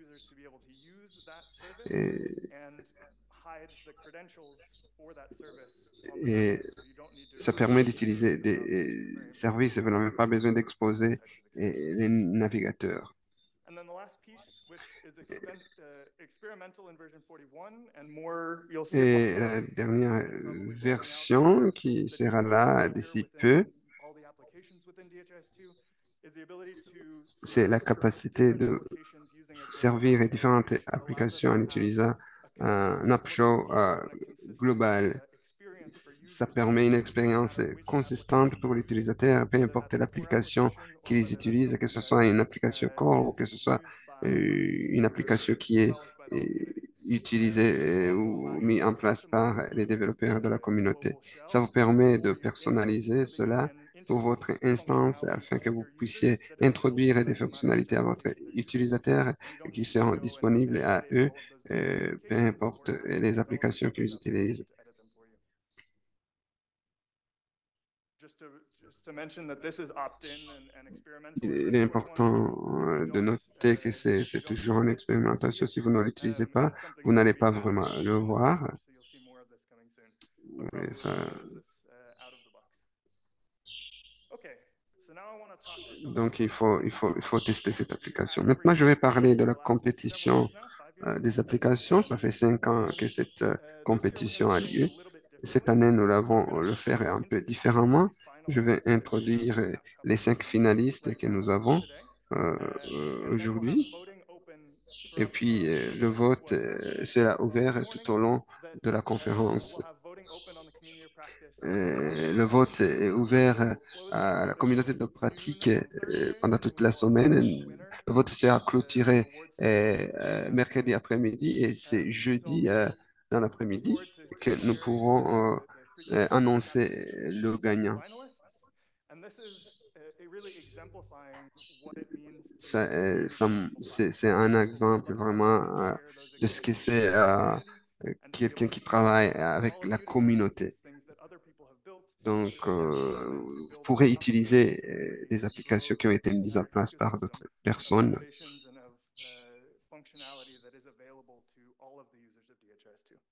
[SPEAKER 7] Et, et ça permet d'utiliser des euh, services et vous n'avez pas besoin d'exposer euh, les navigateurs.
[SPEAKER 9] And then the last piece, which is expen- uh, experimental in version forty-one and more, you'll see it much
[SPEAKER 7] Et
[SPEAKER 9] more
[SPEAKER 7] la
[SPEAKER 9] with
[SPEAKER 7] dernière
[SPEAKER 9] D H I S two
[SPEAKER 7] euh,
[SPEAKER 9] probably rolling
[SPEAKER 7] version
[SPEAKER 9] out soon.
[SPEAKER 7] qui
[SPEAKER 9] The
[SPEAKER 7] sera
[SPEAKER 9] difference
[SPEAKER 7] là
[SPEAKER 9] here
[SPEAKER 7] d'ici
[SPEAKER 9] within
[SPEAKER 7] peu,
[SPEAKER 9] all the applications within D H I S two is the ability to
[SPEAKER 7] c'est la
[SPEAKER 9] serve
[SPEAKER 7] capacité
[SPEAKER 9] different
[SPEAKER 7] de
[SPEAKER 9] applications using a global
[SPEAKER 7] servir les
[SPEAKER 9] Upshow,
[SPEAKER 7] différentes
[SPEAKER 9] which allows us
[SPEAKER 7] applications
[SPEAKER 9] to
[SPEAKER 7] en
[SPEAKER 9] have
[SPEAKER 7] utilisant
[SPEAKER 9] a
[SPEAKER 7] un
[SPEAKER 9] consistent look and
[SPEAKER 7] upshow
[SPEAKER 9] feel
[SPEAKER 7] euh,
[SPEAKER 9] and a consistent
[SPEAKER 7] global.
[SPEAKER 9] uh, experience for
[SPEAKER 7] Ça
[SPEAKER 9] users
[SPEAKER 7] permet une
[SPEAKER 9] using it, no
[SPEAKER 7] expérience
[SPEAKER 9] matter which
[SPEAKER 7] consistante
[SPEAKER 9] application
[SPEAKER 7] pour l'utilisateur, peu
[SPEAKER 9] whether
[SPEAKER 7] importe
[SPEAKER 9] that's a core
[SPEAKER 7] l'application
[SPEAKER 9] application or
[SPEAKER 7] qu'ils
[SPEAKER 9] whether that's
[SPEAKER 7] utilisent, que
[SPEAKER 9] something
[SPEAKER 7] ce
[SPEAKER 9] that
[SPEAKER 7] soit une application
[SPEAKER 9] uh,
[SPEAKER 7] core ou
[SPEAKER 9] is
[SPEAKER 7] que ce soit
[SPEAKER 9] used by
[SPEAKER 7] euh, une
[SPEAKER 9] or
[SPEAKER 7] application qui est
[SPEAKER 9] developed by the
[SPEAKER 7] euh,
[SPEAKER 9] community.
[SPEAKER 7] utilisée
[SPEAKER 9] This
[SPEAKER 7] euh,
[SPEAKER 9] also
[SPEAKER 7] ou
[SPEAKER 9] allows us
[SPEAKER 7] mise
[SPEAKER 9] to
[SPEAKER 7] en place par
[SPEAKER 9] customize
[SPEAKER 7] les
[SPEAKER 9] this
[SPEAKER 7] développeurs de la
[SPEAKER 9] uh,
[SPEAKER 7] communauté.
[SPEAKER 9] global
[SPEAKER 7] Ça vous
[SPEAKER 9] shell
[SPEAKER 7] permet de
[SPEAKER 9] for instance
[SPEAKER 7] personnaliser
[SPEAKER 9] so that you
[SPEAKER 7] cela
[SPEAKER 9] can
[SPEAKER 7] pour
[SPEAKER 9] introduce
[SPEAKER 7] votre instance
[SPEAKER 9] functionality
[SPEAKER 7] afin que
[SPEAKER 9] to
[SPEAKER 7] vous
[SPEAKER 9] your
[SPEAKER 7] puissiez
[SPEAKER 9] users that is available
[SPEAKER 7] introduire
[SPEAKER 9] to
[SPEAKER 7] des
[SPEAKER 9] them no matter which
[SPEAKER 7] fonctionnalités à votre
[SPEAKER 9] application they're using.
[SPEAKER 7] utilisateur
[SPEAKER 9] And you don't
[SPEAKER 7] qui
[SPEAKER 9] need to
[SPEAKER 7] seront
[SPEAKER 9] go and, and
[SPEAKER 7] disponibles à
[SPEAKER 9] edit
[SPEAKER 7] eux,
[SPEAKER 9] all of those different
[SPEAKER 7] euh, peu
[SPEAKER 9] applications.
[SPEAKER 7] importe
[SPEAKER 9] We're able to
[SPEAKER 7] les
[SPEAKER 9] have developers
[SPEAKER 7] applications
[SPEAKER 9] set
[SPEAKER 7] qu'ils
[SPEAKER 9] up and able
[SPEAKER 7] utilisent.
[SPEAKER 9] to edit them for you. Just to, just to mention that this is opt-in and, and experimental in
[SPEAKER 7] Il est
[SPEAKER 9] version forty-one.
[SPEAKER 7] important
[SPEAKER 9] So if
[SPEAKER 7] euh,
[SPEAKER 9] you
[SPEAKER 7] de
[SPEAKER 9] don't,
[SPEAKER 7] noter que
[SPEAKER 9] uh,
[SPEAKER 7] c'est
[SPEAKER 9] if
[SPEAKER 7] c'est
[SPEAKER 9] you don't
[SPEAKER 7] toujours
[SPEAKER 9] use
[SPEAKER 7] une
[SPEAKER 9] it, you don't see
[SPEAKER 7] expérimentation.
[SPEAKER 9] it.
[SPEAKER 7] Si vous ne l'utilisez
[SPEAKER 9] Um,
[SPEAKER 7] pas,
[SPEAKER 9] that's something
[SPEAKER 7] vous
[SPEAKER 9] that will
[SPEAKER 7] n'allez
[SPEAKER 9] be
[SPEAKER 7] pas
[SPEAKER 9] added
[SPEAKER 7] vraiment
[SPEAKER 9] in
[SPEAKER 7] le
[SPEAKER 9] version
[SPEAKER 7] voir.
[SPEAKER 9] twenty-four. So you'll see more of this coming soon. But
[SPEAKER 7] Et
[SPEAKER 9] probably
[SPEAKER 7] ça,
[SPEAKER 9] won't use this uh, out of the box. Okay. So now I want to talk to
[SPEAKER 7] donc, il
[SPEAKER 9] about
[SPEAKER 7] faut, il
[SPEAKER 9] the
[SPEAKER 7] faut, il faut tester cette
[SPEAKER 9] applications
[SPEAKER 7] application.
[SPEAKER 9] at
[SPEAKER 7] Maintenant, je vais
[SPEAKER 9] screen.
[SPEAKER 7] parler de
[SPEAKER 9] For
[SPEAKER 7] la
[SPEAKER 9] the last several
[SPEAKER 7] compétition
[SPEAKER 9] years now, five
[SPEAKER 7] euh,
[SPEAKER 9] years.
[SPEAKER 7] des applications. Ça
[SPEAKER 9] Um,
[SPEAKER 7] fait cinq ans que
[SPEAKER 9] and
[SPEAKER 7] cette euh,
[SPEAKER 9] uh, this year we're going to
[SPEAKER 7] compétition
[SPEAKER 9] be
[SPEAKER 7] a
[SPEAKER 9] doing it
[SPEAKER 7] lieu.
[SPEAKER 9] a little bit
[SPEAKER 7] Cette
[SPEAKER 9] differently.
[SPEAKER 7] année, nous
[SPEAKER 9] So
[SPEAKER 7] l'avons
[SPEAKER 9] I'm going to
[SPEAKER 7] le faire
[SPEAKER 9] actually
[SPEAKER 7] un peu
[SPEAKER 9] introduce the
[SPEAKER 7] différemment.
[SPEAKER 9] three
[SPEAKER 7] Je vais
[SPEAKER 9] finalists that we
[SPEAKER 7] introduire
[SPEAKER 9] have
[SPEAKER 7] euh, les
[SPEAKER 9] upcoming
[SPEAKER 7] cinq finalistes
[SPEAKER 9] right
[SPEAKER 7] que
[SPEAKER 9] now
[SPEAKER 7] nous avons
[SPEAKER 9] today.
[SPEAKER 7] euh,
[SPEAKER 9] Uh,
[SPEAKER 7] euh,
[SPEAKER 9] and then we'll have
[SPEAKER 7] aujourd'hui.
[SPEAKER 9] voting open
[SPEAKER 7] Et
[SPEAKER 9] throughout the
[SPEAKER 7] puis,
[SPEAKER 9] conference.
[SPEAKER 7] euh,
[SPEAKER 9] So
[SPEAKER 7] le
[SPEAKER 9] this
[SPEAKER 7] vote
[SPEAKER 9] was
[SPEAKER 7] euh,
[SPEAKER 9] uh,
[SPEAKER 7] sera
[SPEAKER 9] announced
[SPEAKER 7] ouvert
[SPEAKER 9] this morning
[SPEAKER 7] tout au long
[SPEAKER 9] that
[SPEAKER 7] de la
[SPEAKER 9] uh,
[SPEAKER 7] conférence.
[SPEAKER 9] we'll have voting open on the community of practice
[SPEAKER 7] Euh,
[SPEAKER 9] uh,
[SPEAKER 7] le
[SPEAKER 9] throughout
[SPEAKER 7] vote
[SPEAKER 9] the
[SPEAKER 7] est
[SPEAKER 9] week.
[SPEAKER 7] ouvert
[SPEAKER 9] It will close at
[SPEAKER 7] à la
[SPEAKER 9] uh,
[SPEAKER 7] communauté de
[SPEAKER 9] noon
[SPEAKER 7] pratique
[SPEAKER 9] on
[SPEAKER 7] euh,
[SPEAKER 9] Thursday,
[SPEAKER 7] pendant
[SPEAKER 9] and
[SPEAKER 7] toute
[SPEAKER 9] we'll
[SPEAKER 7] la semaine.
[SPEAKER 9] announce the winner
[SPEAKER 7] Le vote sera
[SPEAKER 9] of the, the
[SPEAKER 7] clôturé
[SPEAKER 9] awards
[SPEAKER 7] euh,
[SPEAKER 9] throughout
[SPEAKER 7] euh,
[SPEAKER 9] the
[SPEAKER 7] mercredi
[SPEAKER 9] afternoon.
[SPEAKER 7] après-midi et c'est
[SPEAKER 9] Um, so
[SPEAKER 7] jeudi euh, dans
[SPEAKER 9] looking
[SPEAKER 7] l'après-midi
[SPEAKER 9] forward to, to
[SPEAKER 7] que nous
[SPEAKER 9] sharing
[SPEAKER 7] pourrons euh,
[SPEAKER 9] uh, the, the
[SPEAKER 7] euh,
[SPEAKER 9] presentations this
[SPEAKER 7] annoncer
[SPEAKER 9] afternoon
[SPEAKER 7] le
[SPEAKER 9] of the two
[SPEAKER 7] gagnant.
[SPEAKER 9] finalists. And this is uh, really exemplifying what it means to
[SPEAKER 7] Ça, euh,
[SPEAKER 9] use
[SPEAKER 7] ça
[SPEAKER 9] a
[SPEAKER 7] m-
[SPEAKER 9] powerful
[SPEAKER 7] c'est,
[SPEAKER 9] platform.
[SPEAKER 7] c'est un
[SPEAKER 9] So some of
[SPEAKER 7] exemple
[SPEAKER 9] our colleagues
[SPEAKER 7] vraiment
[SPEAKER 9] can
[SPEAKER 7] euh,
[SPEAKER 9] share those
[SPEAKER 7] de ce que
[SPEAKER 9] experiences
[SPEAKER 7] c'est
[SPEAKER 9] with the
[SPEAKER 7] euh,
[SPEAKER 9] community
[SPEAKER 7] euh,
[SPEAKER 9] and to be able
[SPEAKER 7] quelqu'un
[SPEAKER 9] to
[SPEAKER 7] qui
[SPEAKER 9] share
[SPEAKER 7] travaille
[SPEAKER 9] with
[SPEAKER 7] avec
[SPEAKER 9] all of
[SPEAKER 7] la
[SPEAKER 9] you today
[SPEAKER 7] communauté.
[SPEAKER 9] these things that other people have built
[SPEAKER 7] Donc,
[SPEAKER 9] to adapt to
[SPEAKER 7] euh,
[SPEAKER 9] and to
[SPEAKER 7] vous
[SPEAKER 9] build
[SPEAKER 7] pourrez
[SPEAKER 9] on top of that
[SPEAKER 7] utiliser
[SPEAKER 9] to
[SPEAKER 7] euh,
[SPEAKER 9] really
[SPEAKER 7] des applications
[SPEAKER 9] grow
[SPEAKER 7] qui ont été
[SPEAKER 9] the
[SPEAKER 7] mises en
[SPEAKER 9] entire
[SPEAKER 7] place par
[SPEAKER 9] ecosystem
[SPEAKER 7] d'autres
[SPEAKER 9] of
[SPEAKER 7] personnes.
[SPEAKER 9] innovations and of uh, functionality that is available to all of the users of D H I S two.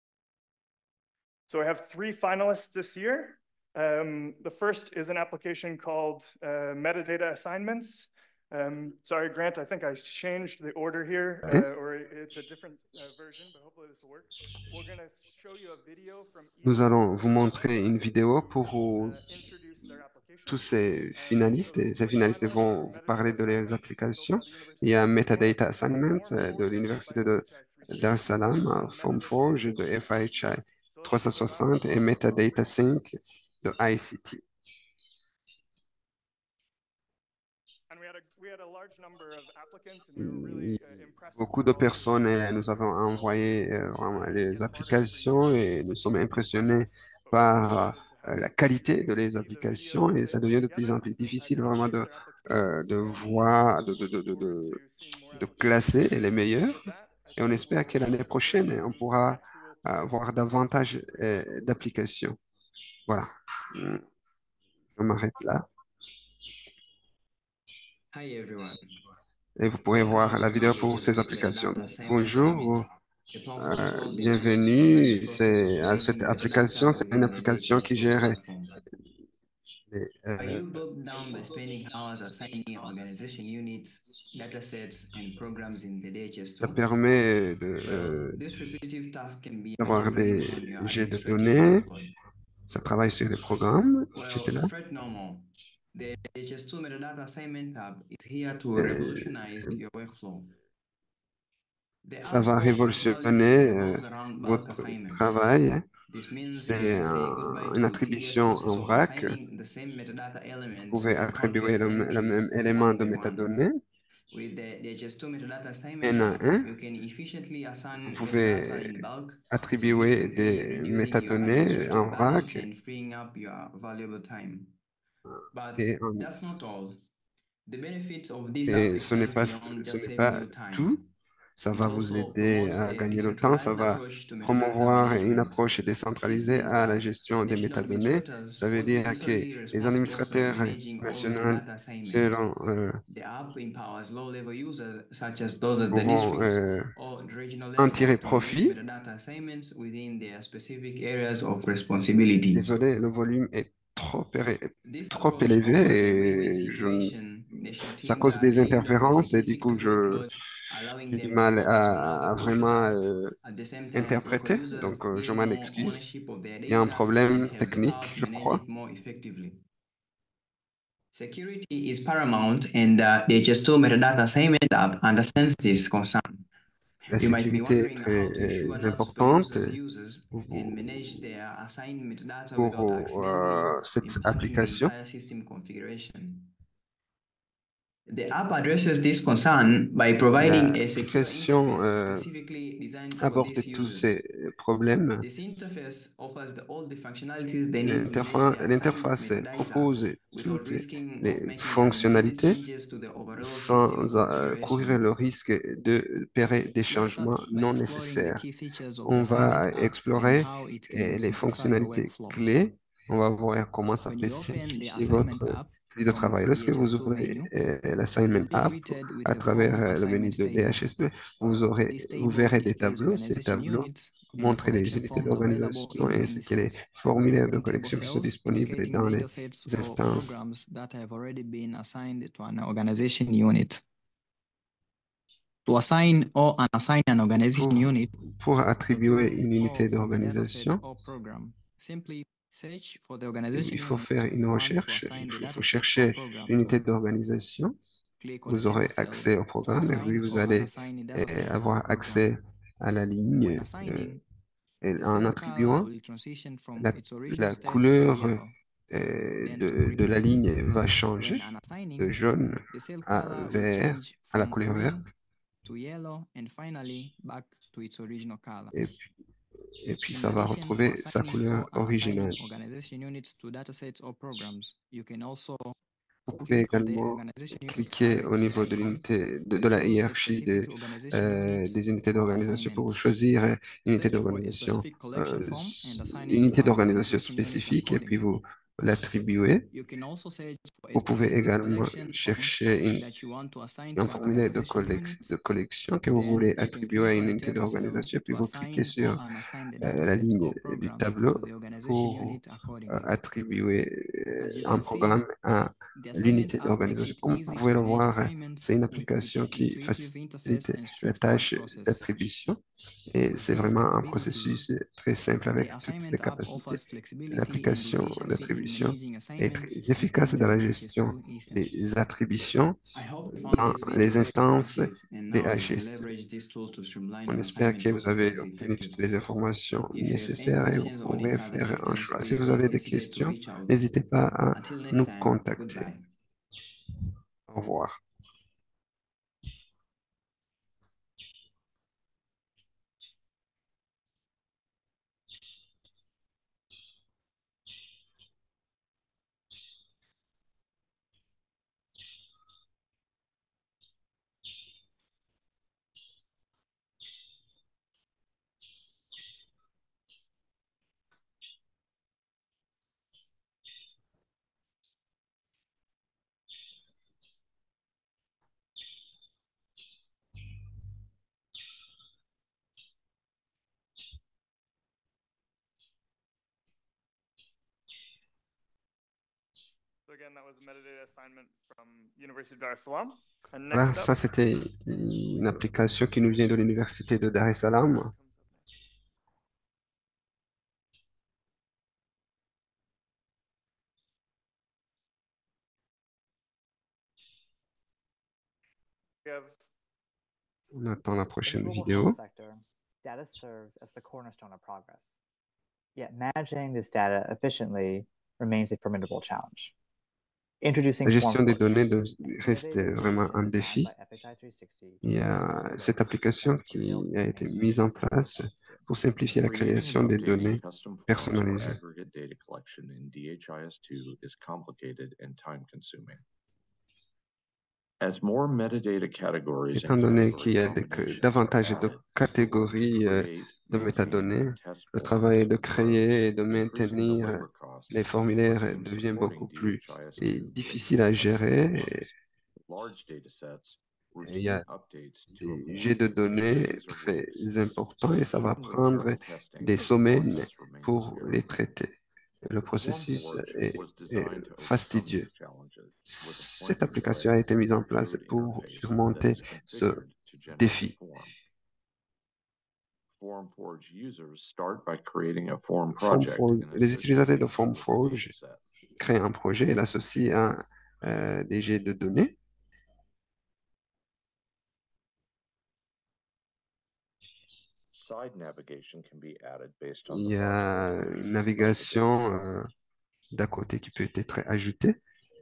[SPEAKER 9] So I have three finalists this year. Um, the first is an application called uh, Metadata Assignments. Um, sorry, Grant, I think I changed the order here,
[SPEAKER 7] Okay.
[SPEAKER 9] uh, or it's a different uh, version, but hopefully this will work. We're going to show you a video from each
[SPEAKER 7] Nous
[SPEAKER 9] of
[SPEAKER 7] allons
[SPEAKER 9] the
[SPEAKER 7] vous montrer une
[SPEAKER 9] finalists
[SPEAKER 7] vidéo
[SPEAKER 9] who
[SPEAKER 7] pour
[SPEAKER 9] will
[SPEAKER 7] euh,
[SPEAKER 9] uh, introduce their application.
[SPEAKER 7] tous ces
[SPEAKER 9] Um, so
[SPEAKER 7] finalistes.
[SPEAKER 9] the
[SPEAKER 7] Et ces
[SPEAKER 9] first
[SPEAKER 7] finalistes
[SPEAKER 9] finalist
[SPEAKER 7] vont
[SPEAKER 9] is
[SPEAKER 7] vous
[SPEAKER 9] Metadata
[SPEAKER 7] parler de leurs
[SPEAKER 9] Assignments, built
[SPEAKER 7] applications.
[SPEAKER 9] by the
[SPEAKER 7] Il
[SPEAKER 9] University
[SPEAKER 7] y
[SPEAKER 9] of
[SPEAKER 7] a
[SPEAKER 9] Dar es Salaam,
[SPEAKER 7] Metadata Assignments
[SPEAKER 9] Form
[SPEAKER 7] euh, de
[SPEAKER 9] Forge
[SPEAKER 7] l'Université
[SPEAKER 9] by
[SPEAKER 7] de
[SPEAKER 9] F H I
[SPEAKER 7] Dar es
[SPEAKER 9] three sixty,
[SPEAKER 7] Salaam,
[SPEAKER 9] and Metadata
[SPEAKER 7] FormForge
[SPEAKER 9] Sync
[SPEAKER 7] de
[SPEAKER 9] by
[SPEAKER 7] F H I
[SPEAKER 9] So let's give a round of
[SPEAKER 7] trois cent soixante et
[SPEAKER 9] applause for those
[SPEAKER 7] Metadata
[SPEAKER 9] three.
[SPEAKER 7] Sync de I C T.
[SPEAKER 9] And we had a, we had a large number of applicants, and we were really uh, impressed
[SPEAKER 7] Beaucoup
[SPEAKER 9] with
[SPEAKER 7] de
[SPEAKER 9] all of the
[SPEAKER 7] personnes,
[SPEAKER 9] speakers
[SPEAKER 7] euh,
[SPEAKER 9] that
[SPEAKER 7] nous avons
[SPEAKER 9] presented.
[SPEAKER 7] envoyé euh,
[SPEAKER 9] So
[SPEAKER 7] vraiment
[SPEAKER 9] uh,
[SPEAKER 7] les
[SPEAKER 9] again, apologies for
[SPEAKER 7] applications
[SPEAKER 9] using
[SPEAKER 7] et nous
[SPEAKER 9] the
[SPEAKER 7] sommes
[SPEAKER 9] same
[SPEAKER 7] impressionnés
[SPEAKER 9] slides, but we're really
[SPEAKER 7] par
[SPEAKER 9] excited to
[SPEAKER 7] euh,
[SPEAKER 9] have
[SPEAKER 7] la
[SPEAKER 9] you
[SPEAKER 7] qualité de les
[SPEAKER 9] see the video
[SPEAKER 7] applications et
[SPEAKER 9] that
[SPEAKER 7] ça
[SPEAKER 9] they put
[SPEAKER 7] devient de plus en
[SPEAKER 9] together
[SPEAKER 7] plus
[SPEAKER 9] uh,
[SPEAKER 7] difficile
[SPEAKER 9] to
[SPEAKER 7] vraiment
[SPEAKER 9] gauge
[SPEAKER 7] de,
[SPEAKER 9] their applications.
[SPEAKER 7] euh, de
[SPEAKER 9] And
[SPEAKER 7] voir, de,
[SPEAKER 9] we're
[SPEAKER 7] de, de,
[SPEAKER 9] looking
[SPEAKER 7] de,
[SPEAKER 9] forward
[SPEAKER 7] de,
[SPEAKER 9] to seeing more
[SPEAKER 7] de
[SPEAKER 9] applications.
[SPEAKER 7] classer les
[SPEAKER 9] So
[SPEAKER 7] meilleurs.
[SPEAKER 9] with that, I
[SPEAKER 7] Et on
[SPEAKER 9] think
[SPEAKER 7] espère
[SPEAKER 9] we'll
[SPEAKER 7] que l'année
[SPEAKER 9] uh, switch
[SPEAKER 7] prochaine,
[SPEAKER 9] over
[SPEAKER 7] on
[SPEAKER 9] to
[SPEAKER 7] pourra
[SPEAKER 9] Grant, who will
[SPEAKER 7] euh,
[SPEAKER 9] present
[SPEAKER 7] avoir
[SPEAKER 9] the first of
[SPEAKER 7] davantage
[SPEAKER 9] these three.
[SPEAKER 7] euh, d'applications. Voilà. Je m'arrête là.
[SPEAKER 10] Hi everyone.
[SPEAKER 7] Et vous pourrez voir la
[SPEAKER 10] Welcome
[SPEAKER 7] vidéo
[SPEAKER 10] to
[SPEAKER 7] pour ces
[SPEAKER 10] D H I S
[SPEAKER 7] applications.
[SPEAKER 10] Metadata Assignment Summit,
[SPEAKER 7] Bonjour,
[SPEAKER 10] a powerful
[SPEAKER 7] euh,
[SPEAKER 10] tool designed to
[SPEAKER 7] bienvenue.
[SPEAKER 10] accelerate the process of
[SPEAKER 7] C'est à cette
[SPEAKER 10] moving
[SPEAKER 7] application,
[SPEAKER 10] metadata
[SPEAKER 7] c'est une
[SPEAKER 10] within the
[SPEAKER 7] application qui
[SPEAKER 10] D H I S two
[SPEAKER 7] gère
[SPEAKER 10] platform.
[SPEAKER 7] les,
[SPEAKER 10] Are
[SPEAKER 7] euh,
[SPEAKER 10] you bogged down by spending hours assigning organization units, datasets, and programs in the D H I S
[SPEAKER 7] ça
[SPEAKER 10] two?
[SPEAKER 7] permet de,
[SPEAKER 10] Well,
[SPEAKER 7] euh,
[SPEAKER 10] this repetitive task can be
[SPEAKER 7] d'avoir
[SPEAKER 10] overwhelming
[SPEAKER 7] des
[SPEAKER 10] on your
[SPEAKER 7] jets de
[SPEAKER 10] administrative
[SPEAKER 7] données.
[SPEAKER 10] workload.
[SPEAKER 7] Ça travaille sur les programmes. J'étais
[SPEAKER 10] Well,
[SPEAKER 7] là.
[SPEAKER 10] fret no more. The D H I S two Metadata Assignment Tab is here to
[SPEAKER 7] Et
[SPEAKER 10] revolutionize your workflow. The
[SPEAKER 7] ça
[SPEAKER 10] app's
[SPEAKER 7] va
[SPEAKER 10] core functionality
[SPEAKER 7] révolutionner euh,
[SPEAKER 10] revolves around bulk
[SPEAKER 7] votre
[SPEAKER 10] assignments.
[SPEAKER 7] travail.
[SPEAKER 10] This means you
[SPEAKER 7] C'est
[SPEAKER 10] can say
[SPEAKER 7] un-
[SPEAKER 10] goodbye
[SPEAKER 7] une
[SPEAKER 10] to tedious
[SPEAKER 7] attribution
[SPEAKER 10] process
[SPEAKER 7] en
[SPEAKER 10] of
[SPEAKER 7] vrac.
[SPEAKER 10] assigning the same metadata
[SPEAKER 7] Vous
[SPEAKER 10] elements
[SPEAKER 7] pouvez
[SPEAKER 10] to
[SPEAKER 7] attribuer
[SPEAKER 10] countless
[SPEAKER 7] le, m- le même
[SPEAKER 10] entries
[SPEAKER 7] élément
[SPEAKER 10] one
[SPEAKER 7] de
[SPEAKER 10] by one.
[SPEAKER 7] métadonnées
[SPEAKER 10] With the D H S two metadata assignment
[SPEAKER 7] un à
[SPEAKER 10] app,
[SPEAKER 7] un.
[SPEAKER 10] you can efficiently
[SPEAKER 7] Vous
[SPEAKER 10] assign metadata
[SPEAKER 7] pouvez
[SPEAKER 10] in bulk,
[SPEAKER 7] attribuer
[SPEAKER 10] significantly
[SPEAKER 7] des
[SPEAKER 10] reducing your
[SPEAKER 7] métadonnées en
[SPEAKER 10] administrative burden
[SPEAKER 7] vrac
[SPEAKER 10] and freeing up your valuable time. But
[SPEAKER 7] et, en-
[SPEAKER 10] that's not all. The benefits of this app
[SPEAKER 7] et ce n'est
[SPEAKER 10] extend
[SPEAKER 7] pas,
[SPEAKER 10] beyond
[SPEAKER 7] ce
[SPEAKER 10] just
[SPEAKER 7] n'est
[SPEAKER 10] saving
[SPEAKER 7] pas
[SPEAKER 10] you time.
[SPEAKER 7] tout. Ça
[SPEAKER 10] It
[SPEAKER 7] va vous
[SPEAKER 10] also
[SPEAKER 7] aider
[SPEAKER 10] promotes
[SPEAKER 7] à
[SPEAKER 10] a
[SPEAKER 7] gagner le temps. Ça
[SPEAKER 10] decentralized
[SPEAKER 7] va
[SPEAKER 10] approach to metadata
[SPEAKER 7] promouvoir une
[SPEAKER 10] management.
[SPEAKER 7] approche
[SPEAKER 10] This
[SPEAKER 7] décentralisée
[SPEAKER 10] means
[SPEAKER 7] à la
[SPEAKER 10] that
[SPEAKER 7] gestion des
[SPEAKER 10] national
[SPEAKER 7] métadonnées.
[SPEAKER 10] administrators
[SPEAKER 7] Ça veut
[SPEAKER 10] will be
[SPEAKER 7] dire que
[SPEAKER 10] solely
[SPEAKER 7] les
[SPEAKER 10] responsible for
[SPEAKER 7] administrateurs
[SPEAKER 10] managing all
[SPEAKER 7] nationaux
[SPEAKER 10] metadata assignments.
[SPEAKER 7] seront, euh,
[SPEAKER 10] The app empowers low-level users, such as those at the
[SPEAKER 7] pourront
[SPEAKER 10] district
[SPEAKER 7] euh,
[SPEAKER 10] or the regional
[SPEAKER 7] en
[SPEAKER 10] level,
[SPEAKER 7] tirer
[SPEAKER 10] to make
[SPEAKER 7] profit.
[SPEAKER 10] metadata assignments within their specific areas of responsibility.
[SPEAKER 7] Désolé, le volume est trop, éré-
[SPEAKER 10] This
[SPEAKER 7] trop
[SPEAKER 10] approach offers a win-win
[SPEAKER 7] élevé et je, n-
[SPEAKER 10] situation. National
[SPEAKER 7] c'est à
[SPEAKER 10] teams
[SPEAKER 7] cause
[SPEAKER 10] are
[SPEAKER 7] des
[SPEAKER 10] handling
[SPEAKER 7] interférences et du coup,
[SPEAKER 10] significant
[SPEAKER 7] je,
[SPEAKER 10] workload, allowing
[SPEAKER 7] j'ai du
[SPEAKER 10] them to
[SPEAKER 7] mal
[SPEAKER 10] focus on
[SPEAKER 7] à,
[SPEAKER 10] other
[SPEAKER 7] à
[SPEAKER 10] crucial
[SPEAKER 7] vraiment
[SPEAKER 10] tasks.
[SPEAKER 7] euh,
[SPEAKER 10] At the same time, local
[SPEAKER 7] interpréter.
[SPEAKER 10] users
[SPEAKER 7] Donc, euh, je
[SPEAKER 10] gain
[SPEAKER 7] m'en
[SPEAKER 10] more
[SPEAKER 7] excuse.
[SPEAKER 10] ownership of their
[SPEAKER 7] Il y a un
[SPEAKER 10] data and
[SPEAKER 7] problème
[SPEAKER 10] have the
[SPEAKER 7] technique,
[SPEAKER 10] power to
[SPEAKER 7] je
[SPEAKER 10] manage
[SPEAKER 7] crois.
[SPEAKER 10] it more effectively. Security is paramount, and the D H S two metadata assignment app understands this concern.
[SPEAKER 7] La
[SPEAKER 10] You might be
[SPEAKER 7] sécurité est
[SPEAKER 10] wondering
[SPEAKER 7] très
[SPEAKER 10] how to ensure
[SPEAKER 7] euh,
[SPEAKER 10] an app super
[SPEAKER 7] importante
[SPEAKER 10] users users and manage their assigned metadata without
[SPEAKER 7] pour
[SPEAKER 10] accidentally
[SPEAKER 7] euh, cette
[SPEAKER 10] impacting the
[SPEAKER 7] application.
[SPEAKER 10] entire system configuration. The app addresses this concern by providing a secure
[SPEAKER 7] L'application
[SPEAKER 10] interface
[SPEAKER 7] euh,
[SPEAKER 10] specifically designed for
[SPEAKER 7] aborde
[SPEAKER 10] these
[SPEAKER 7] tous
[SPEAKER 10] users.
[SPEAKER 7] ces problèmes.
[SPEAKER 10] This interface offers the, all the functionalities they need to manage
[SPEAKER 7] L'interfa-
[SPEAKER 10] their assigned
[SPEAKER 7] L'interface
[SPEAKER 10] metadata
[SPEAKER 7] propose
[SPEAKER 10] without
[SPEAKER 7] toutes
[SPEAKER 10] risking of
[SPEAKER 7] les
[SPEAKER 10] making unnecessary
[SPEAKER 7] fonctionnalités
[SPEAKER 10] changes to the overall system
[SPEAKER 7] sans euh, courir
[SPEAKER 10] configuration.
[SPEAKER 7] le risque de opérer des
[SPEAKER 10] Let's start
[SPEAKER 7] changements
[SPEAKER 10] by
[SPEAKER 7] non
[SPEAKER 10] exploring the
[SPEAKER 7] nécessaires.
[SPEAKER 10] key features of the
[SPEAKER 7] On
[SPEAKER 10] assignment
[SPEAKER 7] va
[SPEAKER 10] app and
[SPEAKER 7] explorer
[SPEAKER 10] how it
[SPEAKER 7] eh,
[SPEAKER 10] can
[SPEAKER 7] les
[SPEAKER 10] simplify your
[SPEAKER 7] fonctionnalités
[SPEAKER 10] workflow.
[SPEAKER 7] clés. On va voir comment ça
[SPEAKER 10] When
[SPEAKER 7] peut
[SPEAKER 10] you open the
[SPEAKER 7] simplifier
[SPEAKER 10] assignment
[SPEAKER 7] votre
[SPEAKER 10] app
[SPEAKER 7] flux de
[SPEAKER 10] from
[SPEAKER 7] travail.
[SPEAKER 10] the
[SPEAKER 7] Lorsque vous
[SPEAKER 10] D H S two
[SPEAKER 7] ouvrez
[SPEAKER 10] menu,
[SPEAKER 7] eh,
[SPEAKER 10] you'll
[SPEAKER 7] l'assignment
[SPEAKER 10] be
[SPEAKER 7] app
[SPEAKER 10] greeted with
[SPEAKER 7] à
[SPEAKER 10] the
[SPEAKER 7] travers
[SPEAKER 10] form
[SPEAKER 7] euh, le menu
[SPEAKER 10] assignments
[SPEAKER 7] de
[SPEAKER 10] table.
[SPEAKER 7] D H S P, vous aurez,
[SPEAKER 10] This
[SPEAKER 7] vous
[SPEAKER 10] table
[SPEAKER 7] verrez des
[SPEAKER 10] displays
[SPEAKER 7] tableaux. Ces
[SPEAKER 10] organization
[SPEAKER 7] tableaux
[SPEAKER 10] units and
[SPEAKER 7] montrer les
[SPEAKER 10] collection
[SPEAKER 7] unités
[SPEAKER 10] forms available
[SPEAKER 7] d'organisation
[SPEAKER 10] in your
[SPEAKER 7] ainsi que les
[SPEAKER 10] instance.
[SPEAKER 7] formulaires de
[SPEAKER 10] In table
[SPEAKER 7] collection qui sont
[SPEAKER 10] cells,
[SPEAKER 7] disponibles
[SPEAKER 10] indicating
[SPEAKER 7] dans les
[SPEAKER 10] datasets or
[SPEAKER 7] instances.
[SPEAKER 10] programs that have already been assigned to an organization unit. To assign or unassign an organization
[SPEAKER 7] Pour,
[SPEAKER 10] unit
[SPEAKER 7] pour
[SPEAKER 10] to
[SPEAKER 7] attribuer
[SPEAKER 10] tool
[SPEAKER 7] une unité
[SPEAKER 10] or from a dataset
[SPEAKER 7] d'organisation,
[SPEAKER 10] or program, simply search for the
[SPEAKER 7] il
[SPEAKER 10] organization
[SPEAKER 7] faut
[SPEAKER 10] unit
[SPEAKER 7] faire une
[SPEAKER 10] you want to
[SPEAKER 7] recherche.
[SPEAKER 10] assign
[SPEAKER 7] Il
[SPEAKER 10] the
[SPEAKER 7] faut, il faut
[SPEAKER 10] dataset or
[SPEAKER 7] chercher
[SPEAKER 10] program to.
[SPEAKER 7] l'unité d'organisation.
[SPEAKER 10] Click on the
[SPEAKER 7] Vous aurez
[SPEAKER 10] table cell
[SPEAKER 7] accès au
[SPEAKER 10] to
[SPEAKER 7] programme et puis
[SPEAKER 10] assign
[SPEAKER 7] vous
[SPEAKER 10] or
[SPEAKER 7] allez
[SPEAKER 10] unassign a
[SPEAKER 7] eh,
[SPEAKER 10] dataset or
[SPEAKER 7] avoir
[SPEAKER 10] program.
[SPEAKER 7] accès à la
[SPEAKER 10] When
[SPEAKER 7] ligne euh,
[SPEAKER 10] assigning,
[SPEAKER 7] et
[SPEAKER 10] the
[SPEAKER 7] en
[SPEAKER 10] cell color
[SPEAKER 7] attribuant
[SPEAKER 10] will transition from
[SPEAKER 7] la,
[SPEAKER 10] its original
[SPEAKER 7] la
[SPEAKER 10] state to
[SPEAKER 7] couleur
[SPEAKER 10] yellow,
[SPEAKER 7] euh,
[SPEAKER 10] then to
[SPEAKER 7] de, de la
[SPEAKER 10] green.
[SPEAKER 7] ligne va
[SPEAKER 10] When
[SPEAKER 7] changer
[SPEAKER 10] unassigning,
[SPEAKER 7] de jaune
[SPEAKER 10] the cell
[SPEAKER 7] à
[SPEAKER 10] color will
[SPEAKER 7] vert,
[SPEAKER 10] change
[SPEAKER 7] à la
[SPEAKER 10] from
[SPEAKER 7] couleur verte.
[SPEAKER 10] green to yellow and finally back to its original color.
[SPEAKER 7] Et puis, et puis
[SPEAKER 10] In
[SPEAKER 7] ça va
[SPEAKER 10] addition to
[SPEAKER 7] retrouver sa
[SPEAKER 10] assigning
[SPEAKER 7] couleur
[SPEAKER 10] or unassigning
[SPEAKER 7] originale.
[SPEAKER 10] organization units to datasets or programs, you can also
[SPEAKER 7] Vous pouvez
[SPEAKER 10] click on the
[SPEAKER 7] également
[SPEAKER 10] organization unit
[SPEAKER 7] cliquer au niveau de
[SPEAKER 10] icon
[SPEAKER 7] l'unité de,
[SPEAKER 10] to
[SPEAKER 7] de la
[SPEAKER 10] choose a
[SPEAKER 7] hiérarchie
[SPEAKER 10] specific
[SPEAKER 7] des,
[SPEAKER 10] organization
[SPEAKER 7] euh,
[SPEAKER 10] unit
[SPEAKER 7] des unités
[SPEAKER 10] for
[SPEAKER 7] d'organisation
[SPEAKER 10] assignment.
[SPEAKER 7] pour choisir euh, une unité
[SPEAKER 10] Search for a
[SPEAKER 7] d'organisation,
[SPEAKER 10] specific collection
[SPEAKER 7] euh,
[SPEAKER 10] form and assign
[SPEAKER 7] une
[SPEAKER 10] it to
[SPEAKER 7] unité
[SPEAKER 10] an
[SPEAKER 7] d'organisation
[SPEAKER 10] organization unit
[SPEAKER 7] spécifique et puis
[SPEAKER 10] accordingly.
[SPEAKER 7] vous l'attribuez.
[SPEAKER 10] You can also search for a
[SPEAKER 7] Vous pouvez
[SPEAKER 10] specific
[SPEAKER 7] également
[SPEAKER 10] collection form
[SPEAKER 7] chercher une,
[SPEAKER 10] that you want to assign
[SPEAKER 7] un
[SPEAKER 10] to an
[SPEAKER 7] formulaire de,
[SPEAKER 10] organization
[SPEAKER 7] collec-
[SPEAKER 10] unit.
[SPEAKER 7] de collection que vous
[SPEAKER 10] Then
[SPEAKER 7] voulez
[SPEAKER 10] you can
[SPEAKER 7] attribuer à
[SPEAKER 10] click on
[SPEAKER 7] une
[SPEAKER 10] the
[SPEAKER 7] unité
[SPEAKER 10] table cell
[SPEAKER 7] d'organisation, puis
[SPEAKER 10] to
[SPEAKER 7] vous cliquez
[SPEAKER 10] assign or
[SPEAKER 7] sur
[SPEAKER 10] unassign the
[SPEAKER 7] euh, la
[SPEAKER 10] dataset
[SPEAKER 7] ligne
[SPEAKER 10] or
[SPEAKER 7] du
[SPEAKER 10] program
[SPEAKER 7] tableau
[SPEAKER 10] to the organization
[SPEAKER 7] pour
[SPEAKER 10] unit
[SPEAKER 7] euh,
[SPEAKER 10] accordingly.
[SPEAKER 7] attribuer
[SPEAKER 10] As
[SPEAKER 7] euh,
[SPEAKER 10] you
[SPEAKER 7] un
[SPEAKER 10] can see,
[SPEAKER 7] programme à
[SPEAKER 10] the assignment
[SPEAKER 7] l'unité
[SPEAKER 10] app makes
[SPEAKER 7] d'organisation.
[SPEAKER 10] it
[SPEAKER 7] Comme vous
[SPEAKER 10] easy to
[SPEAKER 7] pouvez le
[SPEAKER 10] manage
[SPEAKER 7] voir,
[SPEAKER 10] assignments
[SPEAKER 7] c'est une
[SPEAKER 10] with
[SPEAKER 7] application
[SPEAKER 10] its
[SPEAKER 7] qui
[SPEAKER 10] intuitive
[SPEAKER 7] facilite
[SPEAKER 10] interface and
[SPEAKER 7] la
[SPEAKER 10] straightforward
[SPEAKER 7] tâche
[SPEAKER 10] process.
[SPEAKER 7] d'attribution et
[SPEAKER 10] For
[SPEAKER 7] c'est
[SPEAKER 10] advanced
[SPEAKER 7] vraiment un
[SPEAKER 10] capabilities,
[SPEAKER 7] processus très simple
[SPEAKER 10] the
[SPEAKER 7] avec toutes ces
[SPEAKER 10] assignment app
[SPEAKER 7] capacités.
[SPEAKER 10] offers flexibility and
[SPEAKER 7] L'application
[SPEAKER 10] efficiency in
[SPEAKER 7] d'attribution
[SPEAKER 10] managing
[SPEAKER 7] est
[SPEAKER 10] assignments
[SPEAKER 7] très efficace
[SPEAKER 10] within
[SPEAKER 7] dans
[SPEAKER 10] the
[SPEAKER 7] la
[SPEAKER 10] D H S
[SPEAKER 7] gestion
[SPEAKER 10] two instance.
[SPEAKER 7] des attributions
[SPEAKER 10] I hope you found
[SPEAKER 7] dans
[SPEAKER 10] this video
[SPEAKER 7] les
[SPEAKER 10] very
[SPEAKER 7] instances
[SPEAKER 10] informative, and
[SPEAKER 7] des
[SPEAKER 10] now you can
[SPEAKER 7] H S T.
[SPEAKER 10] leverage this tool to streamline
[SPEAKER 7] On
[SPEAKER 10] your
[SPEAKER 7] espère
[SPEAKER 10] assignment
[SPEAKER 7] que vous avez
[SPEAKER 10] processes
[SPEAKER 7] obtenu toutes
[SPEAKER 10] effectively.
[SPEAKER 7] les informations
[SPEAKER 10] If you have any
[SPEAKER 7] nécessaires et vous
[SPEAKER 10] questions or need
[SPEAKER 7] pourrez
[SPEAKER 10] further
[SPEAKER 7] faire un
[SPEAKER 10] assistance,
[SPEAKER 7] choix. Si
[SPEAKER 10] please
[SPEAKER 7] vous
[SPEAKER 10] don't
[SPEAKER 7] avez des
[SPEAKER 10] hesitate to
[SPEAKER 7] questions,
[SPEAKER 10] reach out.
[SPEAKER 7] n'hésitez pas à
[SPEAKER 10] Until next
[SPEAKER 7] nous
[SPEAKER 10] time,
[SPEAKER 7] contacter.
[SPEAKER 10] goodbye.
[SPEAKER 7] Au revoir.
[SPEAKER 9] So again, that was a metadata assignment from University of Dar es Salaam. And
[SPEAKER 7] Voilà,
[SPEAKER 9] next
[SPEAKER 7] ça
[SPEAKER 9] up,
[SPEAKER 7] c'était une application qui nous vient de l'université de Dar es Salaam.
[SPEAKER 9] we have
[SPEAKER 7] On attend la
[SPEAKER 11] In the
[SPEAKER 7] prochaine
[SPEAKER 11] global
[SPEAKER 7] vidéo.
[SPEAKER 11] health sector, data serves as the cornerstone of progress. Yeah, managing this data efficiently remains a formidable challenge.
[SPEAKER 7] La
[SPEAKER 11] Introducing
[SPEAKER 7] gestion des
[SPEAKER 11] FormForge,
[SPEAKER 7] données de-
[SPEAKER 11] an
[SPEAKER 7] reste
[SPEAKER 11] innovative
[SPEAKER 7] vraiment un
[SPEAKER 11] solution designed
[SPEAKER 7] défi.
[SPEAKER 11] by F H I three sixty
[SPEAKER 7] Il y
[SPEAKER 11] to
[SPEAKER 7] a
[SPEAKER 11] transform
[SPEAKER 7] cette
[SPEAKER 11] developers'
[SPEAKER 7] application
[SPEAKER 11] success to
[SPEAKER 7] qui
[SPEAKER 11] build
[SPEAKER 7] a
[SPEAKER 11] and
[SPEAKER 7] été
[SPEAKER 11] maintain
[SPEAKER 7] mise en
[SPEAKER 11] data
[SPEAKER 7] place
[SPEAKER 11] against it.
[SPEAKER 7] pour simplifier la
[SPEAKER 12] Creating and
[SPEAKER 7] création des
[SPEAKER 12] updating
[SPEAKER 7] données
[SPEAKER 12] custom forms for
[SPEAKER 7] personnalisées.
[SPEAKER 12] aggregate data collection in D H I S two is complicated and time-consuming. As more metadata categories
[SPEAKER 7] Étant
[SPEAKER 12] and
[SPEAKER 7] donné
[SPEAKER 12] category
[SPEAKER 7] qu'il y a des- que-
[SPEAKER 12] combinations are
[SPEAKER 7] davantage de
[SPEAKER 12] added, the work
[SPEAKER 7] catégories
[SPEAKER 12] to
[SPEAKER 7] euh,
[SPEAKER 12] create,
[SPEAKER 7] de
[SPEAKER 12] maintain,
[SPEAKER 7] métadonnées,
[SPEAKER 12] and test
[SPEAKER 7] le travail
[SPEAKER 12] forms
[SPEAKER 7] de
[SPEAKER 12] grows,
[SPEAKER 7] créer et de
[SPEAKER 12] increasing the
[SPEAKER 7] maintenir
[SPEAKER 12] labor costs
[SPEAKER 7] les
[SPEAKER 12] for
[SPEAKER 7] formulaires
[SPEAKER 12] teams
[SPEAKER 7] devient
[SPEAKER 12] supporting
[SPEAKER 7] beaucoup plus
[SPEAKER 12] D H I S
[SPEAKER 7] et
[SPEAKER 12] two
[SPEAKER 7] difficile à gérer.
[SPEAKER 12] forms. Large datasets,
[SPEAKER 7] Et il y a
[SPEAKER 12] routine updates to a
[SPEAKER 7] des
[SPEAKER 12] form
[SPEAKER 7] jets de
[SPEAKER 12] can take
[SPEAKER 7] données
[SPEAKER 12] days or
[SPEAKER 7] très
[SPEAKER 12] weeks.
[SPEAKER 7] importants et ça va
[SPEAKER 12] Even with
[SPEAKER 7] prendre
[SPEAKER 12] careful testing,
[SPEAKER 7] des
[SPEAKER 12] the
[SPEAKER 7] semaines
[SPEAKER 12] process remains
[SPEAKER 7] pour
[SPEAKER 12] scary.
[SPEAKER 7] les traiter. Le processus
[SPEAKER 12] FormForge
[SPEAKER 7] est,
[SPEAKER 12] was
[SPEAKER 7] est
[SPEAKER 12] designed to overcome
[SPEAKER 7] fastidieux.
[SPEAKER 12] these challenges with a
[SPEAKER 7] Cette
[SPEAKER 12] plug-and-play
[SPEAKER 7] application a été mise en place
[SPEAKER 12] code
[SPEAKER 7] pour
[SPEAKER 12] interface that
[SPEAKER 7] surmonter
[SPEAKER 12] is
[SPEAKER 7] ce
[SPEAKER 12] configured to generate a
[SPEAKER 7] défi.
[SPEAKER 12] form. FormForge users start by creating a form project
[SPEAKER 7] FormForge-
[SPEAKER 12] and
[SPEAKER 7] les utilisateurs de
[SPEAKER 12] associating it with a
[SPEAKER 7] FormForge
[SPEAKER 12] dataset.
[SPEAKER 7] créent un projet et l'associent à euh, des jets de données.
[SPEAKER 12] Side navigation can be added based on
[SPEAKER 7] Il
[SPEAKER 12] the
[SPEAKER 7] y a
[SPEAKER 12] project version
[SPEAKER 7] une
[SPEAKER 12] of the
[SPEAKER 7] navigation
[SPEAKER 12] dataset.
[SPEAKER 7] euh, d'à côté qui peut être ajoutée.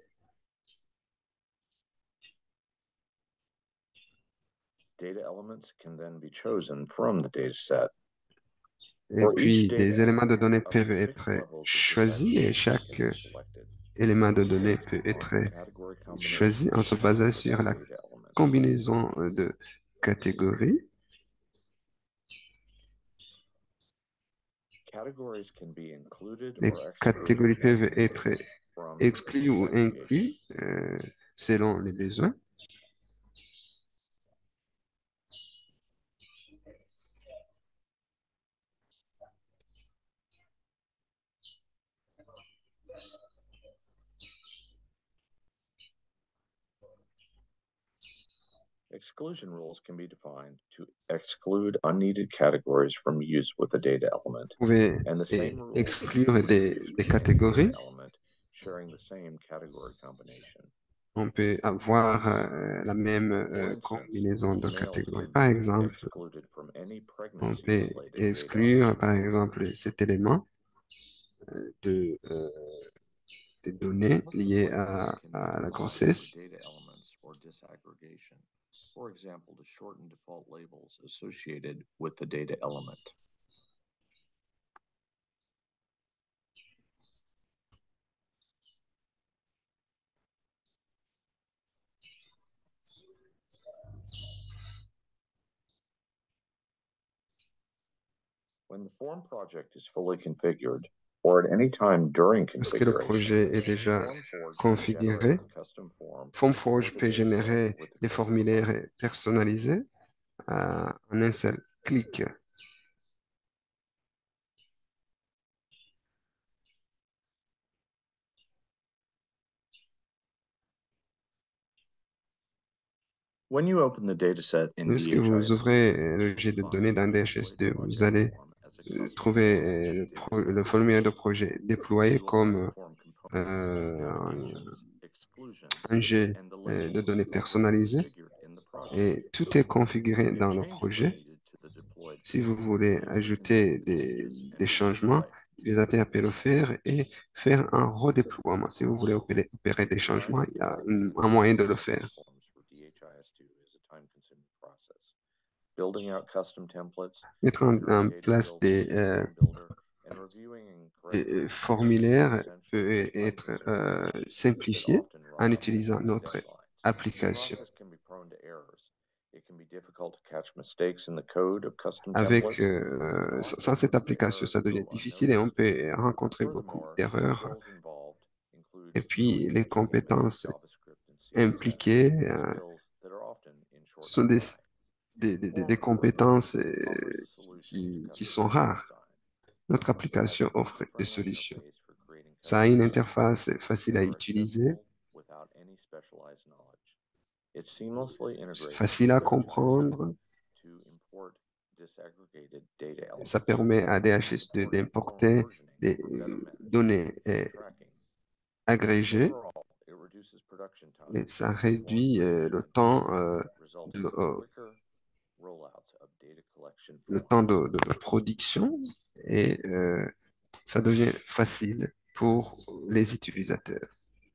[SPEAKER 12] Data elements can then be chosen from the dataset.
[SPEAKER 7] Et
[SPEAKER 12] For each
[SPEAKER 7] puis,
[SPEAKER 12] data
[SPEAKER 7] des éléments de
[SPEAKER 12] element,
[SPEAKER 7] données
[SPEAKER 12] up to
[SPEAKER 7] peuvent
[SPEAKER 12] six
[SPEAKER 7] être
[SPEAKER 12] levels of
[SPEAKER 7] choisis et
[SPEAKER 12] disaggregation
[SPEAKER 7] chaque
[SPEAKER 12] can be selected.
[SPEAKER 7] élément de données
[SPEAKER 12] Based
[SPEAKER 7] peut
[SPEAKER 12] on
[SPEAKER 7] être
[SPEAKER 12] the category
[SPEAKER 7] choisi en se
[SPEAKER 12] combinations
[SPEAKER 7] basant
[SPEAKER 12] for
[SPEAKER 7] sur
[SPEAKER 12] that
[SPEAKER 7] la
[SPEAKER 12] data element.
[SPEAKER 7] combinaison euh, de catégories.
[SPEAKER 12] Categories can be included
[SPEAKER 7] Les
[SPEAKER 12] or excluded
[SPEAKER 7] catégories peuvent être
[SPEAKER 12] from
[SPEAKER 7] exclues ou
[SPEAKER 12] disaggregation.
[SPEAKER 7] inclus euh, selon les besoins.
[SPEAKER 12] Exclusion rules can be defined to exclude unneeded categories from use with a data element.
[SPEAKER 7] Vous pouvez
[SPEAKER 12] And the
[SPEAKER 7] eh,
[SPEAKER 12] same rules
[SPEAKER 7] exclure
[SPEAKER 12] can be
[SPEAKER 7] des,
[SPEAKER 12] used
[SPEAKER 7] des
[SPEAKER 12] with any
[SPEAKER 7] catégories.
[SPEAKER 12] data element sharing the same category combination.
[SPEAKER 7] On peut avoir euh, la même
[SPEAKER 12] For
[SPEAKER 7] euh,
[SPEAKER 12] instance,
[SPEAKER 7] combinaison de
[SPEAKER 12] males
[SPEAKER 7] catégories.
[SPEAKER 12] can
[SPEAKER 7] Par
[SPEAKER 12] be
[SPEAKER 7] exemple,
[SPEAKER 12] excluded from any
[SPEAKER 7] on
[SPEAKER 12] pregnancy
[SPEAKER 7] peut
[SPEAKER 12] related data
[SPEAKER 7] exclure,
[SPEAKER 12] element.
[SPEAKER 7] par exemple, cet élément euh, de, euh, des données liées à,
[SPEAKER 12] Can
[SPEAKER 7] à la
[SPEAKER 12] be
[SPEAKER 7] grossesse.
[SPEAKER 12] for data elements or disaggregation. For example, to shorten default labels associated with the data element. When the form project is fully configured, or at any time during
[SPEAKER 7] Lorsque le
[SPEAKER 12] configuration,
[SPEAKER 7] projet est déjà
[SPEAKER 12] FormForge can
[SPEAKER 7] configuré,
[SPEAKER 12] generate a custom form
[SPEAKER 7] FormForge
[SPEAKER 12] for the
[SPEAKER 7] peut
[SPEAKER 12] dataset
[SPEAKER 7] générer
[SPEAKER 12] with the
[SPEAKER 7] des
[SPEAKER 12] code
[SPEAKER 7] formulaires
[SPEAKER 12] provided.
[SPEAKER 7] personnalisés euh, en un seul clic.
[SPEAKER 12] When you open the dataset in
[SPEAKER 7] Lorsque vous
[SPEAKER 12] D H I S two,
[SPEAKER 7] ouvrez euh, le
[SPEAKER 12] you'll
[SPEAKER 7] jet de
[SPEAKER 12] find
[SPEAKER 7] données dans
[SPEAKER 12] the
[SPEAKER 7] D H S deux,
[SPEAKER 12] template
[SPEAKER 7] vous
[SPEAKER 12] project
[SPEAKER 7] allez
[SPEAKER 12] form as a
[SPEAKER 7] euh,
[SPEAKER 12] custom
[SPEAKER 7] trouver
[SPEAKER 12] form
[SPEAKER 7] euh, le,
[SPEAKER 12] data
[SPEAKER 7] pro- le
[SPEAKER 12] element.
[SPEAKER 7] formulaire de projet déployé
[SPEAKER 12] You'll
[SPEAKER 7] comme
[SPEAKER 12] find form components,
[SPEAKER 7] euh, un,
[SPEAKER 12] navigations, exclusions,
[SPEAKER 7] un jet
[SPEAKER 12] and the
[SPEAKER 7] euh, de
[SPEAKER 12] labels
[SPEAKER 7] données
[SPEAKER 12] already
[SPEAKER 7] personnalisées
[SPEAKER 12] configured in the project.
[SPEAKER 7] et tout est configuré
[SPEAKER 12] If
[SPEAKER 7] dans le
[SPEAKER 12] changes are
[SPEAKER 7] projet.
[SPEAKER 12] needed to the deployed
[SPEAKER 7] Si vous
[SPEAKER 12] form,
[SPEAKER 7] voulez
[SPEAKER 12] the user can
[SPEAKER 7] ajouter
[SPEAKER 12] make the
[SPEAKER 7] des,
[SPEAKER 12] changes and
[SPEAKER 7] des changements,
[SPEAKER 12] redeploy.
[SPEAKER 7] l'utilisateur peut le faire et faire un redéploiement. Si vous voulez opérer, opérer des changements, il y a une- un moyen de le faire.
[SPEAKER 12] Forms for D H I S two is a time-consuming process. Building out custom templates,
[SPEAKER 7] Mettre en, en
[SPEAKER 12] creating
[SPEAKER 7] place
[SPEAKER 12] data
[SPEAKER 7] des,
[SPEAKER 12] builders in
[SPEAKER 7] euh,
[SPEAKER 12] Form Builder, and reviewing and
[SPEAKER 7] des,
[SPEAKER 12] correcting
[SPEAKER 7] euh,
[SPEAKER 12] changes
[SPEAKER 7] formulaires
[SPEAKER 12] is essential
[SPEAKER 7] peut
[SPEAKER 12] and
[SPEAKER 7] être
[SPEAKER 12] time-consuming
[SPEAKER 7] euh,
[SPEAKER 12] that
[SPEAKER 7] simplifié
[SPEAKER 12] often
[SPEAKER 7] en
[SPEAKER 12] runs
[SPEAKER 7] utilisant
[SPEAKER 12] against
[SPEAKER 7] notre
[SPEAKER 12] deadlines. The
[SPEAKER 7] application.
[SPEAKER 12] process can be prone to errors. It can be difficult to catch mistakes in the code of custom
[SPEAKER 7] Avec,
[SPEAKER 12] templates.
[SPEAKER 7] euh,
[SPEAKER 12] and
[SPEAKER 7] sans
[SPEAKER 12] often
[SPEAKER 7] sans cette
[SPEAKER 12] the
[SPEAKER 7] application,
[SPEAKER 12] errors
[SPEAKER 7] ça
[SPEAKER 12] go
[SPEAKER 7] devient difficile et on
[SPEAKER 12] unnoticed.
[SPEAKER 7] peut rencontrer beaucoup
[SPEAKER 12] Furthermore, the
[SPEAKER 7] d'erreurs.
[SPEAKER 12] skills involved include
[SPEAKER 7] Et puis,
[SPEAKER 12] knowing
[SPEAKER 7] les
[SPEAKER 12] H T M L,
[SPEAKER 7] compétences
[SPEAKER 12] JavaScript, and C S S,
[SPEAKER 7] impliquées euh,
[SPEAKER 12] skills that are often in short
[SPEAKER 7] sont des,
[SPEAKER 12] supply.
[SPEAKER 7] des, des- des
[SPEAKER 12] FormForge
[SPEAKER 7] compétences
[SPEAKER 12] offers
[SPEAKER 7] euh,
[SPEAKER 12] a solution to
[SPEAKER 7] qui, qui
[SPEAKER 12] custom
[SPEAKER 7] sont
[SPEAKER 12] form
[SPEAKER 7] rares.
[SPEAKER 12] design.
[SPEAKER 7] Notre
[SPEAKER 12] It has
[SPEAKER 7] application
[SPEAKER 12] a
[SPEAKER 7] offre des
[SPEAKER 12] user-friendly
[SPEAKER 7] solutions.
[SPEAKER 12] interface for creating
[SPEAKER 7] Ça a
[SPEAKER 12] custom
[SPEAKER 7] une
[SPEAKER 12] forms
[SPEAKER 7] interface
[SPEAKER 12] that
[SPEAKER 7] facile à
[SPEAKER 12] are
[SPEAKER 7] utiliser,
[SPEAKER 12] accessible without any specialized knowledge. It seamlessly integrates
[SPEAKER 7] facile à
[SPEAKER 12] with D H I S two
[SPEAKER 7] comprendre.
[SPEAKER 12] to import disaggregated data elements.
[SPEAKER 7] Ça permet à D H S deux
[SPEAKER 12] Supporting form
[SPEAKER 7] d'importer
[SPEAKER 12] versioning
[SPEAKER 7] des
[SPEAKER 12] for better
[SPEAKER 7] euh,
[SPEAKER 12] management
[SPEAKER 7] données
[SPEAKER 12] and
[SPEAKER 7] euh,
[SPEAKER 12] tracking.
[SPEAKER 7] agrégées
[SPEAKER 12] Overall, it reduces production time
[SPEAKER 7] et ça
[SPEAKER 12] for
[SPEAKER 7] réduit
[SPEAKER 12] form
[SPEAKER 7] euh, le
[SPEAKER 12] management
[SPEAKER 7] temps,
[SPEAKER 12] teams,
[SPEAKER 7] euh,
[SPEAKER 12] resulting
[SPEAKER 7] de,
[SPEAKER 12] in
[SPEAKER 7] euh,
[SPEAKER 12] quicker rollouts of data collection
[SPEAKER 7] le
[SPEAKER 12] forms.
[SPEAKER 7] temps de, de- de production et euh, ça devient facile pour les utilisateurs.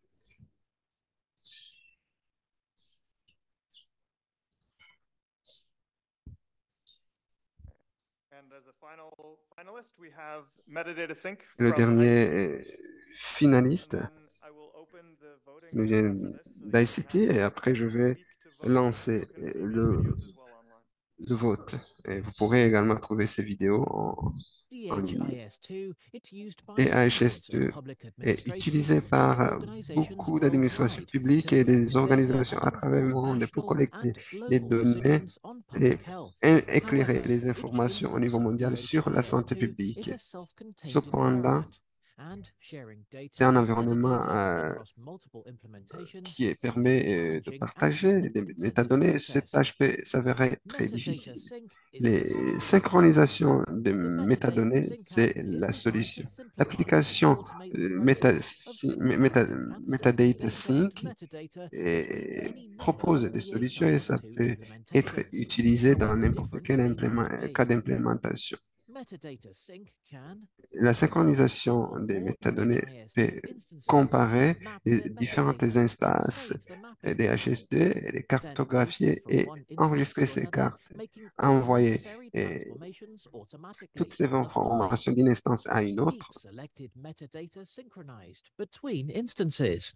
[SPEAKER 9] And as a final finalist, we have metadata sync
[SPEAKER 7] Le
[SPEAKER 9] from
[SPEAKER 7] dernier
[SPEAKER 9] I C T.
[SPEAKER 7] euh, finaliste
[SPEAKER 9] And then I will open the voting
[SPEAKER 7] nous vient
[SPEAKER 9] for this so that you
[SPEAKER 7] d'I C T
[SPEAKER 9] can
[SPEAKER 7] et après je vais
[SPEAKER 9] speak to vote.
[SPEAKER 7] lancer
[SPEAKER 9] You can
[SPEAKER 7] euh,
[SPEAKER 9] see these
[SPEAKER 7] le,
[SPEAKER 9] videos as well online.
[SPEAKER 7] le vote. Et vous pourrez également trouver ces vidéos en, en
[SPEAKER 13] The
[SPEAKER 7] ligne.
[SPEAKER 13] H I S two, it's used by
[SPEAKER 7] Et
[SPEAKER 13] hundreds
[SPEAKER 7] H S
[SPEAKER 13] of
[SPEAKER 7] deux
[SPEAKER 13] public
[SPEAKER 7] est
[SPEAKER 13] administrations
[SPEAKER 7] utilisé par
[SPEAKER 13] and
[SPEAKER 7] euh,
[SPEAKER 13] organizations
[SPEAKER 7] beaucoup d'administrations
[SPEAKER 13] worldwide
[SPEAKER 7] publiques
[SPEAKER 13] to
[SPEAKER 7] et des
[SPEAKER 13] collect data
[SPEAKER 7] organisations à
[SPEAKER 13] and
[SPEAKER 7] travers le
[SPEAKER 13] inform
[SPEAKER 7] monde pour
[SPEAKER 13] national
[SPEAKER 7] collecter
[SPEAKER 13] and
[SPEAKER 7] les
[SPEAKER 13] local
[SPEAKER 7] données
[SPEAKER 13] decisions on
[SPEAKER 7] et
[SPEAKER 13] public health.
[SPEAKER 7] é- éclairer
[SPEAKER 13] However,
[SPEAKER 7] les
[SPEAKER 13] each
[SPEAKER 7] informations au
[SPEAKER 13] instance
[SPEAKER 7] niveau
[SPEAKER 13] of
[SPEAKER 7] mondial
[SPEAKER 13] the
[SPEAKER 7] sur la santé
[SPEAKER 13] H I S two
[SPEAKER 7] publique.
[SPEAKER 13] is a self-contained
[SPEAKER 7] Cependant,
[SPEAKER 13] environment, and sharing
[SPEAKER 7] c'est
[SPEAKER 13] data
[SPEAKER 7] un
[SPEAKER 13] and
[SPEAKER 7] environnement
[SPEAKER 13] metadata
[SPEAKER 7] euh,
[SPEAKER 13] across multiple implementations
[SPEAKER 7] qui est-
[SPEAKER 13] can be
[SPEAKER 7] permet euh, de
[SPEAKER 13] challenging and
[SPEAKER 7] partager des
[SPEAKER 13] labor-intensive
[SPEAKER 7] métadonnées. Cette
[SPEAKER 13] process.
[SPEAKER 7] tâche peut s'avérer très
[SPEAKER 13] Metadata
[SPEAKER 7] difficile.
[SPEAKER 13] sync is the
[SPEAKER 7] Les
[SPEAKER 13] solution.
[SPEAKER 7] synchronisations de
[SPEAKER 13] The Metadata
[SPEAKER 7] métadonnées,
[SPEAKER 13] Sync
[SPEAKER 7] c'est
[SPEAKER 13] app is
[SPEAKER 7] la
[SPEAKER 13] designed to
[SPEAKER 7] solution.
[SPEAKER 13] simplify and
[SPEAKER 7] L'application
[SPEAKER 13] automate the
[SPEAKER 7] euh, Meta,
[SPEAKER 13] process of
[SPEAKER 7] Sy- Meta-
[SPEAKER 13] synchronizing and storing
[SPEAKER 7] Metadata
[SPEAKER 13] data and
[SPEAKER 7] Sync
[SPEAKER 13] metadata between
[SPEAKER 7] et
[SPEAKER 13] any member
[SPEAKER 7] propose
[SPEAKER 13] of
[SPEAKER 7] des
[SPEAKER 13] the
[SPEAKER 7] solutions et ça
[SPEAKER 13] H I S two
[SPEAKER 7] peut être
[SPEAKER 13] implementations,
[SPEAKER 7] utilisé dans
[SPEAKER 13] however
[SPEAKER 7] n'importe
[SPEAKER 13] different
[SPEAKER 7] quel
[SPEAKER 13] they
[SPEAKER 7] implément-
[SPEAKER 13] might be.
[SPEAKER 7] cas d'implémentation.
[SPEAKER 13] Metadata sync can
[SPEAKER 7] La synchronisation
[SPEAKER 13] one
[SPEAKER 7] des
[SPEAKER 13] or
[SPEAKER 7] métadonnées
[SPEAKER 13] H I S two
[SPEAKER 7] peut
[SPEAKER 13] instances
[SPEAKER 7] comparer
[SPEAKER 13] map
[SPEAKER 7] les
[SPEAKER 13] their
[SPEAKER 7] différentes
[SPEAKER 13] metadata,
[SPEAKER 7] instances
[SPEAKER 13] save the
[SPEAKER 7] des
[SPEAKER 13] mapping,
[SPEAKER 7] H S deux, et les
[SPEAKER 13] send data
[SPEAKER 7] cartographier
[SPEAKER 13] from
[SPEAKER 7] et
[SPEAKER 13] one instance
[SPEAKER 7] enregistrer
[SPEAKER 13] to
[SPEAKER 7] ces
[SPEAKER 13] another,
[SPEAKER 7] cartes,
[SPEAKER 13] making all
[SPEAKER 7] envoyer
[SPEAKER 13] necessary
[SPEAKER 7] eh,
[SPEAKER 13] transformations automatically
[SPEAKER 7] toutes ces
[SPEAKER 13] on the fly.
[SPEAKER 7] informations d'une instance à une
[SPEAKER 13] Keep
[SPEAKER 7] autre.
[SPEAKER 13] selected metadata synchronized between instances.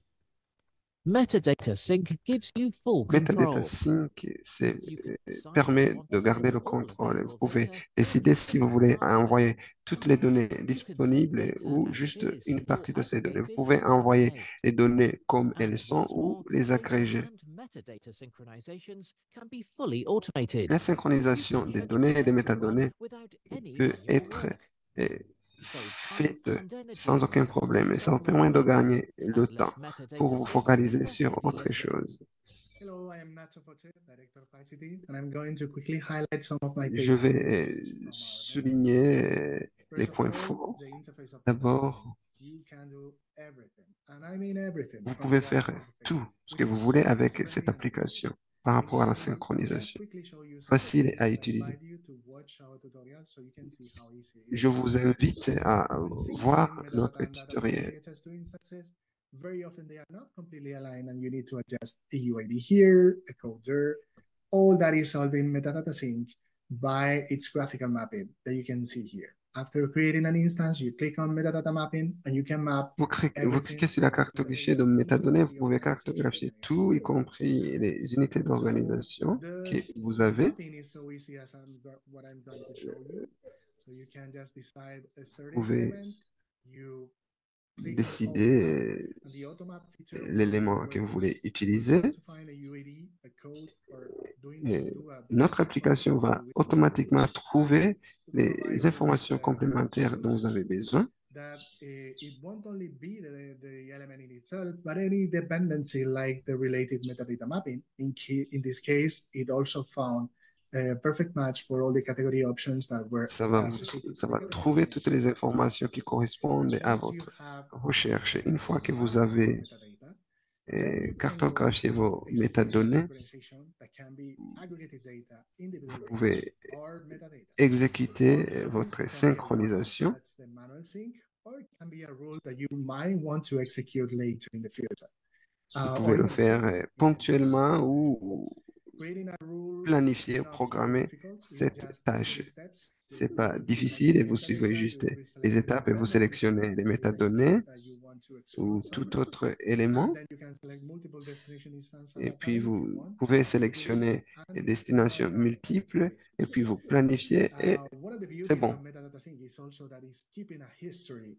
[SPEAKER 13] Metadata sync gives you full
[SPEAKER 7] Metadata
[SPEAKER 13] control.
[SPEAKER 7] Sync c'est,
[SPEAKER 13] You can
[SPEAKER 7] euh,
[SPEAKER 13] decide you
[SPEAKER 7] permet
[SPEAKER 13] want
[SPEAKER 7] de
[SPEAKER 13] to
[SPEAKER 7] garder
[SPEAKER 13] send
[SPEAKER 7] le
[SPEAKER 13] all
[SPEAKER 7] contrôle. Vous
[SPEAKER 13] available
[SPEAKER 7] pouvez
[SPEAKER 13] data or
[SPEAKER 7] décider
[SPEAKER 13] just
[SPEAKER 7] si vous
[SPEAKER 13] the
[SPEAKER 7] voulez
[SPEAKER 13] parts of
[SPEAKER 7] envoyer
[SPEAKER 13] it.
[SPEAKER 7] toutes les données
[SPEAKER 13] You can send
[SPEAKER 7] disponibles
[SPEAKER 13] data
[SPEAKER 7] ou
[SPEAKER 13] as it
[SPEAKER 7] juste
[SPEAKER 13] is,
[SPEAKER 7] une
[SPEAKER 13] or
[SPEAKER 7] partie de ces données. Vous
[SPEAKER 13] aggregate it
[SPEAKER 7] pouvez
[SPEAKER 13] and
[SPEAKER 7] envoyer
[SPEAKER 13] segregate.
[SPEAKER 7] les données comme elles
[SPEAKER 13] And
[SPEAKER 7] sont
[SPEAKER 13] what's
[SPEAKER 7] ou
[SPEAKER 13] more,
[SPEAKER 7] les
[SPEAKER 13] data
[SPEAKER 7] agréger.
[SPEAKER 13] and metadata synchronizations can be fully automated.
[SPEAKER 7] La
[SPEAKER 13] You
[SPEAKER 7] synchronisation
[SPEAKER 13] can
[SPEAKER 7] des
[SPEAKER 13] schedule
[SPEAKER 7] données et des
[SPEAKER 13] them to run
[SPEAKER 7] métadonnées
[SPEAKER 13] without any
[SPEAKER 7] peut
[SPEAKER 13] manual
[SPEAKER 7] être
[SPEAKER 13] work.
[SPEAKER 7] euh,
[SPEAKER 13] Save time
[SPEAKER 7] faite
[SPEAKER 13] and energy
[SPEAKER 7] sans aucun
[SPEAKER 13] to
[SPEAKER 7] problème et
[SPEAKER 13] focus
[SPEAKER 7] ça vous
[SPEAKER 13] on
[SPEAKER 7] permet
[SPEAKER 13] what
[SPEAKER 7] de
[SPEAKER 13] matters
[SPEAKER 7] gagner le
[SPEAKER 13] and
[SPEAKER 7] temps
[SPEAKER 13] let
[SPEAKER 7] pour
[SPEAKER 13] metadata
[SPEAKER 7] vous
[SPEAKER 13] sync
[SPEAKER 7] focaliser
[SPEAKER 13] do the
[SPEAKER 7] sur
[SPEAKER 13] heavy
[SPEAKER 7] autre
[SPEAKER 13] lifting.
[SPEAKER 7] chose.
[SPEAKER 14] Hello, I am Nacho Foche, Director of I C T, and I'm going to quickly highlight some of my
[SPEAKER 7] Je
[SPEAKER 14] favorite
[SPEAKER 7] vais
[SPEAKER 14] features
[SPEAKER 7] euh,
[SPEAKER 14] from our
[SPEAKER 7] souligner euh, les
[SPEAKER 14] First of
[SPEAKER 7] points
[SPEAKER 14] all,
[SPEAKER 7] forts.
[SPEAKER 14] the interface of
[SPEAKER 7] D'abord,
[SPEAKER 14] metadata. You can do everything, and I mean everything,
[SPEAKER 7] vous
[SPEAKER 14] from
[SPEAKER 7] pouvez
[SPEAKER 14] the
[SPEAKER 7] faire
[SPEAKER 14] user interface,
[SPEAKER 7] tout ce
[SPEAKER 14] which
[SPEAKER 7] que vous
[SPEAKER 14] is
[SPEAKER 7] voulez
[SPEAKER 14] super,
[SPEAKER 7] avec
[SPEAKER 14] super
[SPEAKER 7] cette
[SPEAKER 14] clean and easy.
[SPEAKER 7] application par
[SPEAKER 14] In
[SPEAKER 7] rapport à la
[SPEAKER 14] this one, I can
[SPEAKER 7] synchronisation.
[SPEAKER 14] quickly show you some
[SPEAKER 7] Facile
[SPEAKER 14] settings,
[SPEAKER 7] à
[SPEAKER 14] and I
[SPEAKER 7] utiliser.
[SPEAKER 14] invite you to watch our tutorial so you can see how easy it
[SPEAKER 7] Je
[SPEAKER 14] is.
[SPEAKER 7] vous invite à
[SPEAKER 14] When syncing
[SPEAKER 7] voir notre
[SPEAKER 14] metadata and data from
[SPEAKER 7] tutoriel.
[SPEAKER 14] D H S two instances, very often they are not completely aligned, and you need to adjust a U I D here, a code there. All that is solved in metadata sync by its graphical mapping that you can see here. After creating an instance, you click on metadata mapping and you can map
[SPEAKER 7] Vous, cliquez, vous
[SPEAKER 14] everything
[SPEAKER 7] cliquez sur la
[SPEAKER 14] for whatever
[SPEAKER 7] cartographie
[SPEAKER 14] you
[SPEAKER 7] de
[SPEAKER 14] need
[SPEAKER 7] métadonnées,
[SPEAKER 14] of
[SPEAKER 7] vous
[SPEAKER 14] the
[SPEAKER 7] pouvez
[SPEAKER 14] organization
[SPEAKER 7] cartographier
[SPEAKER 14] that is
[SPEAKER 7] tout, y
[SPEAKER 14] doing.
[SPEAKER 7] compris les unités
[SPEAKER 14] So
[SPEAKER 7] d'organisation
[SPEAKER 14] the
[SPEAKER 7] que vous avez.
[SPEAKER 14] mapping is so easy as I'm, go- what I'm going to show you. So you can just decide a
[SPEAKER 7] Vous
[SPEAKER 14] certain
[SPEAKER 7] pouvez
[SPEAKER 14] element, you click on
[SPEAKER 7] décider
[SPEAKER 14] automap,
[SPEAKER 7] euh,
[SPEAKER 14] and the automap feature will
[SPEAKER 7] l'élément
[SPEAKER 14] work
[SPEAKER 7] que vous
[SPEAKER 14] for
[SPEAKER 7] voulez
[SPEAKER 14] you. Once
[SPEAKER 7] utiliser.
[SPEAKER 14] you have to find a U I D, a code, or doing
[SPEAKER 7] Et
[SPEAKER 14] do a
[SPEAKER 7] notre
[SPEAKER 14] basic
[SPEAKER 7] application
[SPEAKER 14] function,
[SPEAKER 7] va
[SPEAKER 14] it will
[SPEAKER 7] automatiquement trouver les
[SPEAKER 14] provide you with
[SPEAKER 7] informations
[SPEAKER 14] uh,
[SPEAKER 7] complémentaires dont vous
[SPEAKER 14] tools
[SPEAKER 7] avez besoin.
[SPEAKER 14] that uh, it won't only be the, the element in itself, but any dependency like the related metadata mapping. In, key, in this case, it also found a perfect match for all the category options that were
[SPEAKER 7] Ça va, vous,
[SPEAKER 14] associated
[SPEAKER 7] ça
[SPEAKER 14] to
[SPEAKER 7] va
[SPEAKER 14] the
[SPEAKER 7] trouver
[SPEAKER 14] category.
[SPEAKER 7] toutes les informations qui correspondent à
[SPEAKER 14] Once you
[SPEAKER 7] votre
[SPEAKER 14] have
[SPEAKER 7] recherche. Une fois que vous
[SPEAKER 14] mapped your
[SPEAKER 7] avez
[SPEAKER 14] metadata, then
[SPEAKER 7] euh,
[SPEAKER 14] you can go
[SPEAKER 7] cartographié
[SPEAKER 14] to
[SPEAKER 7] vos
[SPEAKER 14] a security
[SPEAKER 7] métadonnées,
[SPEAKER 14] synchronization that can be aggregated data, individual
[SPEAKER 7] vous
[SPEAKER 14] data,
[SPEAKER 7] pouvez
[SPEAKER 14] or metadata.
[SPEAKER 7] exécuter
[SPEAKER 14] Both
[SPEAKER 7] euh,
[SPEAKER 14] of these
[SPEAKER 7] votre
[SPEAKER 14] can be a one-off,
[SPEAKER 7] synchronisation.
[SPEAKER 14] that's the manual sync, or it can be a rule that you might want to execute later in the future.
[SPEAKER 7] Vous
[SPEAKER 14] Uh,
[SPEAKER 7] pouvez
[SPEAKER 14] or
[SPEAKER 7] le
[SPEAKER 14] in
[SPEAKER 7] faire
[SPEAKER 14] Excel,
[SPEAKER 7] euh,
[SPEAKER 14] you can
[SPEAKER 7] ponctuellement ou
[SPEAKER 14] creating a rule
[SPEAKER 7] planifier,
[SPEAKER 14] is not super
[SPEAKER 7] programmer
[SPEAKER 14] difficult. It's
[SPEAKER 7] cette
[SPEAKER 14] just
[SPEAKER 7] tâche.
[SPEAKER 14] three steps.
[SPEAKER 7] C'est pas
[SPEAKER 14] You
[SPEAKER 7] difficile
[SPEAKER 14] select
[SPEAKER 7] et
[SPEAKER 14] the
[SPEAKER 7] vous suivez
[SPEAKER 14] metadata,
[SPEAKER 7] juste
[SPEAKER 14] you will be
[SPEAKER 7] les
[SPEAKER 14] selecting
[SPEAKER 7] étapes et vous
[SPEAKER 14] dependencies,
[SPEAKER 7] sélectionnez les
[SPEAKER 14] that is the
[SPEAKER 7] métadonnées
[SPEAKER 14] instance that you want to
[SPEAKER 7] ou
[SPEAKER 14] explore some.
[SPEAKER 7] tout autre
[SPEAKER 14] And
[SPEAKER 7] élément.
[SPEAKER 14] then you can select multiple destination instances at
[SPEAKER 7] Et
[SPEAKER 14] a
[SPEAKER 7] puis,
[SPEAKER 14] time if you
[SPEAKER 7] vous
[SPEAKER 14] want,
[SPEAKER 7] pouvez
[SPEAKER 14] execute it,
[SPEAKER 7] sélectionner les
[SPEAKER 14] and
[SPEAKER 7] destinations
[SPEAKER 14] run that
[SPEAKER 7] multiples
[SPEAKER 14] basically.
[SPEAKER 7] et puis vous planifiez et
[SPEAKER 14] Uh, one of the
[SPEAKER 7] c'est
[SPEAKER 14] beauties
[SPEAKER 7] bon.
[SPEAKER 14] of metadata sync is also that it's keeping a history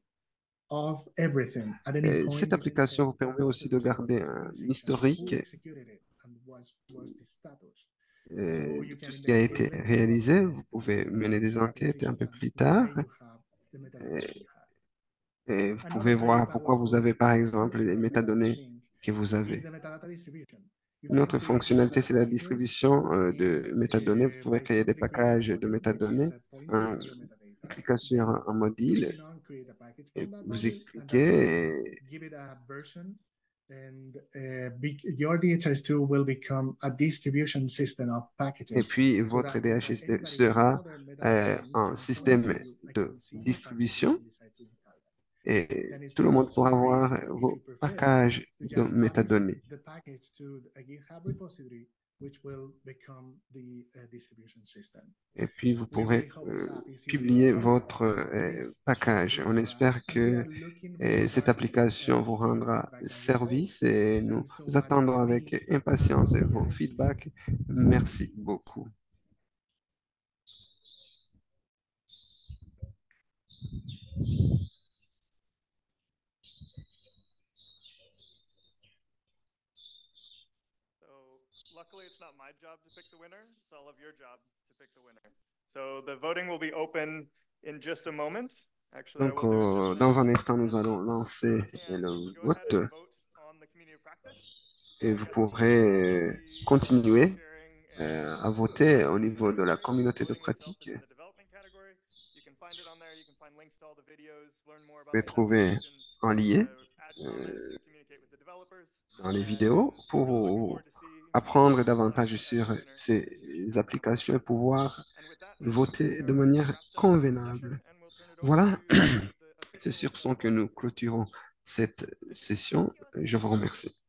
[SPEAKER 14] of everything. At any
[SPEAKER 7] Euh,
[SPEAKER 14] point,
[SPEAKER 7] Cette
[SPEAKER 14] you can
[SPEAKER 7] application
[SPEAKER 14] check
[SPEAKER 7] vous permet
[SPEAKER 14] what was
[SPEAKER 7] aussi
[SPEAKER 14] the
[SPEAKER 7] de
[SPEAKER 14] result
[SPEAKER 7] garder
[SPEAKER 14] of
[SPEAKER 7] un
[SPEAKER 14] the sync and
[SPEAKER 7] historique
[SPEAKER 14] who executed it and was was the status.
[SPEAKER 7] euh,
[SPEAKER 14] So
[SPEAKER 7] de
[SPEAKER 14] you
[SPEAKER 7] tout
[SPEAKER 14] can
[SPEAKER 7] ce qui a été
[SPEAKER 14] investigate later or
[SPEAKER 7] réalisé.
[SPEAKER 14] find
[SPEAKER 7] Vous pouvez mener des
[SPEAKER 14] some
[SPEAKER 7] enquêtes un
[SPEAKER 14] applications
[SPEAKER 7] peu
[SPEAKER 14] and
[SPEAKER 7] plus
[SPEAKER 14] why
[SPEAKER 7] tard
[SPEAKER 14] you have the metadata that you have.
[SPEAKER 7] et vous pouvez
[SPEAKER 14] Another very
[SPEAKER 7] voir pourquoi vous
[SPEAKER 14] powerful
[SPEAKER 7] avez, par exemple,
[SPEAKER 14] feature
[SPEAKER 7] les
[SPEAKER 14] of metadata
[SPEAKER 7] métadonnées
[SPEAKER 14] sync
[SPEAKER 7] que vous
[SPEAKER 14] is
[SPEAKER 7] avez.
[SPEAKER 14] the metadata distribution. You
[SPEAKER 7] Une
[SPEAKER 14] can
[SPEAKER 7] autre
[SPEAKER 14] create
[SPEAKER 7] fonctionnalité,
[SPEAKER 14] metadata
[SPEAKER 7] c'est la
[SPEAKER 14] packages
[SPEAKER 7] distribution euh, de
[SPEAKER 14] in
[SPEAKER 7] métadonnées. Vous
[SPEAKER 14] uh,
[SPEAKER 7] pouvez
[SPEAKER 14] by
[SPEAKER 7] créer des
[SPEAKER 14] simply creating a
[SPEAKER 7] packages de
[SPEAKER 14] module, which is
[SPEAKER 7] métadonnées
[SPEAKER 14] a pointer
[SPEAKER 7] en
[SPEAKER 14] to your metadata.
[SPEAKER 7] cliquant sur
[SPEAKER 14] Then
[SPEAKER 7] un, un module
[SPEAKER 14] clicking on create a package
[SPEAKER 7] et
[SPEAKER 14] from that
[SPEAKER 7] vous y
[SPEAKER 14] module, and that will
[SPEAKER 7] cliquez et
[SPEAKER 14] give it a version, and uh, be, your D H I S two will become a distribution system of
[SPEAKER 7] Et
[SPEAKER 14] packages,
[SPEAKER 7] puis,
[SPEAKER 14] so
[SPEAKER 7] votre
[SPEAKER 14] that when
[SPEAKER 7] D H S
[SPEAKER 14] anybody with
[SPEAKER 7] sera
[SPEAKER 14] another metadata
[SPEAKER 7] euh,
[SPEAKER 14] sync
[SPEAKER 7] un
[SPEAKER 14] can point
[SPEAKER 7] système
[SPEAKER 14] to you, I
[SPEAKER 7] de
[SPEAKER 14] can see the packages
[SPEAKER 7] distribution.
[SPEAKER 14] you decide to install.
[SPEAKER 7] et
[SPEAKER 14] then it
[SPEAKER 7] tout le monde
[SPEAKER 14] is
[SPEAKER 7] pourra
[SPEAKER 14] super
[SPEAKER 7] voir
[SPEAKER 14] easy, if
[SPEAKER 7] vos
[SPEAKER 14] you prefer,
[SPEAKER 7] packages
[SPEAKER 14] to
[SPEAKER 7] de
[SPEAKER 14] just copy
[SPEAKER 7] métadonnées.
[SPEAKER 14] the package to a GitHub repository, which will become the uh, distribution system.
[SPEAKER 7] Et puis, vous
[SPEAKER 14] We
[SPEAKER 7] pourrez
[SPEAKER 14] really hope this
[SPEAKER 7] euh,
[SPEAKER 14] app is easy to
[SPEAKER 7] publier
[SPEAKER 14] download.
[SPEAKER 7] votre
[SPEAKER 14] It
[SPEAKER 7] euh,
[SPEAKER 14] is
[SPEAKER 7] package.
[SPEAKER 14] easy
[SPEAKER 7] On
[SPEAKER 14] for us,
[SPEAKER 7] espère
[SPEAKER 14] and we
[SPEAKER 7] que
[SPEAKER 14] are looking
[SPEAKER 7] euh, cette
[SPEAKER 14] forward
[SPEAKER 7] application
[SPEAKER 14] uh,
[SPEAKER 7] vous
[SPEAKER 14] to your
[SPEAKER 7] rendra
[SPEAKER 14] feedback and
[SPEAKER 7] service
[SPEAKER 14] results.
[SPEAKER 7] et
[SPEAKER 14] Thank
[SPEAKER 7] nous
[SPEAKER 14] you so much
[SPEAKER 7] attendons
[SPEAKER 14] for
[SPEAKER 7] avec
[SPEAKER 14] being
[SPEAKER 7] impatience
[SPEAKER 14] part of
[SPEAKER 7] vos
[SPEAKER 14] the I C T.
[SPEAKER 7] feedbacks. Merci beaucoup.
[SPEAKER 9] Luckily, it's not my job to pick the winner. It's all of your job to pick the winner. So the voting will be open in just a moment. Actually, I
[SPEAKER 7] Donc,
[SPEAKER 9] will do it
[SPEAKER 7] euh,
[SPEAKER 9] just
[SPEAKER 7] dans
[SPEAKER 9] now.
[SPEAKER 7] un instant, nous allons lancer le
[SPEAKER 9] Go ahead
[SPEAKER 7] vote
[SPEAKER 9] and vote on the community of practice.
[SPEAKER 7] et vous pourrez euh, continuer euh, à voter au niveau de la communauté de pratique.
[SPEAKER 9] The development category. You can find it on there. You can find links to all the videos, learn more
[SPEAKER 7] Vous
[SPEAKER 9] about
[SPEAKER 7] pouvez
[SPEAKER 9] these
[SPEAKER 7] trouver
[SPEAKER 9] applications,
[SPEAKER 7] en lien
[SPEAKER 9] uh, add comments
[SPEAKER 7] euh,
[SPEAKER 9] and communicate with the developers.
[SPEAKER 7] dans les vidéos pour apprendre davantage sur ces applications et pouvoir voter de manière convenable. Voilà, c'est sur ce que nous clôturons cette session. Je vous remercie.